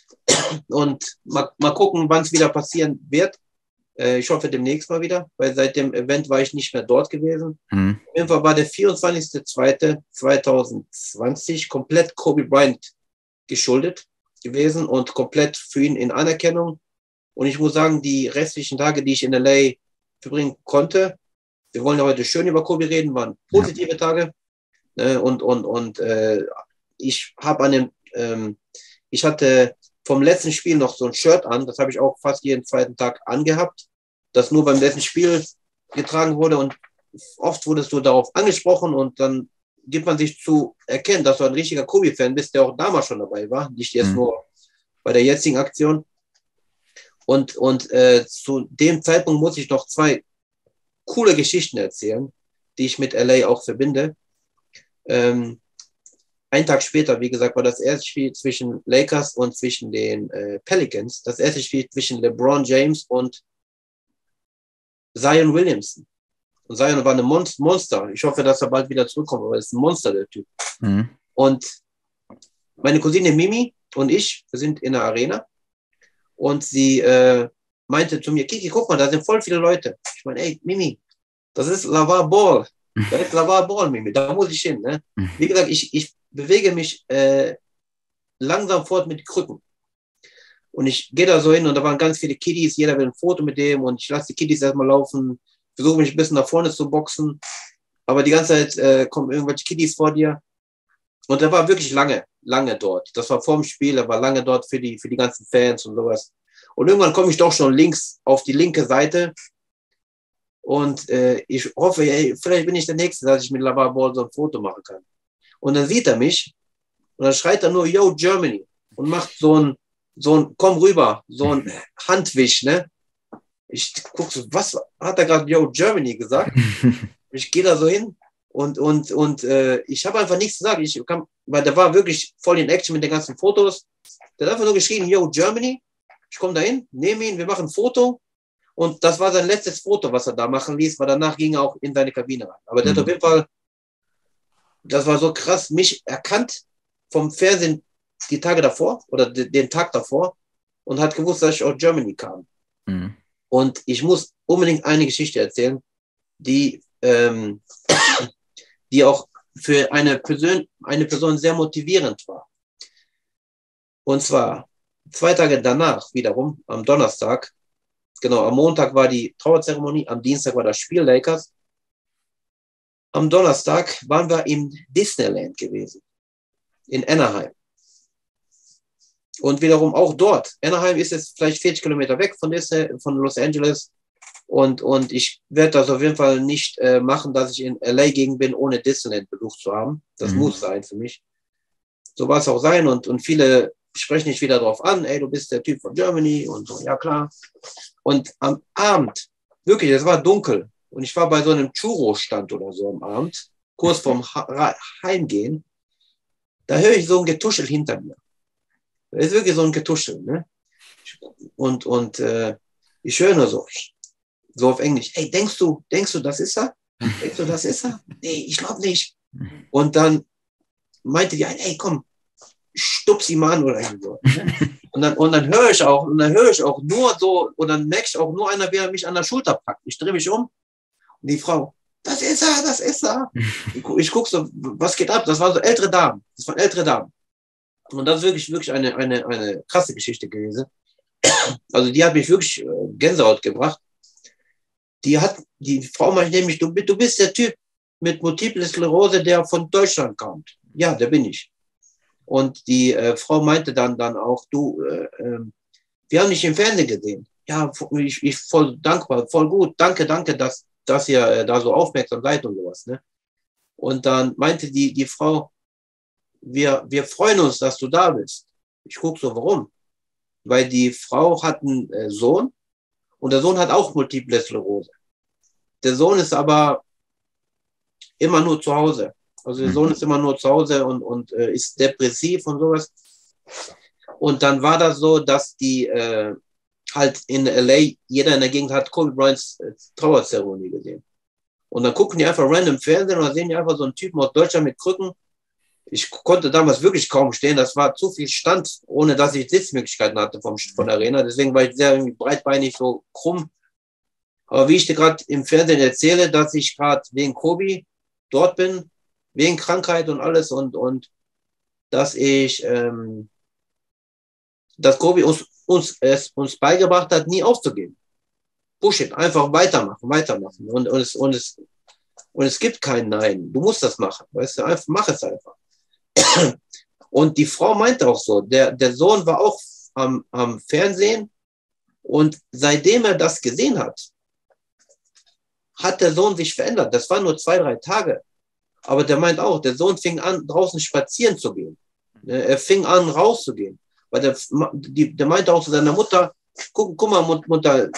Und mal, mal gucken, wann es wieder passieren wird. Ich hoffe demnächst mal wieder, weil seit dem Event war ich nicht mehr dort gewesen. Mhm. Auf jeden Fall war der vierundzwanzigster zweiter zweitausendzwanzig komplett Kobe Bryant geschuldet gewesen und komplett für ihn in Anerkennung. Und ich muss sagen, die restlichen Tage, die ich in L A verbringen konnte, wir wollen ja heute schön über Kobe reden, waren positive ja. Tage. Und, und, und äh, ich habe an dem, ähm, ich hatte vom letzten Spiel noch so ein Shirt an, das habe ich auch fast jeden zweiten Tag angehabt, das nur beim letzten Spiel getragen wurde, und oft wurdest du darauf angesprochen und dann gibt man sich zu erkennen, dass du ein richtiger Kobe-Fan bist, der auch damals schon dabei war, nicht jetzt mhm. nur bei der jetzigen Aktion. Und, und äh, zu dem Zeitpunkt muss ich noch zwei coole Geschichten erzählen, die ich mit L A auch verbinde. Ähm, Ein Tag später, wie gesagt, war das erste Spiel zwischen Lakers und zwischen den äh, Pelicans. Das erste Spiel zwischen LeBron James und Zion Williamson. Und Zion war ein Monst- Monster. Ich hoffe, dass er bald wieder zurückkommt, aber er ist ein Monster, der Typ. Mhm. Und meine Cousine Mimi und ich, wir sind in der Arena, und sie äh, meinte zu mir, Kiki, guck mal, da sind voll viele Leute. Ich meine, ey, Mimi, das ist LaVar Ball. Das ist LaVar Ball, Mimi, da muss ich hin. Ne? Wie gesagt, ich, ich bewege mich äh, langsam fort mit Krücken. Und ich gehe da so hin und da waren ganz viele Kiddies, jeder will ein Foto mit dem und ich lasse die Kiddies erstmal laufen, versuche mich ein bisschen nach vorne zu boxen, aber die ganze Zeit äh, kommen irgendwelche Kiddies vor dir. Und er war wirklich lange, lange dort. Das war vor dem Spiel, er war lange dort für die, für die ganzen Fans und sowas. Und irgendwann komme ich doch schon links auf die linke Seite und äh, ich hoffe, ey, vielleicht bin ich der Nächste, dass ich mit LaVar Ball so ein Foto machen kann. Und dann sieht er mich und dann schreit er nur, yo, Germany, und macht so ein, so ein, komm rüber, so ein Handwisch, ne? Ich gucke so, was hat er gerade, yo, Germany gesagt? Ich gehe da so hin Und, und, und äh, ich habe einfach nichts gesagt. Ich kam, weil der war wirklich voll in Action mit den ganzen Fotos. Der hat einfach nur geschrieben, yo, Germany. Ich komme da hin, nehme ihn, wir machen ein Foto. Und das war sein letztes Foto, was er da machen ließ, weil danach ging er auch in seine Kabine rein. Aber der Mhm. hat auf jeden Fall, das war so krass, mich erkannt vom Fernsehen die Tage davor oder de, den Tag davor und hat gewusst, dass ich aus Germany kam. Mhm. Und ich muss unbedingt eine Geschichte erzählen, die, ähm, die auch für eine Person, eine Person sehr motivierend war. Und zwar zwei Tage danach wiederum, am Donnerstag, genau, am Montag war die Trauerzeremonie, am Dienstag war das Spiel Lakers. Am Donnerstag waren wir im Disneyland gewesen, in Anaheim. Und wiederum auch dort. Anaheim ist jetzt vielleicht vierzig Kilometer weg von, Disney, von Los Angeles. Und, und ich werde das auf jeden Fall nicht äh, machen, dass ich in L A gegen bin, ohne Disneyland besucht zu haben. Das Mhm. muss sein für mich. So war es auch sein. Und, und viele sprechen nicht wieder drauf an, ey, du bist der Typ von Germany und so, ja klar. Und am Abend, wirklich, es war dunkel. Und ich war bei so einem Churro-Stand oder so am Abend, kurz vorm ha Heimgehen. Da höre ich so ein Getuschel hinter mir. Das ist wirklich so ein Getuschel, ne? Und, und äh, ich höre nur so, so auf Englisch, ey, denkst du, denkst du, das ist er? Denkst du, das ist er? Nee, ich glaube nicht. Und dann meinte die, ey, komm, stups ihn mal an oder so. Ne? Und dann, und dann höre ich auch, und dann höre ich auch nur so, und dann merke ich auch nur einer, wer mich an der Schulter packt. Ich drehe mich um und die Frau, das ist er, das ist er. Ich, ich gucke so, was geht ab? Das waren so ältere Damen. Das waren ältere Damen. Und das ist wirklich, wirklich eine, eine, eine krasse Geschichte gewesen. Also die hat mich wirklich äh, Gänsehaut gebracht. Die hat, die Frau meinte nämlich, du, du bist der Typ mit Multiple Sklerose, der von Deutschland kommt. Ja, der bin ich. Und die äh, Frau meinte dann, dann auch, du, äh, äh, wir haben dich im Fernsehen gesehen. Ja, ich, ich voll dankbar, voll gut. Danke, danke, dass, dass ihr äh, da so aufmerksam seid und sowas. Ne? Und dann meinte die, die Frau, wir, wir freuen uns, dass du da bist. Ich gucke so, warum? Weil die Frau hat einen äh, Sohn und der Sohn hat auch Multiple Sklerose. Der Sohn ist aber immer nur zu Hause. Also der Sohn ist immer nur zu Hause und, und äh, ist depressiv und sowas. Und dann war das so, dass die äh, halt in L A, jeder in der Gegend hat Kobe Bryants äh, Trauerzeremonie gesehen. Und dann gucken die einfach random im Fernsehen und dann sehen die einfach so einen Typen aus Deutschland mit Krücken. Ich konnte damals wirklich kaum stehen. Das war zu viel Stand, ohne dass ich Sitzmöglichkeiten hatte vom, von der Arena. Deswegen war ich sehr irgendwie breitbeinig so krumm. Aber wie ich dir gerade im Fernsehen erzähle, dass ich gerade wegen Kobe dort bin, wegen Krankheit und alles und, und dass ich, ähm, dass Kobe uns, uns, es uns beigebracht hat, nie aufzugeben. Push it, einfach weitermachen, weitermachen. Und, und, es, und, es, und es gibt kein Nein. Du musst das machen. Weißt du, einfach, mach es einfach. Und die Frau meinte auch so, der, der Sohn war auch am, am Fernsehen und seitdem er das gesehen hat, hat der Sohn sich verändert. Das waren nur zwei, drei Tage. Aber der meint auch, der Sohn fing an, draußen spazieren zu gehen. Er fing an, rauszugehen. Weil der, die, der meinte auch zu seiner Mutter, guck, guck mal, Mutter,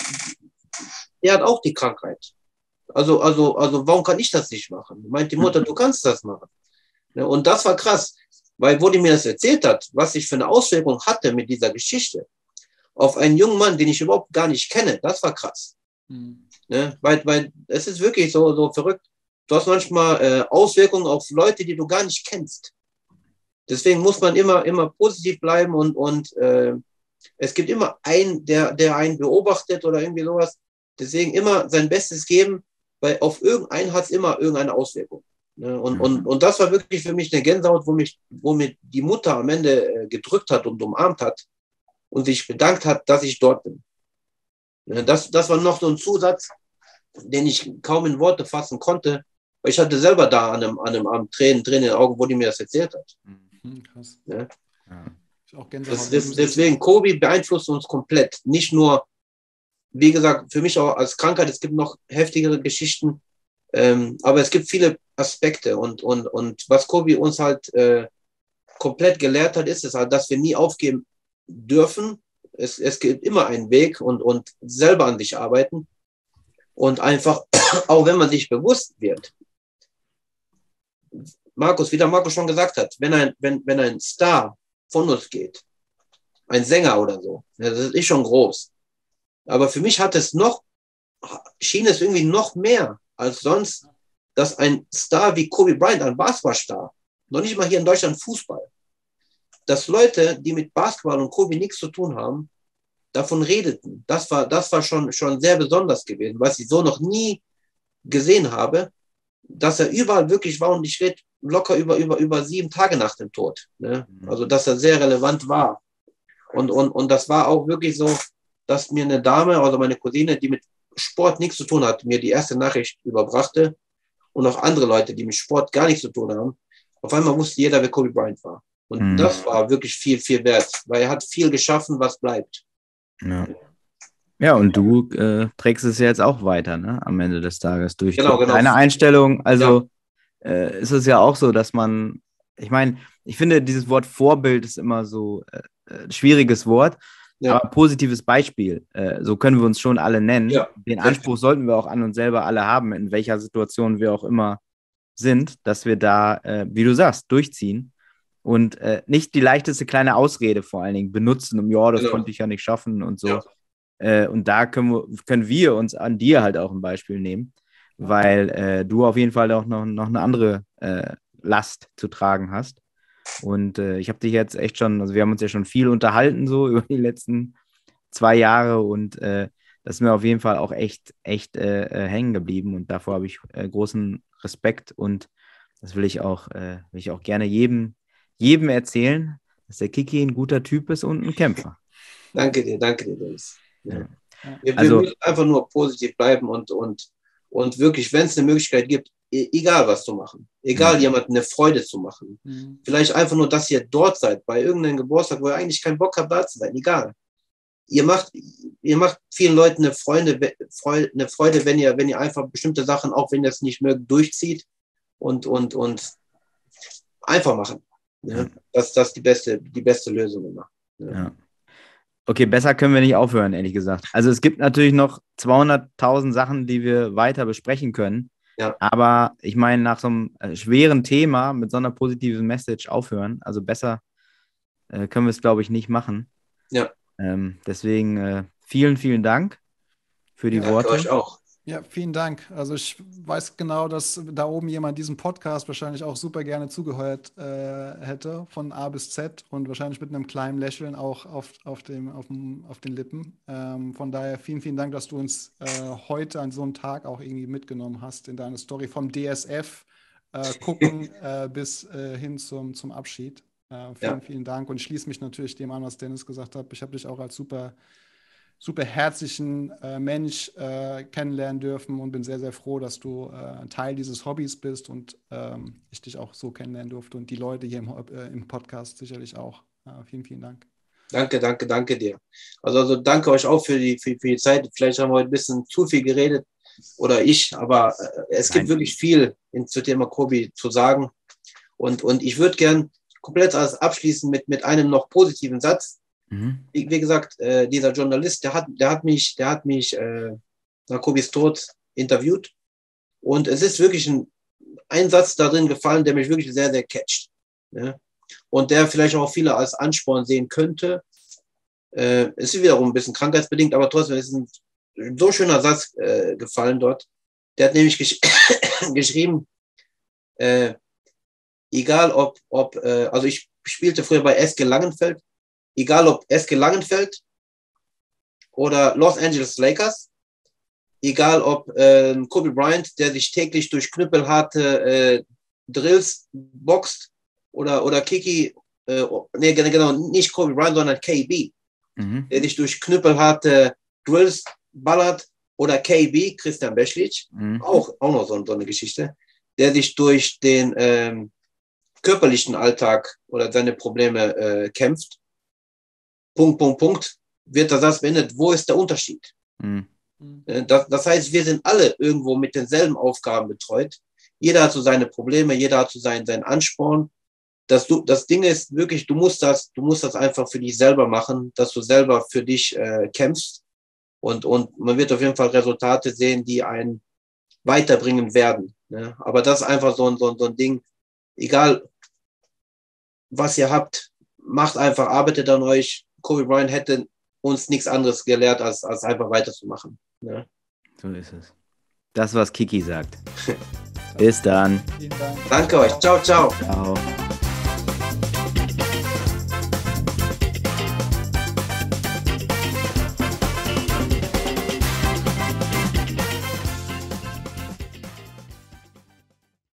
der hat auch die Krankheit. Also, also, also, warum kann ich das nicht machen? Meint die Mutter, du kannst das machen. Und das war krass, weil wo die mir das erzählt hat, was ich für eine Auswirkung hatte mit dieser Geschichte auf einen jungen Mann, den ich überhaupt gar nicht kenne, das war krass. Mhm. Ne? Weil, weil es ist wirklich so, so verrückt. Du hast manchmal äh, Auswirkungen auf Leute, die du gar nicht kennst. Deswegen muss man immer, immer positiv bleiben und, und äh, es gibt immer einen, der, der einen beobachtet oder irgendwie sowas. Deswegen immer sein Bestes geben, weil auf irgendeinen hat es immer irgendeine Auswirkung. Ne? Und, mhm. und, und das war wirklich für mich eine Gänsehaut, wo mich, wo mir die Mutter am Ende äh, gedrückt hat und umarmt hat und sich bedankt hat, dass ich dort bin. Ne? Das, das war noch so ein Zusatz, den ich kaum in Worte fassen konnte, weil ich hatte selber da an einem, an einem Abend Tränen, Tränen in den Augen, wo die mir das erzählt hat. Mhm, krass. Ja? Ja. Auch das, das, deswegen, Kobe beeinflusst uns komplett. Nicht nur, wie gesagt, für mich auch als Krankheit, es gibt noch heftigere Geschichten, ähm, aber es gibt viele Aspekte und, und, und was Kobe uns halt äh, komplett gelehrt hat, ist es halt, dass wir nie aufgeben dürfen. Es, es gibt immer einen Weg und, und selber an sich arbeiten und einfach, auch wenn man sich bewusst wird, Markus, wie der Markus schon gesagt hat, wenn ein, wenn, wenn ein Star von uns geht, ein Sänger oder so, das ist schon groß. Aber für mich hat es noch, schien es irgendwie noch mehr als sonst, dass ein Star wie Kobe Bryant, ein Basketballstar, noch nicht mal hier in Deutschland Fußball, dass Leute, die mit Basketball und Kobe nichts zu tun haben, davon redeten. Das war, das war schon, schon sehr besonders gewesen, was ich so noch nie gesehen habe, dass er überall wirklich war und ich rede locker über, über, über sieben Tage nach dem Tod. Ne? Also, dass er sehr relevant war. Und, und, und das war auch wirklich so, dass mir eine Dame, also meine Cousine, die mit Sport nichts zu tun hat, mir die erste Nachricht überbrachte und auch andere Leute, die mit Sport gar nichts zu tun haben. Auf einmal wusste jeder, wer Kobe Bryant war. Und mhm. das war wirklich viel, viel wert, weil er hat viel geschaffen, was bleibt. Ja, ja und du äh, trägst es ja jetzt auch weiter, ne? Am Ende des Tages durch genau, genau. deine Einstellung. Also ja. äh, ist es ja auch so, dass man, ich meine, ich finde, dieses Wort Vorbild ist immer so äh, schwieriges Wort, ja. aber positives Beispiel. Äh, so können wir uns schon alle nennen. Ja. Den Anspruch sollten wir auch an uns selber alle haben, in welcher Situation wir auch immer sind, dass wir da, äh, wie du sagst, durchziehen. Und äh, nicht die leichteste kleine Ausrede vor allen Dingen benutzen, um, ja, das genau. konnte ich ja nicht schaffen und so. Ja. Äh, und da können wir, können wir uns an dir halt auch ein Beispiel nehmen, weil äh, du auf jeden Fall auch noch, noch eine andere äh, Last zu tragen hast. Und äh, ich habe dich jetzt echt schon, also wir haben uns ja schon viel unterhalten so über die letzten zwei Jahre und äh, das ist mir auf jeden Fall auch echt, echt äh, äh, hängen geblieben und davor habe ich äh, großen Respekt und das will ich auch, äh, will ich auch gerne jedem jedem erzählen, dass der Kiki ein guter Typ ist und ein Kämpfer. Danke dir, danke dir, Dennis. Ja. Ja. Wir, also, wir müssen einfach nur positiv bleiben und, und, und wirklich, wenn es eine Möglichkeit gibt, egal was zu machen, egal mhm. jemandem eine Freude zu machen, mhm. vielleicht einfach nur, dass ihr dort seid, bei irgendeinem Geburtstag, wo ihr eigentlich keinen Bock habt, da zu sein, egal. Ihr macht, ihr macht vielen Leuten eine Freude, eine Freude, wenn ihr, wenn ihr einfach bestimmte Sachen, auch wenn ihr es nicht mögt, durchzieht und, und, und einfach machen. Ja, das das ist die beste, die beste Lösung immer. Ja. Ja. Okay, besser können wir nicht aufhören, ehrlich gesagt. Also es gibt natürlich noch zweihunderttausend Sachen, die wir weiter besprechen können. Ja. Aber ich meine, nach so einem schweren Thema mit so einer positiven Message aufhören, also besser äh, können wir es, glaube ich, nicht machen. Ja. Ähm, deswegen äh, vielen, vielen Dank für die ja, Worte. Für euch auch. Ja, vielen Dank. Also ich weiß genau, dass da oben jemand diesen Podcast wahrscheinlich auch super gerne zugehört äh, hätte, von A bis Z und wahrscheinlich mit einem kleinen Lächeln auch auf, auf, dem, auf, dem, auf den Lippen. Ähm, von daher vielen, vielen Dank, dass du uns äh, heute an so einem Tag auch irgendwie mitgenommen hast in deine Story vom D S F äh, gucken äh, bis äh, hin zum, zum Abschied. Äh, vielen, ja. vielen Dank und ich schließe mich natürlich dem an, was Dennis gesagt hat. Ich habe dich auch als super super herzlichen äh, Mensch äh, kennenlernen dürfen und bin sehr, sehr froh, dass du äh, Teil dieses Hobbys bist und ähm, ich dich auch so kennenlernen durfte und die Leute hier im, äh, im Podcast sicherlich auch. Äh, vielen, vielen Dank. Danke, danke, danke dir. Also, also danke euch auch für die, für, für die Zeit. Vielleicht haben wir heute ein bisschen zu viel geredet oder ich, aber äh, es Nein. gibt wirklich viel in, zu Thema Kobe zu sagen und, und ich würde gern komplett alles abschließen mit, mit einem noch positiven Satz. Mhm. Wie, wie gesagt, äh, dieser Journalist, der hat, der hat mich, der hat mich äh, nach Kobes Tod interviewt und es ist wirklich ein, ein Satz darin gefallen, der mich wirklich sehr, sehr catcht. Ja? Und der vielleicht auch viele als Ansporn sehen könnte. Äh, es ist wiederum ein bisschen krankheitsbedingt, aber trotzdem ist ein so schöner Satz äh, gefallen dort. Der hat nämlich gesch geschrieben, äh, egal ob, ob äh, also ich spielte früher bei S G Langenfeld, egal ob S G Langenfeld oder Los Angeles Lakers, egal ob äh, Kobe Bryant, der sich täglich durch knüppelharte äh, Drills boxt, oder, oder Kiki, äh, nee, genau, nicht Kobe Bryant, sondern K B, mhm. der sich durch knüppelharte Drills ballert, oder K B, Christian Beschlich, mhm. auch, auch noch so, so eine Geschichte, der sich durch den ähm, körperlichen Alltag oder seine Probleme äh, kämpft. Punkt, Punkt, Punkt, wird der Satz beendet, wo ist der Unterschied? Mhm. Das, das heißt, wir sind alle irgendwo mit denselben Aufgaben betreut. Jeder hat so seine Probleme, jeder hat so seinen, seinen Ansporn. Das, du, das Ding ist wirklich, du musst das, du musst das einfach für dich selber machen, dass du selber für dich äh, kämpfst. Und, und man wird auf jeden Fall Resultate sehen, die einen weiterbringen werden. Ne? Aber das ist einfach so ein, so, ein, so ein Ding, egal was ihr habt, macht einfach, arbeitet an euch. Kobe Bryant hätte uns nichts anderes gelehrt, als, als einfach weiterzumachen. Ne? So ist es. Das, was Kiki sagt. Bis dann. Vielen Dank. Danke euch. Ciao, ciao. Ciao.